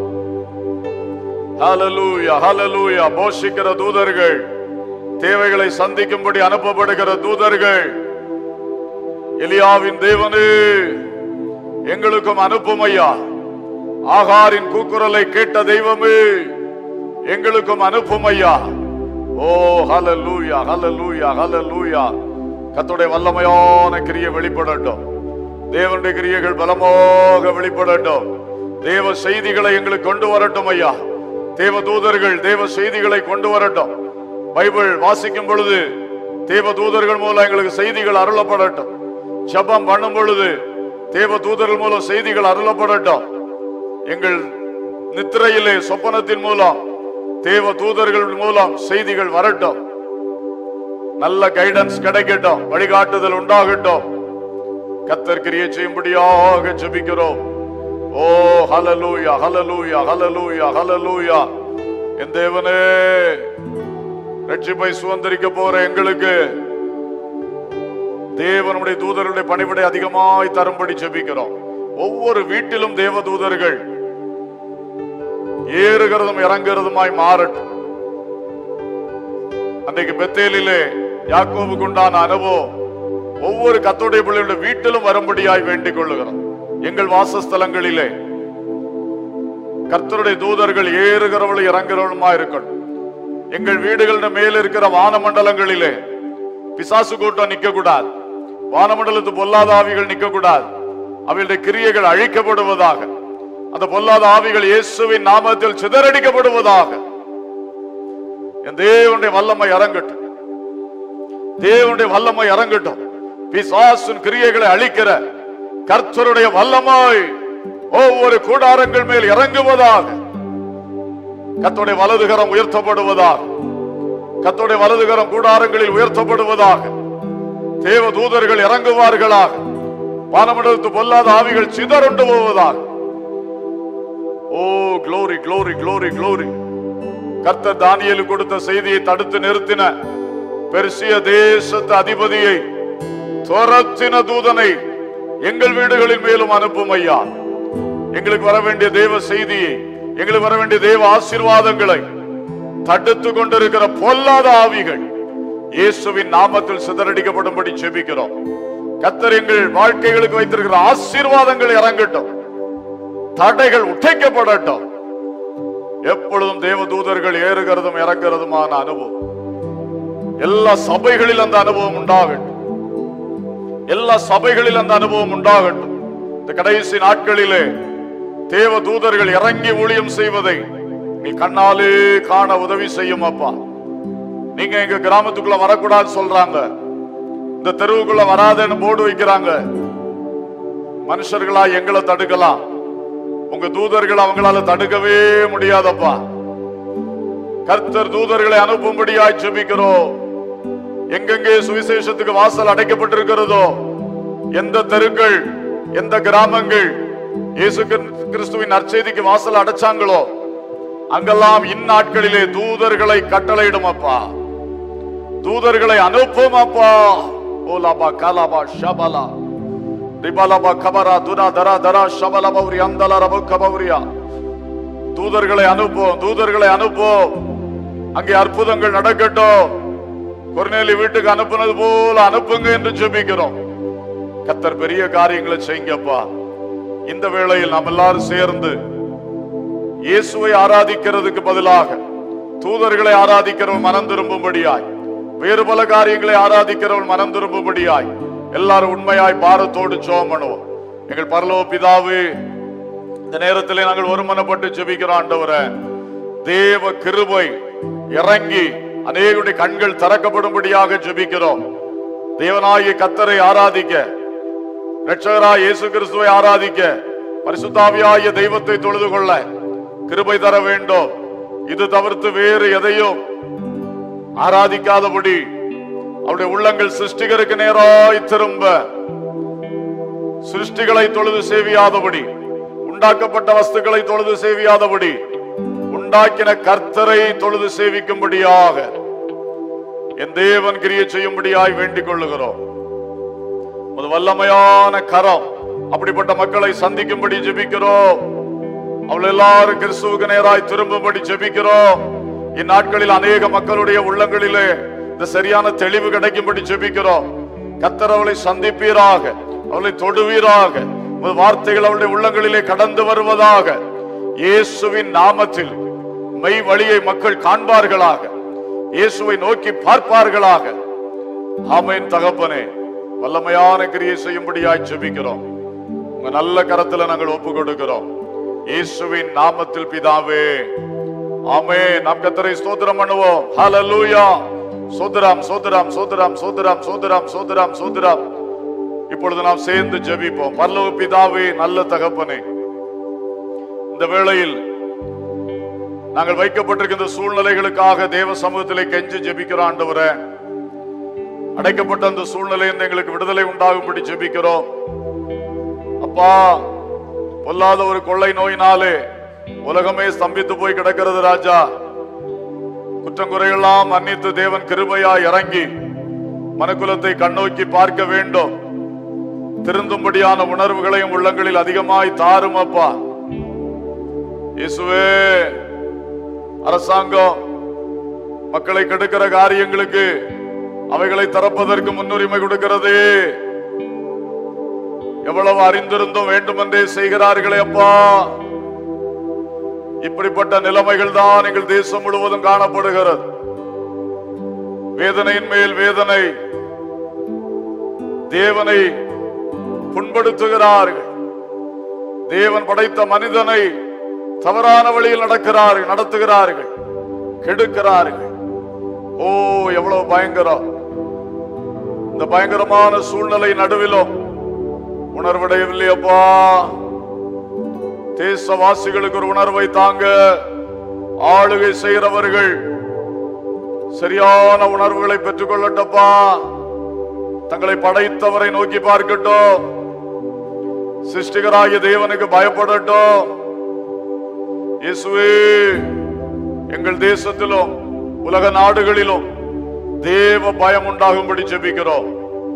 ஹல்லேலூயா, ஹல்லேலூயா. போஷிக்கிற தூதர்கள், தேவைகளை சந்திக்கும்படி அனுப்பப்படுகிற தூதர்கள், எலியாவின் தேவனே எங்களுக்கும் அனுப்பும் ஐயா. ஆகாரின் கூக்குரலை கேட்ட தெய்வமே எங்களுக்கும் அனுப்பும் ஐயா. ஓ ஹல்லேலூயா, ஹல்லேலூயா, ஹல்லேலூயா. கர்த்தருடைய வல்லமையான கிரியை வெளிப்படட்டும். தேவனுடைய கிரியைகள் பலமாக வெளிப்படட்டும். தேவ செய்திகளை எங்களுக்கு கொண்டு வரட்டும் ஐயா. தேவ தூதர்கள் தேவ செய்திகளை கொண்டு வரட்டும். பைபிள் வாசிக்கும் பொழுது தேவ தூதர்கள் மூலம் எங்களுக்கு செய்திகள் அருளப்படட்டும். ஜெபம் பண்ணும் பொழுது தேவ தூதர்கள் மூலம் செய்திகள் அருளப்படட்டும். எங்கள் நித்திரையிலே சொப்பனத்தின் மூலம் தேவ தூதர்கள் மூலம் செய்திகள் வரட்டும். நல்ல கைடன்ஸ் கிடைக்கட்டும், வழிகாட்டுதல் உண்டாகட்டும். கர்த்தர் கிரியை செய்யும்படியாக ஜெபிக்கிறோம். ஓ ஹல்லேலூயா, ஹல்லேலூயா, ஹல்லேலூயா, ஹல்லேலூயா. என் தேவனே, ரட்சிப்பை சுதந்திரிக்க போற எங்களுக்கு தேவனுடைய தூதர்களுடைய பணிவிடை அதிகமாய் தரும்படி ஜெபிக்கிறோம். ஒவ்வொரு வீட்டிலும் தேவ தூதர்கள் ஏறுகிறதும் இறங்குறதுமாய் மாறட்டும். அன்றைக்கு பெத்தேலிலே யாக்கோபுக்கு உண்டான அனுபவம் ஒவ்வொரு கர்த்தருடைய பிள்ளைகளுடைய வீட்டிலும் வரும்படியாய் வேண்டிக் கொள்ளுகிறோம். எங்கள் வாசஸ்தலங்களிலே கர்த்தருடைய தூதர்கள் ஏறுகிறவளும் இறங்குறவளுமா இருக்கட்டும். எங்கள் வீடுகளின் மேல இருக்கிற வானமண்டலங்களிலே பிசாசு கூட்டம் நிக்க கூடாது. வானமண்டலத்து பொல்லாத ஆவிகள் நிக்க கூடாது. அவைகளுடைய கிரியைகள் அழிக்கப்படுவதாக. அந்த பொல்லாத ஆவிகள் இயேசுவின் நாமத்தில் சிதறடிக்கப்படுவதாக. என் தேவனுடைய வல்லமை இறங்கட்டும். தேவனுடைய வல்லமை இறங்கட்டும். பிசாசின் கிரியைகளை அழிக்கிற கர்த்தருடைய வல்லமை ஒவ்வொரு கூடாரங்கள் மேல் இறங்குவதாக. கர்த்தருடைய வலதுகரம் உயர்த்தப்படுவதாக. கர்த்தருடைய வலதுகரம் கூடாரங்களில் உயர்த்தப்படுவதாக. தேவ தூதர்கள் இறங்குவார்களாக. வானமண்டலத்து பொல்லாத ஆவிகள் சிதறுண்டு போவதாக. Oh glory, glory, glory, glory. கர்த்தர் தானியேலுக்கு கொடுத்த செய்தியை தடுத்து நிறுத்தின பெர்சிய தேசத்து அதிபதியை துரத்தின தூதனை எங்கள் வீடுகளின் மேலும் அனுப்பும் ஐயா. எங்களுக்கு வர வேண்டிய தேவ செய்தியை, எங்களுக்கு வர வேண்டிய தேவ ஆசீர்வாதங்களை தடுத்து கொண்டிருக்கிற பொல்லாத ஆவிகள் இயேசுவின் நாமத்தில் சிதறடிக்கப்படும்படி ஜெபிக்கிறோம். கர்த்தர் எங்கள் வாழ்க்கைகளுக்கு வைத்திருக்கிற ஆசீர்வாதங்கள் இறங்கட்டும், தடைகள் உடைக்கப்படட்டும். எப்பொழுதும் தேவ தூதர்கள் ஏறுகிறதும் இறங்குறதுமான அனுபவம் எல்லா சபைகளில் அந்த அனுபவம் உண்டாகட்டும். எல்லா சபைகளில் அந்த அனுபவம் உண்டாகட்டும். இந்த கடைசி நாட்களிலே தேவ தூதர்கள் இறங்கி ஊழியம் செய்வதை நீ கண்ணாலே காண உதவி செய்யும் அப்பா. நீங்க எங்க கிராமத்துக்குள்ள வரக்கூடாது சொல்றாங்க, இந்த தெருவுக்குள்ள வராதன்னு போர்டு வைக்கிறாங்க. மனுஷர்களா எங்களை தடுக்கலாம், உங்க தூதர்கள் அவங்களால தடுக்கவே முடியாதப்பா. கர்த்தர் தூதர்களை அனுப்பும்படியாய் ஜெபிக்கிறோம். எங்கெங்கே சுவிசேஷத்துக்கு வாசல் அடைக்கப்பட்டிருக்கிறதோ, எந்த தெருக்கள், எந்த கிராமங்கள் இயேசு கிறிஸ்துவின் நற்செய்திக்கு வாசல் அடைச்சாங்களோ அங்கெல்லாம் இந்நாட்களிலே தூதர்களை கட்டளையிடும் அப்பா, தூதர்களை அனுப்பும் அப்பா. ஓலாபா காலாபா ஷபலா ரிபாலாபா கபரா துனா தரா தரா ஷபலா பௌரி அந்தலா ரபு கபௌரியா. தூதர்களை அனுப்பும், தூதர்களை அனுப்பும். அங்கே அற்புதங்கள் நடக்கட்டும். கொர்நேலி வீட்டுக்கு அனுப்புனது போல அனுப்புங்க என்று ஜெபிக்கிறோம். கர்த்தர் பெரிய காரியங்களை செய்யுங்கப்பா. இந்த வேளையில் நாம் எல்லாரும் சேர்ந்து இயேசுவை ஆராதிக்கிறதுக்கு பதிலாக தூதர்களை ஆராதிக்கிறவன் மனம் திரும்பும்படியாய், வேறு பல காரியங்களை ஆராதிக்கிறவன் மனம் திரும்பும்படியாய் எல்லாரும் உண்மையாய் பாரத்தோடு ஜெபம் பண்ணுவோம். எங்கள் பரலோக பிதாவே, இந்த நேரத்திலே நாங்கள் ஒருமனப்பட்டு ஜெபிக்கிறோம். ஆண்டவரே, தேவ கிருபை இறங்கி அநேகருடைய கண்கள் திறக்கப்படும்படியாக ஜெபிக்கிறோம். தேவனாகிய கர்த்தரை ஆராதிக்க, இரட்சகராய் இயேசு கிறிஸ்துவை ஆராதிக்க, பரிசுத்தாவியாகிய தெய்வத்தை தொழுது கொள்ள கிருபை தர வேண்டும். இது தவிர்த்து வேறு எதையும் ஆராதிக்காதபடி அவருடைய உள்ளங்கள் சிருஷ்டிகருக்கு நேராய் திரும்ப, சிருஷ்டிகளை தொழுது சேவியாதபடி, உண்டாக்கப்பட்ட வஸ்துக்களை தொழுது சேவியாதபடி, உண்டாக்கின கர்த்தரை தொழுது சேவிக்கும்படியாக என் தேவன் கிரியை செய்யும்படியாய் வேண்டிக் கொள்ளுகிறோம். ஒரு வல்லமையான கரம் அப்படிப்பட்ட மக்களை சந்திக்கும்படி ஜெபிக்கிறோம். அவள் எல்லாரும் கிறிஸ்துவுக்கு நேராய் திரும்பும்படி ஜெபிக்கிறோம். இந்நாட்களில் அநேக மக்களுடைய உள்ளங்களிலே இந்த சரியான தெளிவு கிடைக்கும்படி ஜெபிக்கிறோம். கர்த்தர் அவளை சந்திப்பீராக, அவளை தொடுவீராக, வார்த்தைகள் அவளுடைய உள்ளங்களிலே கடந்து வருவதாக. இயேசுவின் நாமத்தில் மெய் வழியை மக்கள் காண்பார்களாக, இயேசுவை நோக்கி பார்ப்பார்களாக. ஆமென். தகப்பனே, வல்லமையான கிரியை செய்யும்படியாய் ஜெபிக்கிறோம். உங்க நல்ல கரத்துல நாங்கள் ஒப்பு கொடுக்கிறோம். இயேசுவின் நாமத்தில் பிதாவே, ஆமென். நாம் கர்த்தரை ஸ்தோத்திரம் பண்ணுவோம். ஹல்லேலூயா. சோதரம் சோதரம் சோதரம் சோதரம் சோதரம் சோதரம் சோதரம். இப்பொழுது நாம் சேர்ந்து ஜெபிப்போம். பரலோக பிதாவே, நல்ல தகப்பனே, இந்த வேளையில் நாங்கள் வைக்கப்பட்டிருக்கிற சூழ்நிலைகளுக்காக தேவ சமூகத்திலே கெஞ்சி ஜெபிக்கிறோம். ஆண்டவரே, அடைக்கப்பட்ட அந்த சூழ்நிலையில் எங்களுக்கு விடுதலை உண்டாகும்படி ஜெபிக்கிறோம். அப்பா, பொல்லாத ஒரு கொள்ளை நோயினாலே உலகமே ஸ்தம்பித்து போய் கிடக்கிறது ராஜா. குற்றங்குறையெல்லாம் மன்னித்து தேவன் கிருபையா இறங்கி மனுக்குலத்தை கண்ணோக்கி பார்க்க வேண்டும். திருந்தும்படியான உணர்வுகளையும் உள்ளங்களில் அதிகமாய் தாரும் அப்பா. இயேசுவே, அரசாங்கம் மக்களை கெடுக்கிற காரியங்களுக்கு அவைகளை திறப்பதற்கு முன்னுரிமை கொடுக்கிறது. எவ்வளவு அறிந்திருந்தும் வேண்டுமென்றே செய்கிறார்களே அப்பா. இப்படிப்பட்ட நிலைமைகள் தான் எங்கள் தேசம் முழுவதும் காணப்படுகிறது. வேதனையின் மேல் வேதனை, தேவனை புண்படுத்துகிறார்கள். தேவன் படைத்த மனிதனை தவறான வழியில் நடத்துகிறார்கள், கெடுக்கிறார்கள். ஓ, எவ்வளவு பயங்கரம்! இந்த பயங்கரமான சூழ்நிலை நடுவிலும் உணர்வடையவில்லையப்பா. தேசவாசிகளுக்கு ஒரு உணர்வை தாங்க. ஆளுகை செய்கிறவர்கள் சரியான உணர்வுகளை பெற்றுக் கொள்ளட்டப்பா. தங்களை படைத்தவரை நோக்கி பார்க்கட்டும். சிருஷ்டிகராகிய தேவனுக்கு பயப்படட்டும். இயேசுவே, எங்கள் தேசத்திலும் உலக நாடுகளிலும் தேவ பயம் உண்டாகும்படி ஜெபிக்கிறோம்.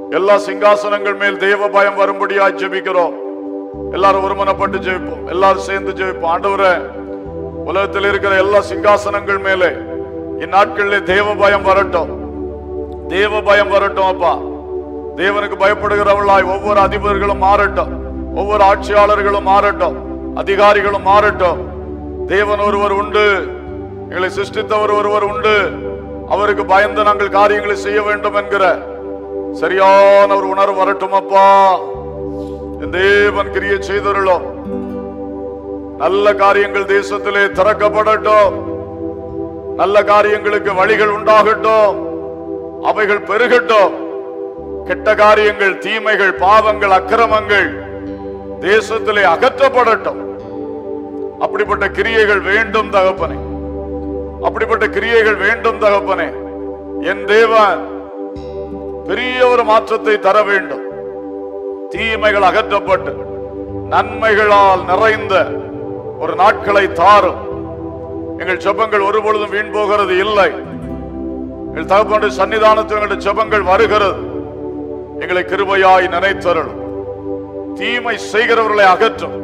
எல்லா சிங்காசனங்கள் மேல் தேவ பயம் வரும்படியாய் ஜெபிக்கிறோம். எல்லாரும் ஒருமனப்பட்டு ஜெபிப்போம். எல்லாரும் சேர்ந்து ஜெபிப்போம். ஆண்டவரே, உலகத்தில் இருக்கிற எல்லா சிங்காசனங்கள் மேலே இந்நாட்களில் தேவ பயம் வரட்டும், தேவ பயம் வரட்டும். அப்பா, தேவனுக்கு பயப்படுகிறவர்களாய் ஒவ்வொரு அதிபர்களும் மாறட்டும், ஒவ்வொரு ஆட்சியாளர்களும் மாறட்டும், அதிகாரிகளும் மாறட்டும். தேவன் ஒருவர் உண்டு, எங்களை சிருஷ்டித்தவர் ஒருவர் உண்டு, அவருக்கு பயந்து நாங்கள் காரியங்களை செய்ய வேண்டும் என்கிற சரியான ஒரு உணர்வு வரட்டும். அப்பா, தேவன் கிரியை செய்தருளும். நல்ல காரியங்கள் தேசத்திலே திறக்கப்படட்டும், நல்ல காரியங்களுக்கு வழிகள் உண்டாகட்டும், அவைகள் பெருகட்டும். கெட்ட காரியங்கள், தீமைகள், பாவங்கள், அக்கிரமங்கள் தேசத்திலே அகற்றப்படட்டும். அப்படிப்பட்ட கிரியைகள் வேண்டும் தகப்பனே, அப்படிப்பட்ட கிரியைகள் வேண்டும் தகப்பனே. என் தேவன் பெரிய ஒரு மாற்றத்தை தர வேண்டும். தீமைகள் அகற்றப்பட்டு நன்மைகளால் நிறைந்த ஒரு நாட்களை தாரும். எங்கள் ஜெபங்கள் ஒருபொழுதும் வீண் போகிறது இல்லை. எங்கள் தகப்பனுடைய சன்னிதானத்தில் எங்களுடைய ஜெபங்கள் வருகிறது. எங்களை கிருபையாய் நினைத்தருளும். தீமை செய்கிறவர்களை அகற்றும்,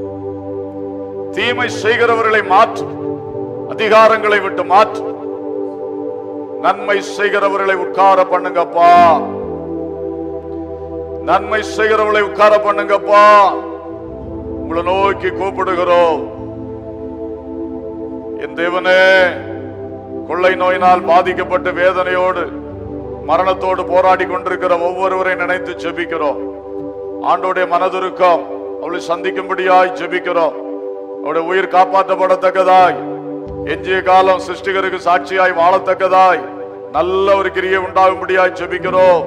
தீமை செய்கிறவர்களை மாற்றும், அதிகாரங்களை விட்டு மாற்றும். நன்மை செய்கிறவர்களை உட்கார பண்ணுங்கப்பா, நன்மை செய்கிறவர்களை உட்கார பண்ணுங்கப்பா. உங்களை நோக்கி கூப்பிடுகிறோம். என் தேவனே, கொள்ளை நோயினால் பாதிக்கப்பட்டு வேதனையோடு மரணத்தோடு போராடி கொண்டிருக்கிற ஒவ்வொருவரை நினைத்து ஜெபிக்கிறோம். ஆண்டோடைய மனதுருக்கம் அவளை சந்திக்கும்படியாய் ஜெபிக்கிறோம். அவருடைய உயிர் காப்பாற்றப்படத்தக்கதாய், எஞ்சிய காலம் சிருஷ்டிகருக்கு சாட்சியாய் வாழத்தக்கதாய் நல்ல ஒரு கிரியை உண்டாகும்படியாய் ஜெபிக்கிறோம்.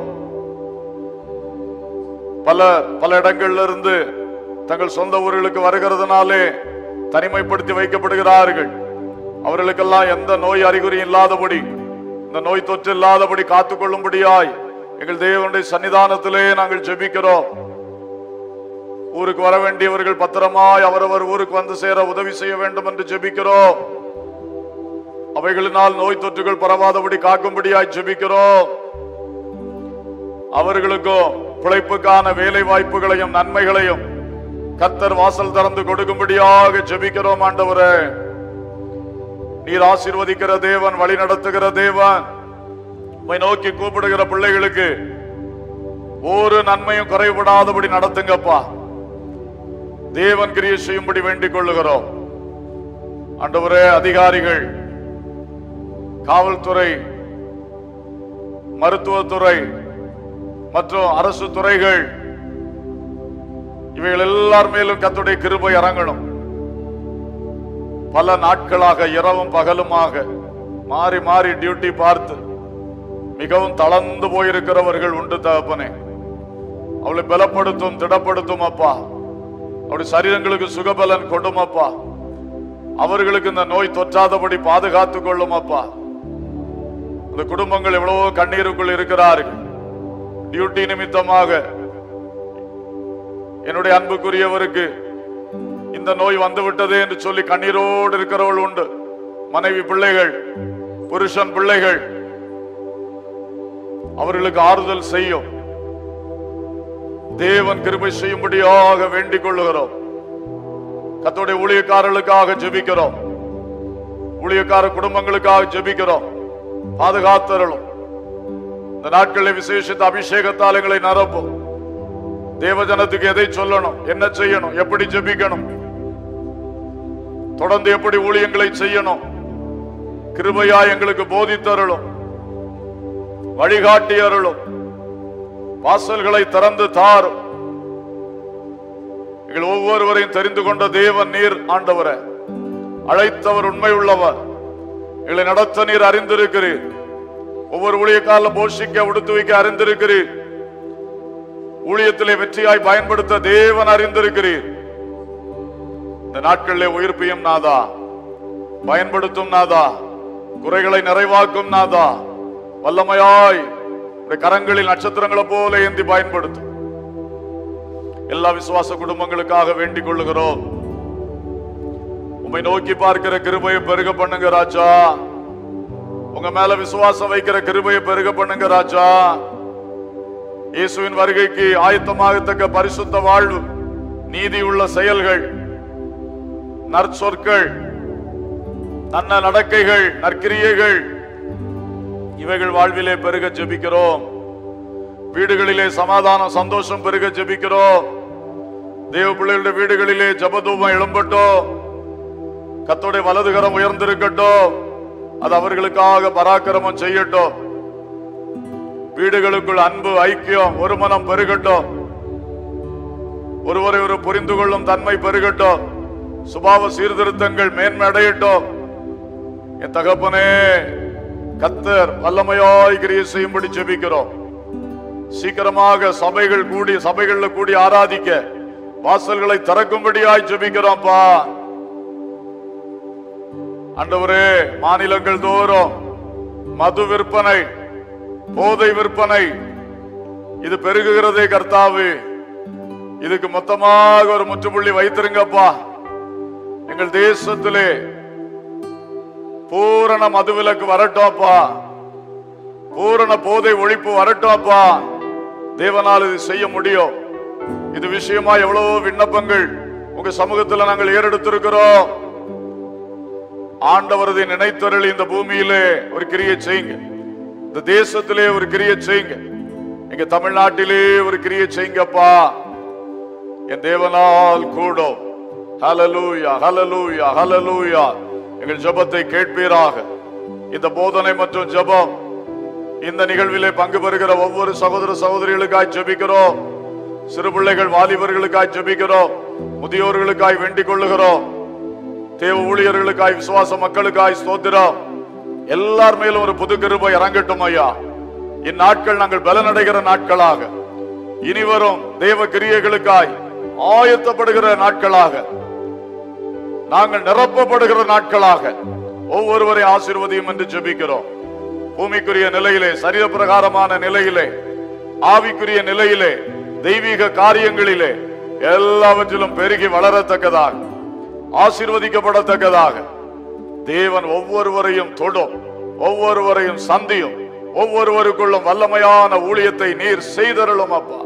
பல இடங்கள்ல இருந்து தங்கள் சொந்த ஊர்களுக்கு வருகிறதுனாலே தனிமைப்படுத்தி வைக்கப்படுகிறார்கள். அவர்களுக்கெல்லாம் எந்த நோய் அறிகுறி இல்லாதபடி, இந்த நோய் தொற்று இல்லாதபடி காத்துக்கொள்ளும்படியாய் எங்கள் தேவனுடைய சன்னிதானத்திலே நாங்கள் ஜெபிக்கிறோம். ஊருக்கு வர வேண்டியவர்கள் பத்திரமாய் அவரவர் ஊருக்கு வந்து சேர உதவி செய்ய வேண்டும் என்று ஜெபிக்கிறோம். அவைகளினால் நோய் தொற்றுகள் பரவாதபடி காக்கும்படியாய் ஜெபிக்கிறோம். அவர்களுக்கும் பிழைப்புக்கான வேலை வாய்ப்புகளையும் நன்மைகளையும் கர்த்தர் வாசல் திறந்து கொடுக்கும்படியாக ஜெபிக்கிறோம். ஆண்டவரே, நீர் ஆசீர்வதிக்கிற தேவன், வழி நடத்துகிற தேவன். உம்மை நோக்கி கூப்பிடுகிற பிள்ளைகளுக்கு ஒரு நன்மையும் குறைபடாதபடி நடத்துங்கப்பா. தேவன் கிரியை செய்யும்படி வேண்டிக் கொள்ளுகிறோம். ஆண்டவரே, அதிகாரிகள், காவல்துறை, மருத்துவத்துறை மற்றும் அரசு துறைகள், இவைகள் எல்லார் மேலும் கர்த்தருடைய கிருபை இறங்கணும். பல நாட்களாக இரவும் பகலுமாக மாறி மாறி டியூட்டி பார்த்து மிகவும் தளர்ந்து போயிருக்கிறவர்கள் உண்டு தகப்பனே. அவளை பலப்படுத்தும், திடப்படுத்தும் அப்பா. அவருடைய சரீரங்களுக்கு சுகபலன் கொடும் அப்பா. அவர்களுக்கு இந்த நோய் தொற்றாதபடி பாதுகாத்துக் கொள்ளும் அப்பா. இந்த குடும்பங்கள் எவ்வளவோ கண்ணீருக்குள் இருக்கிறார்கள். டியூட்டி நிமித்தமாக என்னுடைய அன்புக்குரியவருக்கு இந்த நோய் வந்துவிட்டதே என்று சொல்லி கண்ணீரோடு இருக்கிறவள் உண்டு. மனைவி, பிள்ளைகள், புருஷன், பிள்ளைகள் அவர்களுக்கு ஆறுதல் செய்யும். தேவன் கிருபை செய்யும்படியாக வேண்டிக் கொள்ளுகிறோம். கர்த்தருடைய ஊழியக்காரர்களுக்காக ஜெபிக்கிறோம். ஊழியக்கார குடும்பங்களுக்காக ஜெபிக்கிறோம். பாதுகாத்தருளும். இந்த நாட்களில் விசேஷித்த அபிஷேகத்தால் எங்களை நிரப்பும். தேவஜனத்துக்கு எதை சொல்லணும், என்ன செய்யணும், எப்படி ஜெபிக்கணும், தொடர்ந்து எப்படி ஊழியங்களை செய்யணும், கிருபையாய் எங்களுக்கு போதித்தருளும், வழிகாட்டி அருளும், வாசல்களை திறந்து தாரும். எங்கள் ஒவ்வொருவரையும் தெரிந்து கொண்ட தேவன் நீர். ஆண்டவரே, அழைத்தவர் உண்மை உள்ளவர். எங்களை நடத்த நீர் அறிந்திருக்கிறீர். ஒவ்வொரு ஊழியக்கால போஷிக்க, உடுத்து வைக்க அறிந்திருக்கிறீர். ஊழியத்திலே வெற்றியாய் பயன்படுத்த தேவன் அறிந்திருக்கிறீர். இந்த நாட்களிலே உயிர்ப்பியும் நாதா, பயன்படுத்தும் நாதா, குறைகளை நிறைவாக்கும் நாதா, வல்லமையாய் கரங்களில் நட்சத்திரங்களை போல ஏந்தி பயன்படுத்தும். எல்லா விசுவாச குடும்பங்களுக்காக வேண்டிக் கொள்ளுகிறோம். உம்மை நோக்கி பார்க்கிற கிருபையை பெருக பண்ணுங்க ராஜா. உங்க மேல விசுவாசம் வைக்கிற கிருபையை பெருக பண்ணுங்க ராஜா. இயேசுவின் வருகைக்கு ஆயத்தமாகத்தக்க பரிசுத்த வாழ்வு, நீதியுள்ள செயல்கள், நற்சொற்கள், நல்ல நடக்கைகள், நற்கிரியைகள், இவைகள் வாழ்விலே பெருக ஜெபிக்கிறோம். வீடுகளிலே சமாதானம், சந்தோஷம் பெருக ஜெபிக்கிறோம். தேவ பிள்ளைகளுடைய வீடுகளிலே ஜபதூபம் எழும்பட்டும். கர்த்தருடைய வலதுகரம் உயர்ந்திருக்கட்டும். அது அவர்களுக்காக பராக்கிரமம் செய்யட்டும். வீடுகளுக்குள் அன்பு, ஐக்கியம், ஒரு மனம் பெருகட்டும். ஒருவரை ஒரு புரிந்து கொள்ளும் தன்மை பெருகட்டும். சுபாவ சீர்திருத்தங்கள் மேன்மை அடையட்டும். என் தகப்பனே, கர்த்தர் வல்லமையாய் கிரியை செய்யும்படி ஜெபிக்கிறோம். சீக்கிரமாக சபைகள்ல கூடி ஆராதிக்க வாசல்களை திறக்கும்படியாய் ஜெபிக்கிறோம்ப்பா. ஆண்டவரே, மாநிலங்கள் தோறும் மது விற்பனை, போதை விற்பனை இது பெருகுகிறதே கர்த்தாவே. இதுக்கு மொத்தமாக ஒரு முற்றுப்புள்ளி வைத்திருங்கப்பா. எங்கள் தேசத்திலே பூரண மதுவிலக்கு வரட்டோப்பா. பூரண போதை ஒழிப்பு வரட்டோப்பா. தேவனால் இது செய்ய முடியும். இது விஷயமா எவ்வளவோ விண்ணப்பங்கள் உங்க சமூகத்தில் நாங்கள் ஏறெடுத்திருக்கிறோம். ஆண்டவரது நினைத்தருள் இந்த பூமியிலே ஒரு கிரியை செய்யுங்க. இந்த தேசத்திலே ஒரு கிரியை செய்யுங்க. எங்க தமிழ்நாட்டிலே ஒரு கிரியை செய்யுங்கப்பா. என் தேவனால் கூடும். ஹல்லேலூயா, ஹல்லேலூயா, ஹல்லேலூயா. எங்கள் ஜெபத்தை கேட்பீராக. இந்த போதனை மற்றும் ஜெபம் இந்த நிகழ்விலே பங்கு பெறுகிற ஒவ்வொரு சகோதர சகோதரிகளுக்காய் ஜெபிக்கிறோம். சிறு பிள்ளைகள், வாலிபர்களுக்காய் ஜெபிக்கிறோம். முதியோர்களுக்காய் வேண்டிக் கொள்ளுகிறோம். தேவ ஊழியர்களுக்காய், விசுவாச மக்களுக்காய் ஸ்தோத்திரம். எல்லார் மேலும் ஒரு புது கிருபை இறங்கட்டும் ஐயா. இந்நாட்கள் நாங்கள் பலனடைகிற நாட்களாக, இனிவரும் தேவ கிரியைகளுக்காய் ஆயத்தப்படுகிற நாட்களாக, நாங்கள் நிரப்பப்படுகிற நாட்களாக ஒவ்வொருவரை ஆசீர்வதியும் என்று ஜெபிக்கிறோம். பூமிக்குரிய நிலையிலே, சரீர பிரகாரமான நிலையிலே, ஆவிக்குரிய நிலையிலே, தெய்வீக காரியங்களிலே எல்லாவற்றிலும் பெருகி வளரத்தக்கதாக, ஆசீர்வதிக்கப்படத்தக்கதாக தேவன் ஒவ்வொருவரையும் தொடும், ஒவ்வொருவரையும் சந்தியும், ஒவ்வொருவருக்குள்ளும் வல்லமையான ஊழியத்தை நீர் செய்தருளும் அப்பா.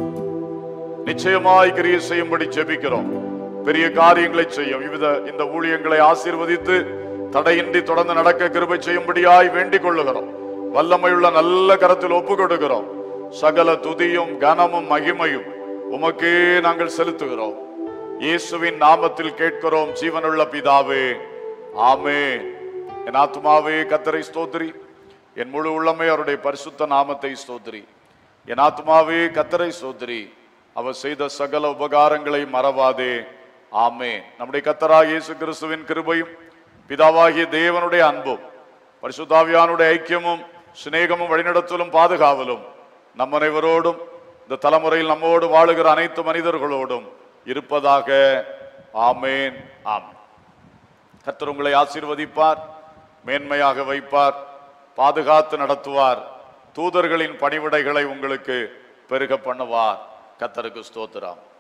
நிச்சயமாய் கிரியை செய்யும்படி ஜெபிக்கிறோம். பெரிய காரியங்களை செய்யும் இந்த ஊழியங்களை ஆசீர்வதித்து தடையின்றி தொடர்ந்து நடக்க கிருபை செய்யும்படியாய் வேண்டிக் கொள்ளுகிறோம். வல்லமையுள்ள நல்ல கரத்தில் ஒப்பு கொடுக்கிறோம். சகல துதியும் கனமும் மகிமையும் உமக்கே நாங்கள் செலுத்துகிறோம். இயேசுவின் நாமத்தில் கேட்கிறோம் ஜீவனுள்ள பிதாவே, ஆமென். என் ஆத்துமாவே கர்த்தரை ஸ்தோத்திரி, என் முழு உள்ளமே அவருடைய பரிசுத்த நாமத்தை ஸ்தோத்திரி. என் ஆத்துமாவே கர்த்தரை ஸ்தோத்திரி, அவர் செய்த சகல உபகாரங்களை மறவாதே. ஆமென். நம்முடைய கர்த்தராகிய இயேசு கிறிஸ்துவின் கிருபையும் பிதாவாகிய தேவனுடைய அன்பும் பரிசுத்த ஆவியானுடைய ஐக்கியமும் சிநேகமும் வழிநடத்தலும் பாதுகாவலும் நம் அனைவரோடும் இந்த தலைமுறையில் நம்மோடு வாழுகிற அனைத்து மனிதர்களோடும் இருப்பதாக. ஆமென், ஆமென். கர்த்தர் உங்களை ஆசீர்வதிப்பார், மேன்மையாக வைப்பார், பாதுகாத்து நடத்துவார், தூதர்களின் பணிவிடைகளை உங்களுக்கு பெருக பண்ணுவார். கர்த்தருக்கு ஸ்தோத்திரம்.